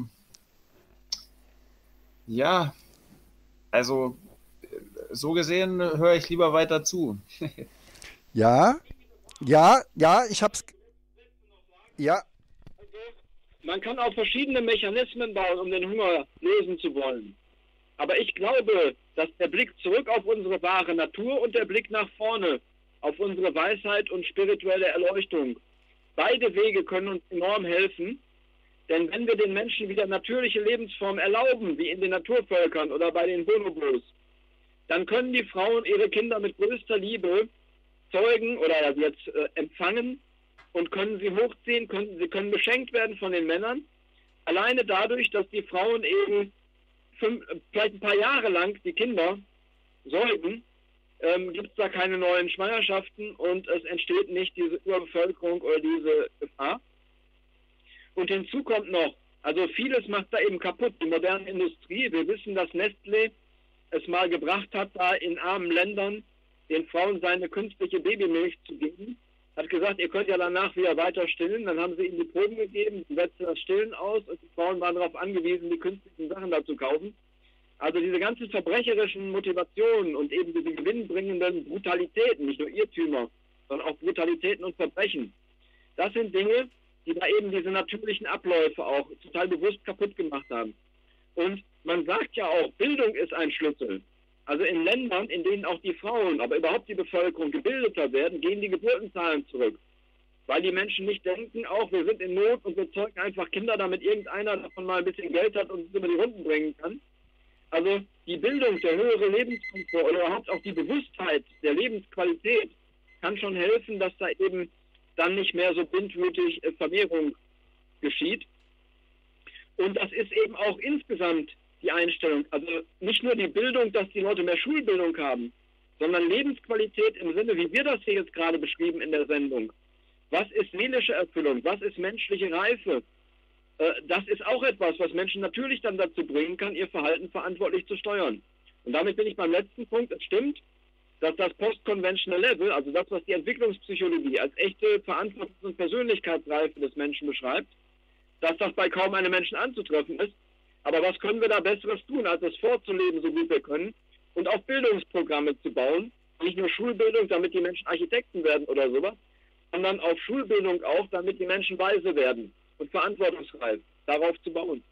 ja, also so gesehen höre ich lieber weiter zu. Ja, ich hab's. Ja. Man kann auch verschiedene Mechanismen bauen, um den Hunger lösen zu wollen. Aber ich glaube, dass der Blick zurück auf unsere wahre Natur und der Blick nach vorne auf unsere Weisheit und spirituelle Erleuchtung, beide Wege können uns enorm helfen. Denn wenn wir den Menschen wieder natürliche Lebensformen erlauben, wie in den Naturvölkern oder bei den Bonobos, dann können die Frauen ihre Kinder mit größter Liebe zeugen oder jetzt empfangen und können sie hochziehen, sie können beschenkt werden von den Männern. Alleine dadurch, dass die Frauen eben vielleicht ein paar Jahre lang die Kinder säugen, gibt es da keine neuen Schwangerschaften und es entsteht nicht diese Überbevölkerung oder diese Gefahr. Und hinzu kommt noch, also vieles macht da eben kaputt, die moderne Industrie. Wir wissen, dass Nestlé es mal gebracht hat, da in armen Ländern den Frauen seine künstliche Babymilch zu geben. Hat gesagt, ihr könnt ja danach wieder weiter stillen. Dann haben sie ihnen die Proben gegeben, setzte das Stillen aus und die Frauen waren darauf angewiesen, die künstlichen Sachen da zu kaufen. Also diese ganzen verbrecherischen Motivationen und eben diese gewinnbringenden Brutalitäten, nicht nur Irrtümer, sondern auch Brutalitäten und Verbrechen, das sind Dinge, die da eben diese natürlichen Abläufe auch total bewusst kaputt gemacht haben. Und man sagt ja auch, Bildung ist ein Schlüssel. Also in Ländern, in denen auch die Frauen, aber überhaupt die Bevölkerung gebildeter werden, gehen die Geburtenzahlen zurück. weil die Menschen nicht denken, auch wir sind in Not und wir zeugen einfach Kinder, damit irgendeiner davon mal ein bisschen Geld hat und es über die Runden bringen kann. Also die Bildung, der höhere Lebenskomfort oder überhaupt auch die Bewusstheit der Lebensqualität kann schon helfen, dass da eben dann nicht mehr so blindwütig Vermehrung geschieht. Und das ist eben auch insgesamt die Einstellung. Also nicht nur die Bildung, dass die Leute mehr Schulbildung haben, sondern Lebensqualität im Sinne, wie wir das hier jetzt gerade beschrieben in der Sendung. Was ist seelische Erfüllung? Was ist menschliche Reife? Das ist auch etwas, was Menschen natürlich dann dazu bringen kann, ihr Verhalten verantwortlich zu steuern. Und damit bin ich beim letzten Punkt. Es stimmt, dass das Post-Conventional Level, also das, was die Entwicklungspsychologie als echte Verantwortungs- und Persönlichkeitsreife des Menschen beschreibt, dass das bei kaum einem Menschen anzutreffen ist. Aber was können wir da Besseres tun, als es vorzuleben, so gut wir können, und auch Bildungsprogramme zu bauen? Nicht nur Schulbildung, damit die Menschen Architekten werden oder sowas, sondern auch Schulbildung auch, damit die Menschen weise werden und verantwortungsreif, darauf zu bauen.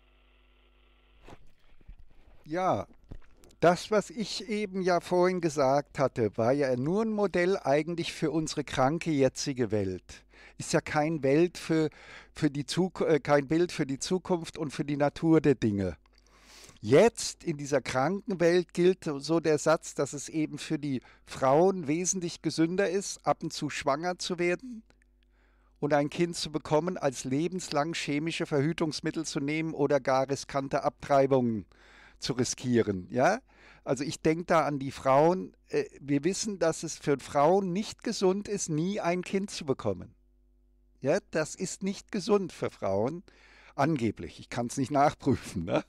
Ja, das, was ich eben ja vorhin gesagt hatte, war ja nur ein Modell eigentlich für unsere kranke jetzige Welt. Ist ja kein Bild für die Zukunft und für die Natur der Dinge. Jetzt in dieser kranken Welt gilt so der Satz, dass es eben für die Frauen wesentlich gesünder ist, ab und zu schwanger zu werden und ein Kind zu bekommen, als lebenslang chemische Verhütungsmittel zu nehmen oder gar riskante Abtreibungen zu riskieren. Ja? Also ich denke da an die Frauen. Wir wissen, dass es für Frauen nicht gesund ist, nie ein Kind zu bekommen. Ja, das ist nicht gesund für Frauen, angeblich. Ich kann es nicht nachprüfen. Ne?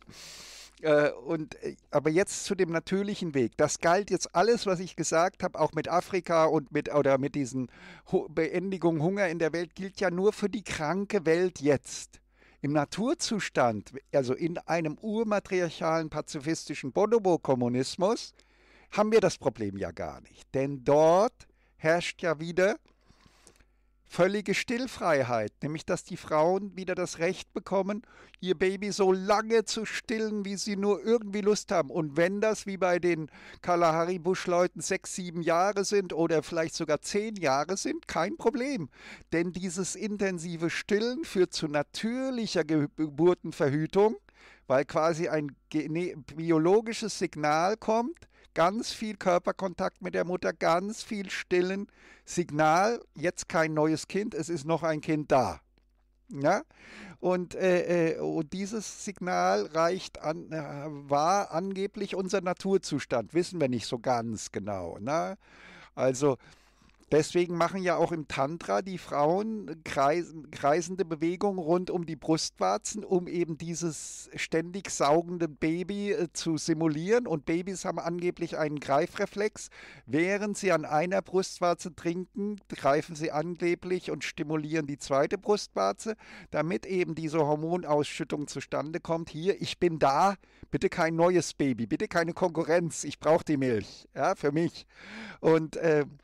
Aber jetzt zu dem natürlichen Weg. Das galt jetzt alles, was ich gesagt habe, auch mit Afrika und mit diesen Beendigung Hunger in der Welt, gilt ja nur für die kranke Welt jetzt. Im Naturzustand, also in einem urmatriarchalen, pazifistischen Bonobo-Kommunismus, haben wir das Problem ja gar nicht. Denn dort herrscht ja wieder völlige Stillfreiheit, nämlich dass die Frauen wieder das Recht bekommen, ihr Baby so lange zu stillen, wie sie nur irgendwie Lust haben. Und wenn das wie bei den Kalahari-Busch-Leuten 6, 7 Jahre sind oder vielleicht sogar 10 Jahre sind, kein Problem. Denn dieses intensive Stillen führt zu natürlicher Geburtenverhütung, weil quasi ein biologisches Signal kommt, ganz viel Körperkontakt mit der Mutter, ganz viel Stillen, Signal, jetzt kein neues Kind, es ist noch ein Kind da. Ja? Und dieses Signal war angeblich unser Naturzustand, wissen wir nicht so ganz genau. Ne? Also deswegen machen ja auch im Tantra die Frauen kreisende Bewegungen rund um die Brustwarzen, um eben dieses ständig saugende Baby zu simulieren. Und Babys haben angeblich einen Greifreflex. Während sie an einer Brustwarze trinken, greifen sie angeblich und stimulieren die zweite Brustwarze, damit eben diese Hormonausschüttung zustande kommt. Hier, ich bin da, bitte kein neues Baby, bitte keine Konkurrenz, ich brauche die Milch, ja, für mich. Und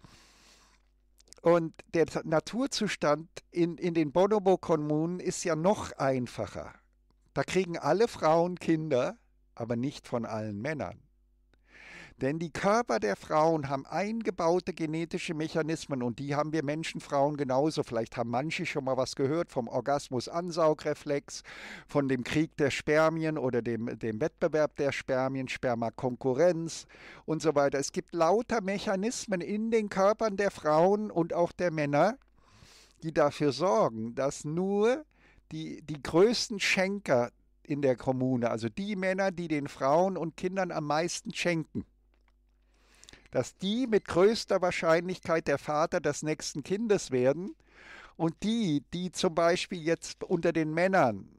der Naturzustand in den Bonobo-Kommunen ist ja noch einfacher. Da kriegen alle Frauen Kinder, aber nicht von allen Männern. Denn die Körper der Frauen haben eingebaute genetische Mechanismen und die haben wir Menschen, Frauen genauso. Vielleicht haben manche schon mal was gehört vom Orgasmus-Ansaugreflex, von dem Krieg der Spermien oder dem Wettbewerb der Spermien, Spermakonkurrenz und so weiter. Es gibt lauter Mechanismen in den Körpern der Frauen und auch der Männer, die dafür sorgen, dass nur die größten Schenker in der Kommune, also die Männer, die den Frauen und Kindern am meisten schenken, dass die mit größter Wahrscheinlichkeit der Vater des nächsten Kindes werden und die zum Beispiel jetzt unter den Männern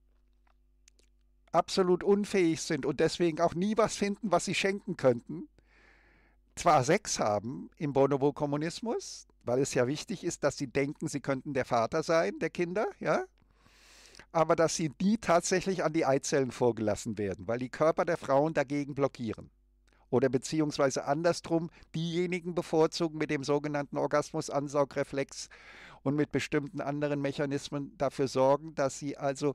absolut unfähig sind und deswegen auch nie was finden, was sie schenken könnten, zwar Sex haben im Bonobo-Kommunismus, weil es ja wichtig ist, dass sie denken, sie könnten der Vater sein, der Kinder, ja, aber dass sie nie tatsächlich an die Eizellen vorgelassen werden, weil die Körper der Frauen dagegen blockieren. Oder beziehungsweise andersrum, diejenigen bevorzugen mit dem sogenannten Orgasmus-Ansaugreflex und mit bestimmten anderen Mechanismen dafür sorgen, dass sie also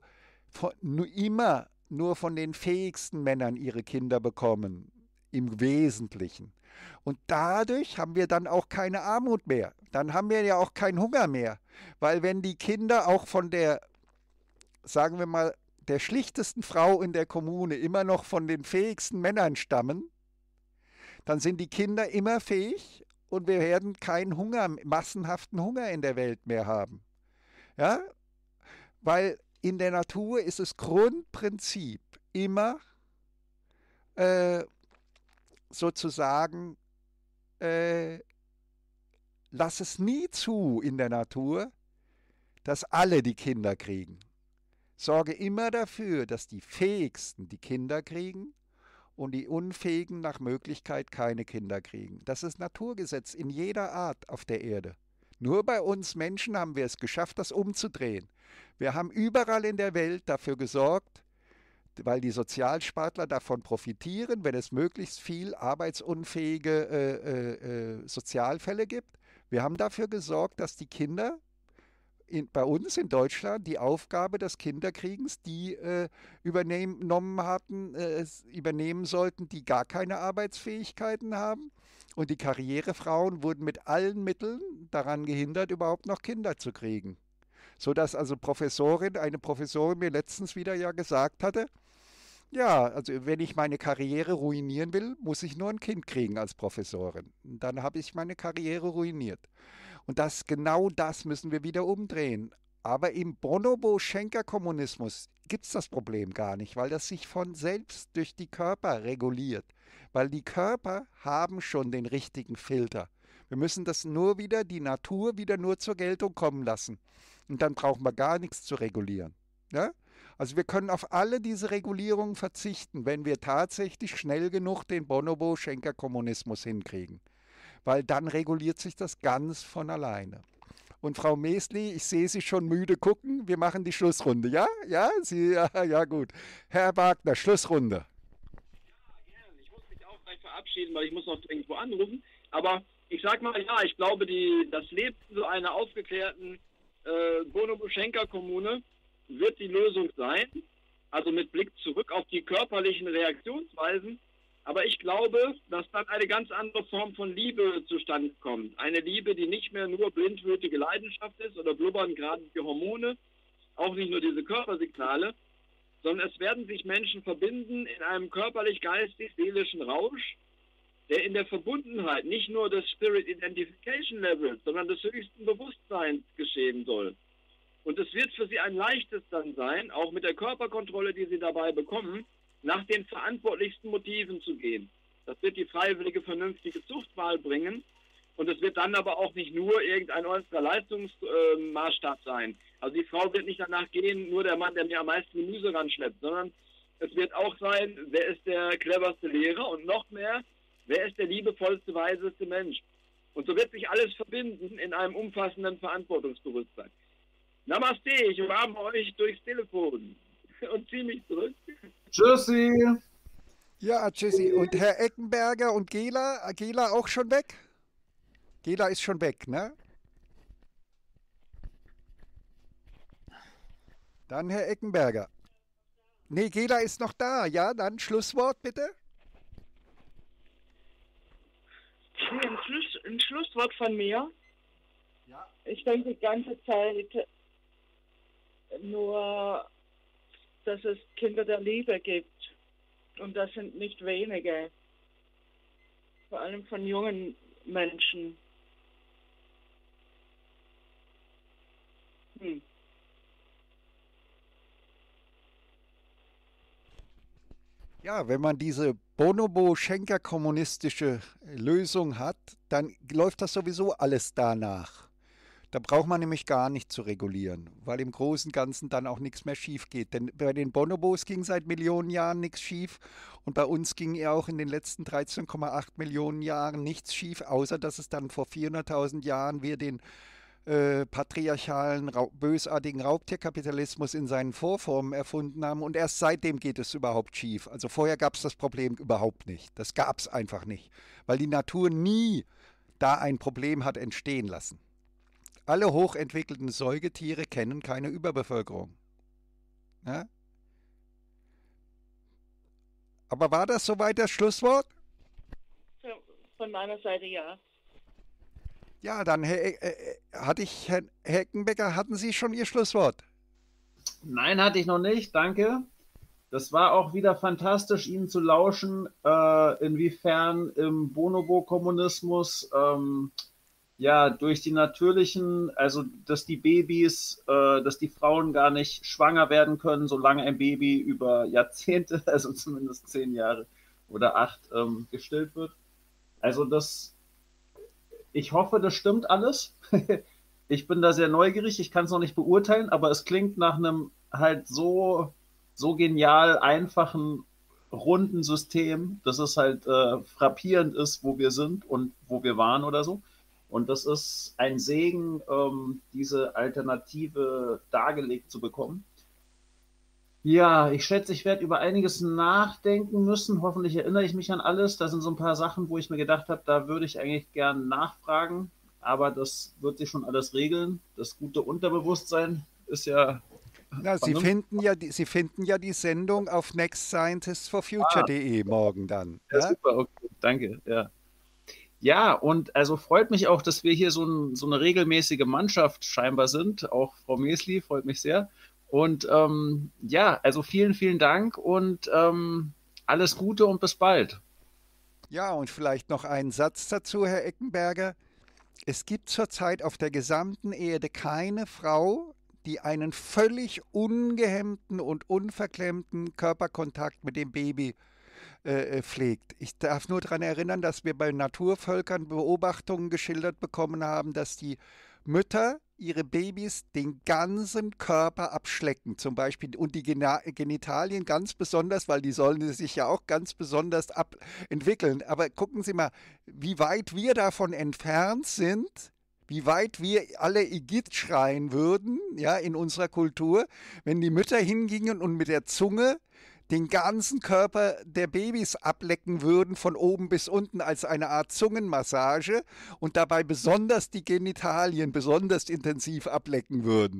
immer nur von den fähigsten Männern ihre Kinder bekommen, im Wesentlichen. Und dadurch haben wir dann auch keine Armut mehr. Dann haben wir ja auch keinen Hunger mehr. Weil wenn die Kinder auch von der, sagen wir mal, der schlichtesten Frau in der Kommune immer noch von den fähigsten Männern stammen, dann sind die Kinder immer fähig und wir werden keinen Hunger, massenhaften Hunger in der Welt mehr haben. Ja? Weil in der Natur ist das Grundprinzip immer sozusagen, lass es nie zu in der Natur, dass alle die Kinder kriegen. Sorge immer dafür, dass die Fähigsten die Kinder kriegen und die Unfähigen nach Möglichkeit keine Kinder kriegen. Das ist Naturgesetz in jeder Art auf der Erde. Nur bei uns Menschen haben wir es geschafft, das umzudrehen. Wir haben überall in der Welt dafür gesorgt, weil die Sozialspartler davon profitieren, wenn es möglichst viel arbeitsunfähige Sozialfälle gibt. Wir haben dafür gesorgt, dass die Kinder bei uns in Deutschland die Aufgabe des Kinderkriegens, die übernehmen sollten, die gar keine Arbeitsfähigkeiten haben. Und die Karrierefrauen wurden mit allen Mitteln daran gehindert, überhaupt noch Kinder zu kriegen. Sodass also eine Professorin mir letztens wieder ja gesagt hatte, ja, also wenn ich meine Karriere ruinieren will, muss ich nur ein Kind kriegen als Professorin. Und dann habe ich meine Karriere ruiniert. Und genau das müssen wir wieder umdrehen. Aber im Bonobo-Schenker-Kommunismus gibt es das Problem gar nicht, weil das sich von selbst durch die Körper reguliert. Weil die Körper haben schon den richtigen Filter. Wir müssen die Natur wieder nur zur Geltung kommen lassen. Und dann brauchen wir gar nichts zu regulieren. Ja? Also wir können auf alle diese Regulierungen verzichten, wenn wir tatsächlich schnell genug den Bonobo-Schenker-Kommunismus hinkriegen. Weil dann reguliert sich das ganz von alleine. Und Frau Mesli, ich sehe Sie schon müde gucken. Wir machen die Schlussrunde. Ja? Ja? Ja, gut. Herr Wagner, Schlussrunde. Ja, gerne. Ich muss mich auch gleich verabschieden, weil ich muss noch irgendwo anrufen. Aber ich sag mal, ja, ich glaube, das Leben so einer aufgeklärten Bonobo-Schenker-Kommune wird die Lösung sein. Also mit Blick zurück auf die körperlichen Reaktionsweisen. Aber ich glaube, dass dann eine ganz andere Form von Liebe zustande kommt. Eine Liebe, die nicht mehr nur blindwütige Leidenschaft ist oder blubbern gerade die Hormone, auch nicht nur diese Körpersignale, sondern es werden sich Menschen verbinden in einem körperlich-geistig-seelischen Rausch, der in der Verbundenheit nicht nur des Spirit Identification Levels, sondern des höchsten Bewusstseins geschehen soll. Und es wird für sie ein leichtes dann sein, auch mit der Körperkontrolle, die sie dabei bekommen, nach den verantwortlichsten Motiven zu gehen. Das wird die freiwillige, vernünftige Zuchtwahl bringen. Und es wird dann aber auch nicht nur irgendein äußerer Leistungsmaßstab sein. Also die Frau wird nicht danach gehen, nur der Mann, der mir am meisten Gemüse ranschleppt, sondern es wird auch sein, wer ist der cleverste Lehrer und noch mehr, wer ist der liebevollste, weiseste Mensch. Und so wird sich alles verbinden in einem umfassenden Verantwortungsbewusstsein. Namaste, ich umarme euch durchs Telefon und ziehe mich zurück. Tschüssi. Ja, tschüssi. Und Herr Eckenberger und Gela auch schon weg? Gela ist schon weg, ne? Dann Herr Eckenberger. Nee, Gela ist noch da. Ja, dann Schlusswort bitte. Ein Schlusswort von mir. Ja. Ich denke die ganze Zeit nur, dass es Kinder der Liebe gibt. Und das sind nicht wenige. Vor allem von jungen Menschen. Ja, wenn man diese Bonobo-Schenker-kommunistische Lösung hat, dann läuft das sowieso alles danach. Da braucht man nämlich gar nicht zu regulieren, weil im Großen und Ganzen dann auch nichts mehr schief geht. Denn bei den Bonobos ging seit Millionen Jahren nichts schief und bei uns ging ja auch in den letzten 13,8 Millionen Jahren nichts schief, außer dass es dann vor 400.000 Jahren wir den patriarchalen, bösartigen Raubtierkapitalismus in seinen Vorformen erfunden haben und erst seitdem geht es überhaupt schief. Also vorher gab es das Problem überhaupt nicht. Das gab es einfach nicht, weil die Natur nie da ein Problem hat entstehen lassen. Alle hochentwickelten Säugetiere kennen keine Überbevölkerung. Ja? Aber war das soweit das Schlusswort? Von meiner Seite ja. Ja, dann Herr Heckenbecker, hatten Sie schon Ihr Schlusswort? Nein, hatte ich noch nicht, danke. Das war auch wieder fantastisch, Ihnen zu lauschen, inwiefern im Bonobo-Kommunismus ja durch die natürlichen, also dass die Babys, dass die Frauen gar nicht schwanger werden können, solange ein Baby über Jahrzehnte, also zumindest 10 Jahre oder 8, gestillt wird. Also ich hoffe, das stimmt alles. Ich bin da sehr neugierig, ich kann es noch nicht beurteilen, aber es klingt nach einem halt so genial einfachen, runden System, dass es halt frappierend ist, wo wir sind und wo wir waren oder so. Und das ist ein Segen, diese Alternative dargelegt zu bekommen. Ja, ich schätze, ich werde über einiges nachdenken müssen. Hoffentlich erinnere ich mich an alles. Da sind so ein paar Sachen, wo ich mir gedacht habe, da würde ich eigentlich gern nachfragen. Aber das wird sich schon alles regeln. Das gute Unterbewusstsein ist ja. Na, Sie finden ja die Sendung auf nextscientistforfuture.de morgen dann. Ja, Ja? super, okay, danke. Ja. Ja, und also freut mich auch, dass wir hier so eine regelmäßige Mannschaft scheinbar sind. Auch Frau Mesli freut mich sehr. Und ja, also vielen, vielen Dank und alles Gute und bis bald. Ja, und vielleicht noch einen Satz dazu, Herr Eckenberger. Es gibt zurzeit auf der gesamten Erde keine Frau, die einen völlig ungehemmten und unverklemmten Körperkontakt mit dem Baby pflegt. Ich darf nur daran erinnern, dass wir bei Naturvölkern Beobachtungen geschildert bekommen haben, dass die Mütter ihre Babys den ganzen Körper abschlecken, zum Beispiel, und die Genitalien ganz besonders, weil die sollen sich ja auch ganz besonders entwickeln. Aber gucken Sie mal, wie weit wir davon entfernt sind, wie weit wir alle Igitt schreien würden, ja, in unserer Kultur, wenn die Mütter hingingen und mit der Zunge den ganzen Körper der Babys ablecken würden, von oben bis unten als eine Art Zungenmassage und dabei besonders die Genitalien besonders intensiv ablecken würden.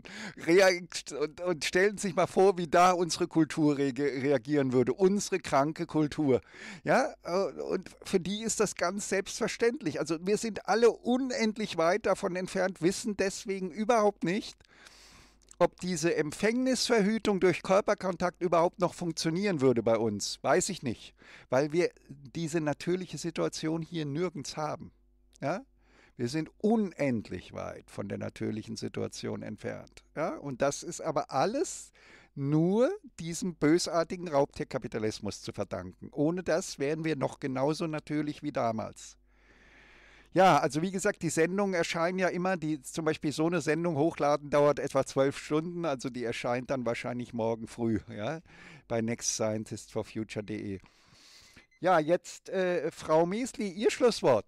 Und stellen Sie sich mal vor, wie da unsere Kultur reagieren würde, unsere kranke Kultur. Ja, und für die ist das ganz selbstverständlich. Also wir sind alle unendlich weit davon entfernt, wissen deswegen überhaupt nicht, ob diese Empfängnisverhütung durch Körperkontakt überhaupt noch funktionieren würde bei uns, weiß ich nicht, weil wir diese natürliche Situation hier nirgends haben. Ja? Wir sind unendlich weit von der natürlichen Situation entfernt. Ja? Und das ist aber alles nur diesem bösartigen Raubtierkapitalismus zu verdanken. Ohne das wären wir noch genauso natürlich wie damals. Ja, also wie gesagt, die Sendungen erscheinen ja immer, zum Beispiel so eine Sendung hochladen dauert etwa 12 Stunden, also die erscheint dann wahrscheinlich morgen früh, ja, bei nextscientistforfuture.de. Ja, jetzt Frau Mesli, Ihr Schlusswort.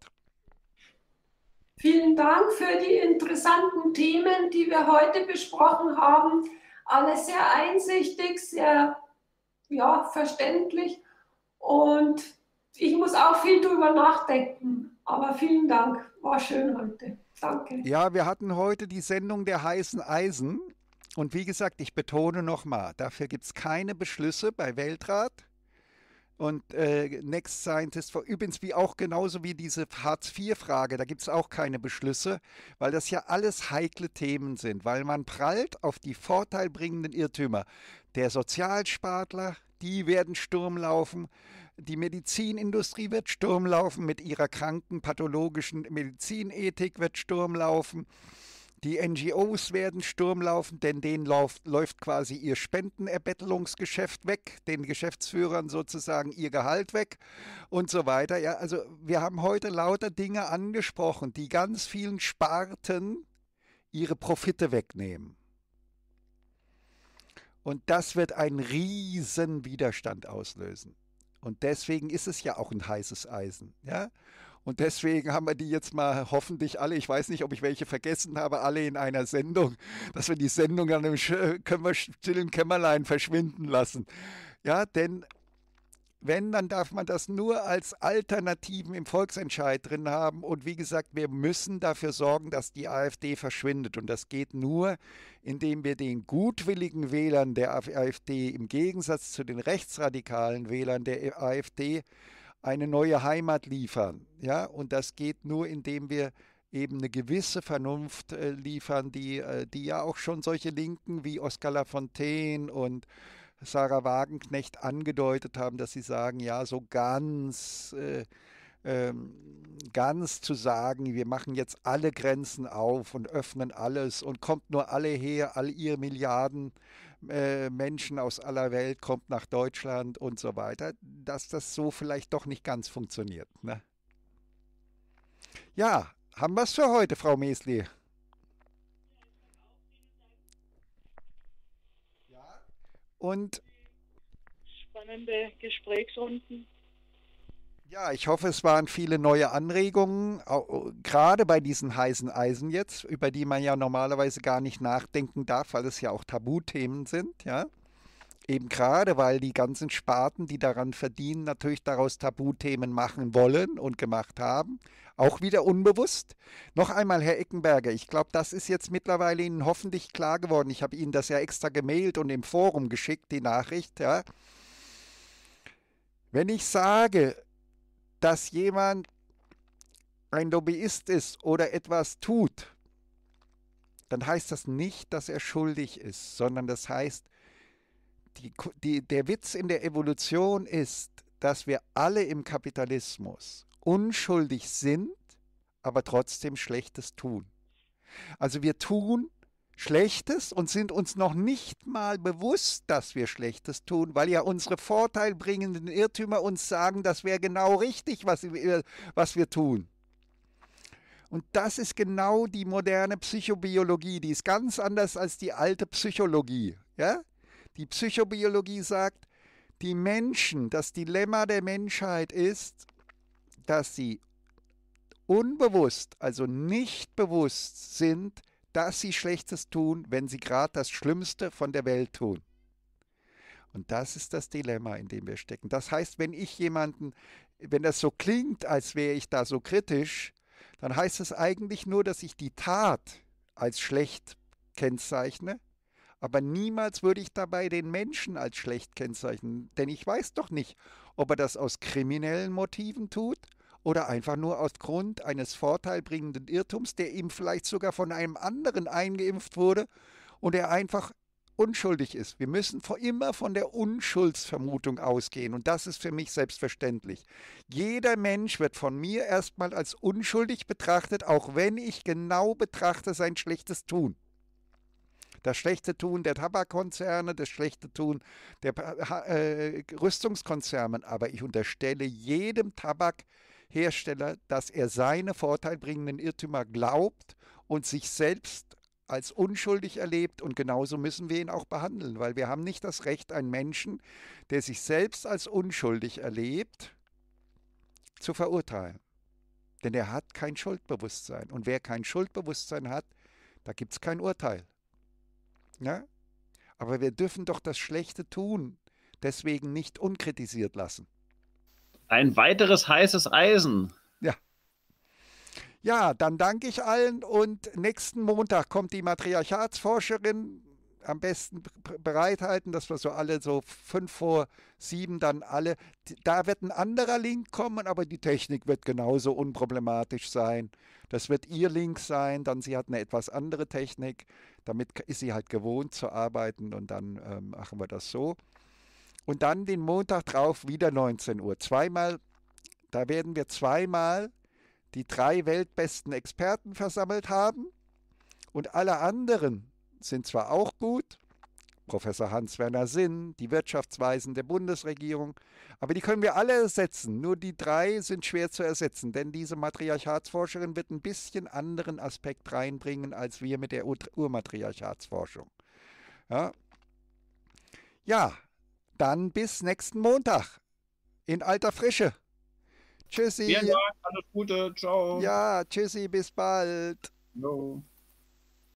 Vielen Dank für die interessanten Themen, die wir heute besprochen haben. Alles sehr einsichtig, sehr verständlich und ich muss auch viel drüber nachdenken. Aber vielen Dank, war schön heute. Danke. Ja, wir hatten heute die Sendung der heißen Eisen. Und wie gesagt, ich betone nochmal, dafür gibt es keine Beschlüsse bei Weltrat. Und Next Scientist, übrigens wie auch genauso wie diese Hartz-IV-Frage, da gibt es auch keine Beschlüsse, weil das ja alles heikle Themen sind, weil man prallt auf die vorteilbringenden Irrtümer. Der Sozialspartler, die werden Sturm laufen. Die Medizinindustrie wird Sturm laufen, mit ihrer kranken, pathologischen Medizinethik wird Sturm laufen. Die NGOs werden Sturm laufen, denn denen läuft quasi ihr Spendenerbettelungsgeschäft weg, den Geschäftsführern sozusagen ihr Gehalt weg und so weiter. Ja, also wir haben heute lauter Dinge angesprochen, die ganz vielen Sparten ihre Profite wegnehmen. Und das wird einen riesen Widerstand auslösen. Und deswegen ist es ja auch ein heißes Eisen. Ja? Und deswegen haben wir die jetzt mal hoffentlich alle, ich weiß nicht, ob ich welche vergessen habe, alle in einer Sendung, dass wir die Sendung dann können wir still im Kämmerlein verschwinden lassen. Ja, denn wenn, dann darf man das nur als Alternativen im Volksentscheid drin haben. Und wie gesagt, wir müssen dafür sorgen, dass die AfD verschwindet. Und das geht nur, indem wir den gutwilligen Wählern der AfD im Gegensatz zu den rechtsradikalen Wählern der AfD eine neue Heimat liefern. Ja? Und das geht nur, indem wir eben eine gewisse Vernunft liefern, die ja auch schon solche Linken wie Oskar Lafontaine und Sarah Wagenknecht angedeutet haben, dass sie sagen, ja, so ganz zu sagen, wir machen jetzt alle Grenzen auf und öffnen alles und kommt nur alle her, all ihr Milliarden Menschen aus aller Welt, kommt nach Deutschland und so weiter, dass das so vielleicht doch nicht ganz funktioniert. Ne? Ja, haben wir es für heute, Frau Mesli? Ja. Und Spannende Gesprächsrunden. ja, ich hoffe, es waren viele neue Anregungen, gerade bei diesen heißen Eisen jetzt, über die man ja normalerweise gar nicht nachdenken darf, weil es ja auch Tabuthemen sind, ja. Eben gerade, weil die ganzen Sparten, die daran verdienen, natürlich daraus Tabuthemen machen wollen und gemacht haben. Auch wieder unbewusst. Noch einmal, Herr Eckenberger, ich glaube, das ist jetzt mittlerweile Ihnen hoffentlich klar geworden. Ich habe Ihnen das ja extra gemailt und im Forum geschickt, die Nachricht, ja. Wenn ich sage, dass jemand ein Lobbyist ist oder etwas tut, dann heißt das nicht, dass er schuldig ist, sondern das heißt, der Witz in der Evolution ist, dass wir alle im Kapitalismus unschuldig sind, aber trotzdem Schlechtes tun. Also wir tun Schlechtes und sind uns noch nicht mal bewusst, dass wir Schlechtes tun, weil ja unsere vorteilbringenden Irrtümer uns sagen, das wäre genau richtig, was wir tun. Und das ist genau die moderne Psychobiologie, die ist ganz anders als die alte Psychologie. Ja? Die Psychobiologie sagt, die Menschen, das Dilemma der Menschheit ist, dass sie unbewusst, also nicht bewusst sind, dass sie Schlechtes tun, wenn sie gerade das Schlimmste von der Welt tun. Und das ist das Dilemma, in dem wir stecken. Das heißt, wenn das so klingt, als wäre ich da so kritisch, dann heißt es eigentlich nur, dass ich die Tat als schlecht kennzeichne, aber niemals würde ich dabei den Menschen als schlecht kennzeichnen, denn ich weiß doch nicht, ob er das aus kriminellen Motiven tut oder einfach nur aus Grund eines vorteilbringenden Irrtums, der ihm vielleicht sogar von einem anderen eingeimpft wurde und er einfach unschuldig ist. Wir müssen immer von der Unschuldsvermutung ausgehen und das ist für mich selbstverständlich. Jeder Mensch wird von mir erstmal als unschuldig betrachtet, auch wenn ich genau betrachte sein schlechtes Tun. Das schlechte Tun der Tabakkonzerne, das schlechte Tun der Rüstungskonzerne, aber ich unterstelle jedem Tabakhersteller, dass er seine vorteilbringenden Irrtümer glaubt und sich selbst als unschuldig erlebt und genauso müssen wir ihn auch behandeln, weil wir haben nicht das Recht, einen Menschen, der sich selbst als unschuldig erlebt, zu verurteilen. Denn er hat kein Schuldbewusstsein und wer kein Schuldbewusstsein hat, da gibt es kein Urteil. Ja? Aber wir dürfen doch das schlechte Tun deswegen nicht unkritisiert lassen. Ein weiteres heißes Eisen. Ja. Ja, dann danke ich allen und nächsten Montag kommt die Matriarchatsforscherin. Am besten bereithalten, dass wir so alle so 6:55 dann alle. Da wird ein anderer Link kommen, aber die Technik wird genauso unproblematisch sein. Das wird ihr Link sein, dann sie hat eine etwas andere Technik. Damit ist sie halt gewohnt zu arbeiten und dann machen wir das so. Und dann den Montag drauf wieder 19 Uhr. Da werden wir zweimal die 3 weltbesten Experten versammelt haben und alle anderen sind zwar auch gut, Professor Hans-Werner Sinn, die Wirtschaftsweisen der Bundesregierung, aber die können wir alle ersetzen. Nur die 3 sind schwer zu ersetzen, denn diese Matriarchatsforscherin wird ein bisschen anderen Aspekt reinbringen als wir mit der Urmatriarchatsforschung. Ja, ja, dann bis nächsten Montag in alter Frische. Tschüssi. Vielen Dank, alles Gute, ciao. Ja, tschüssi, bis bald. Jo.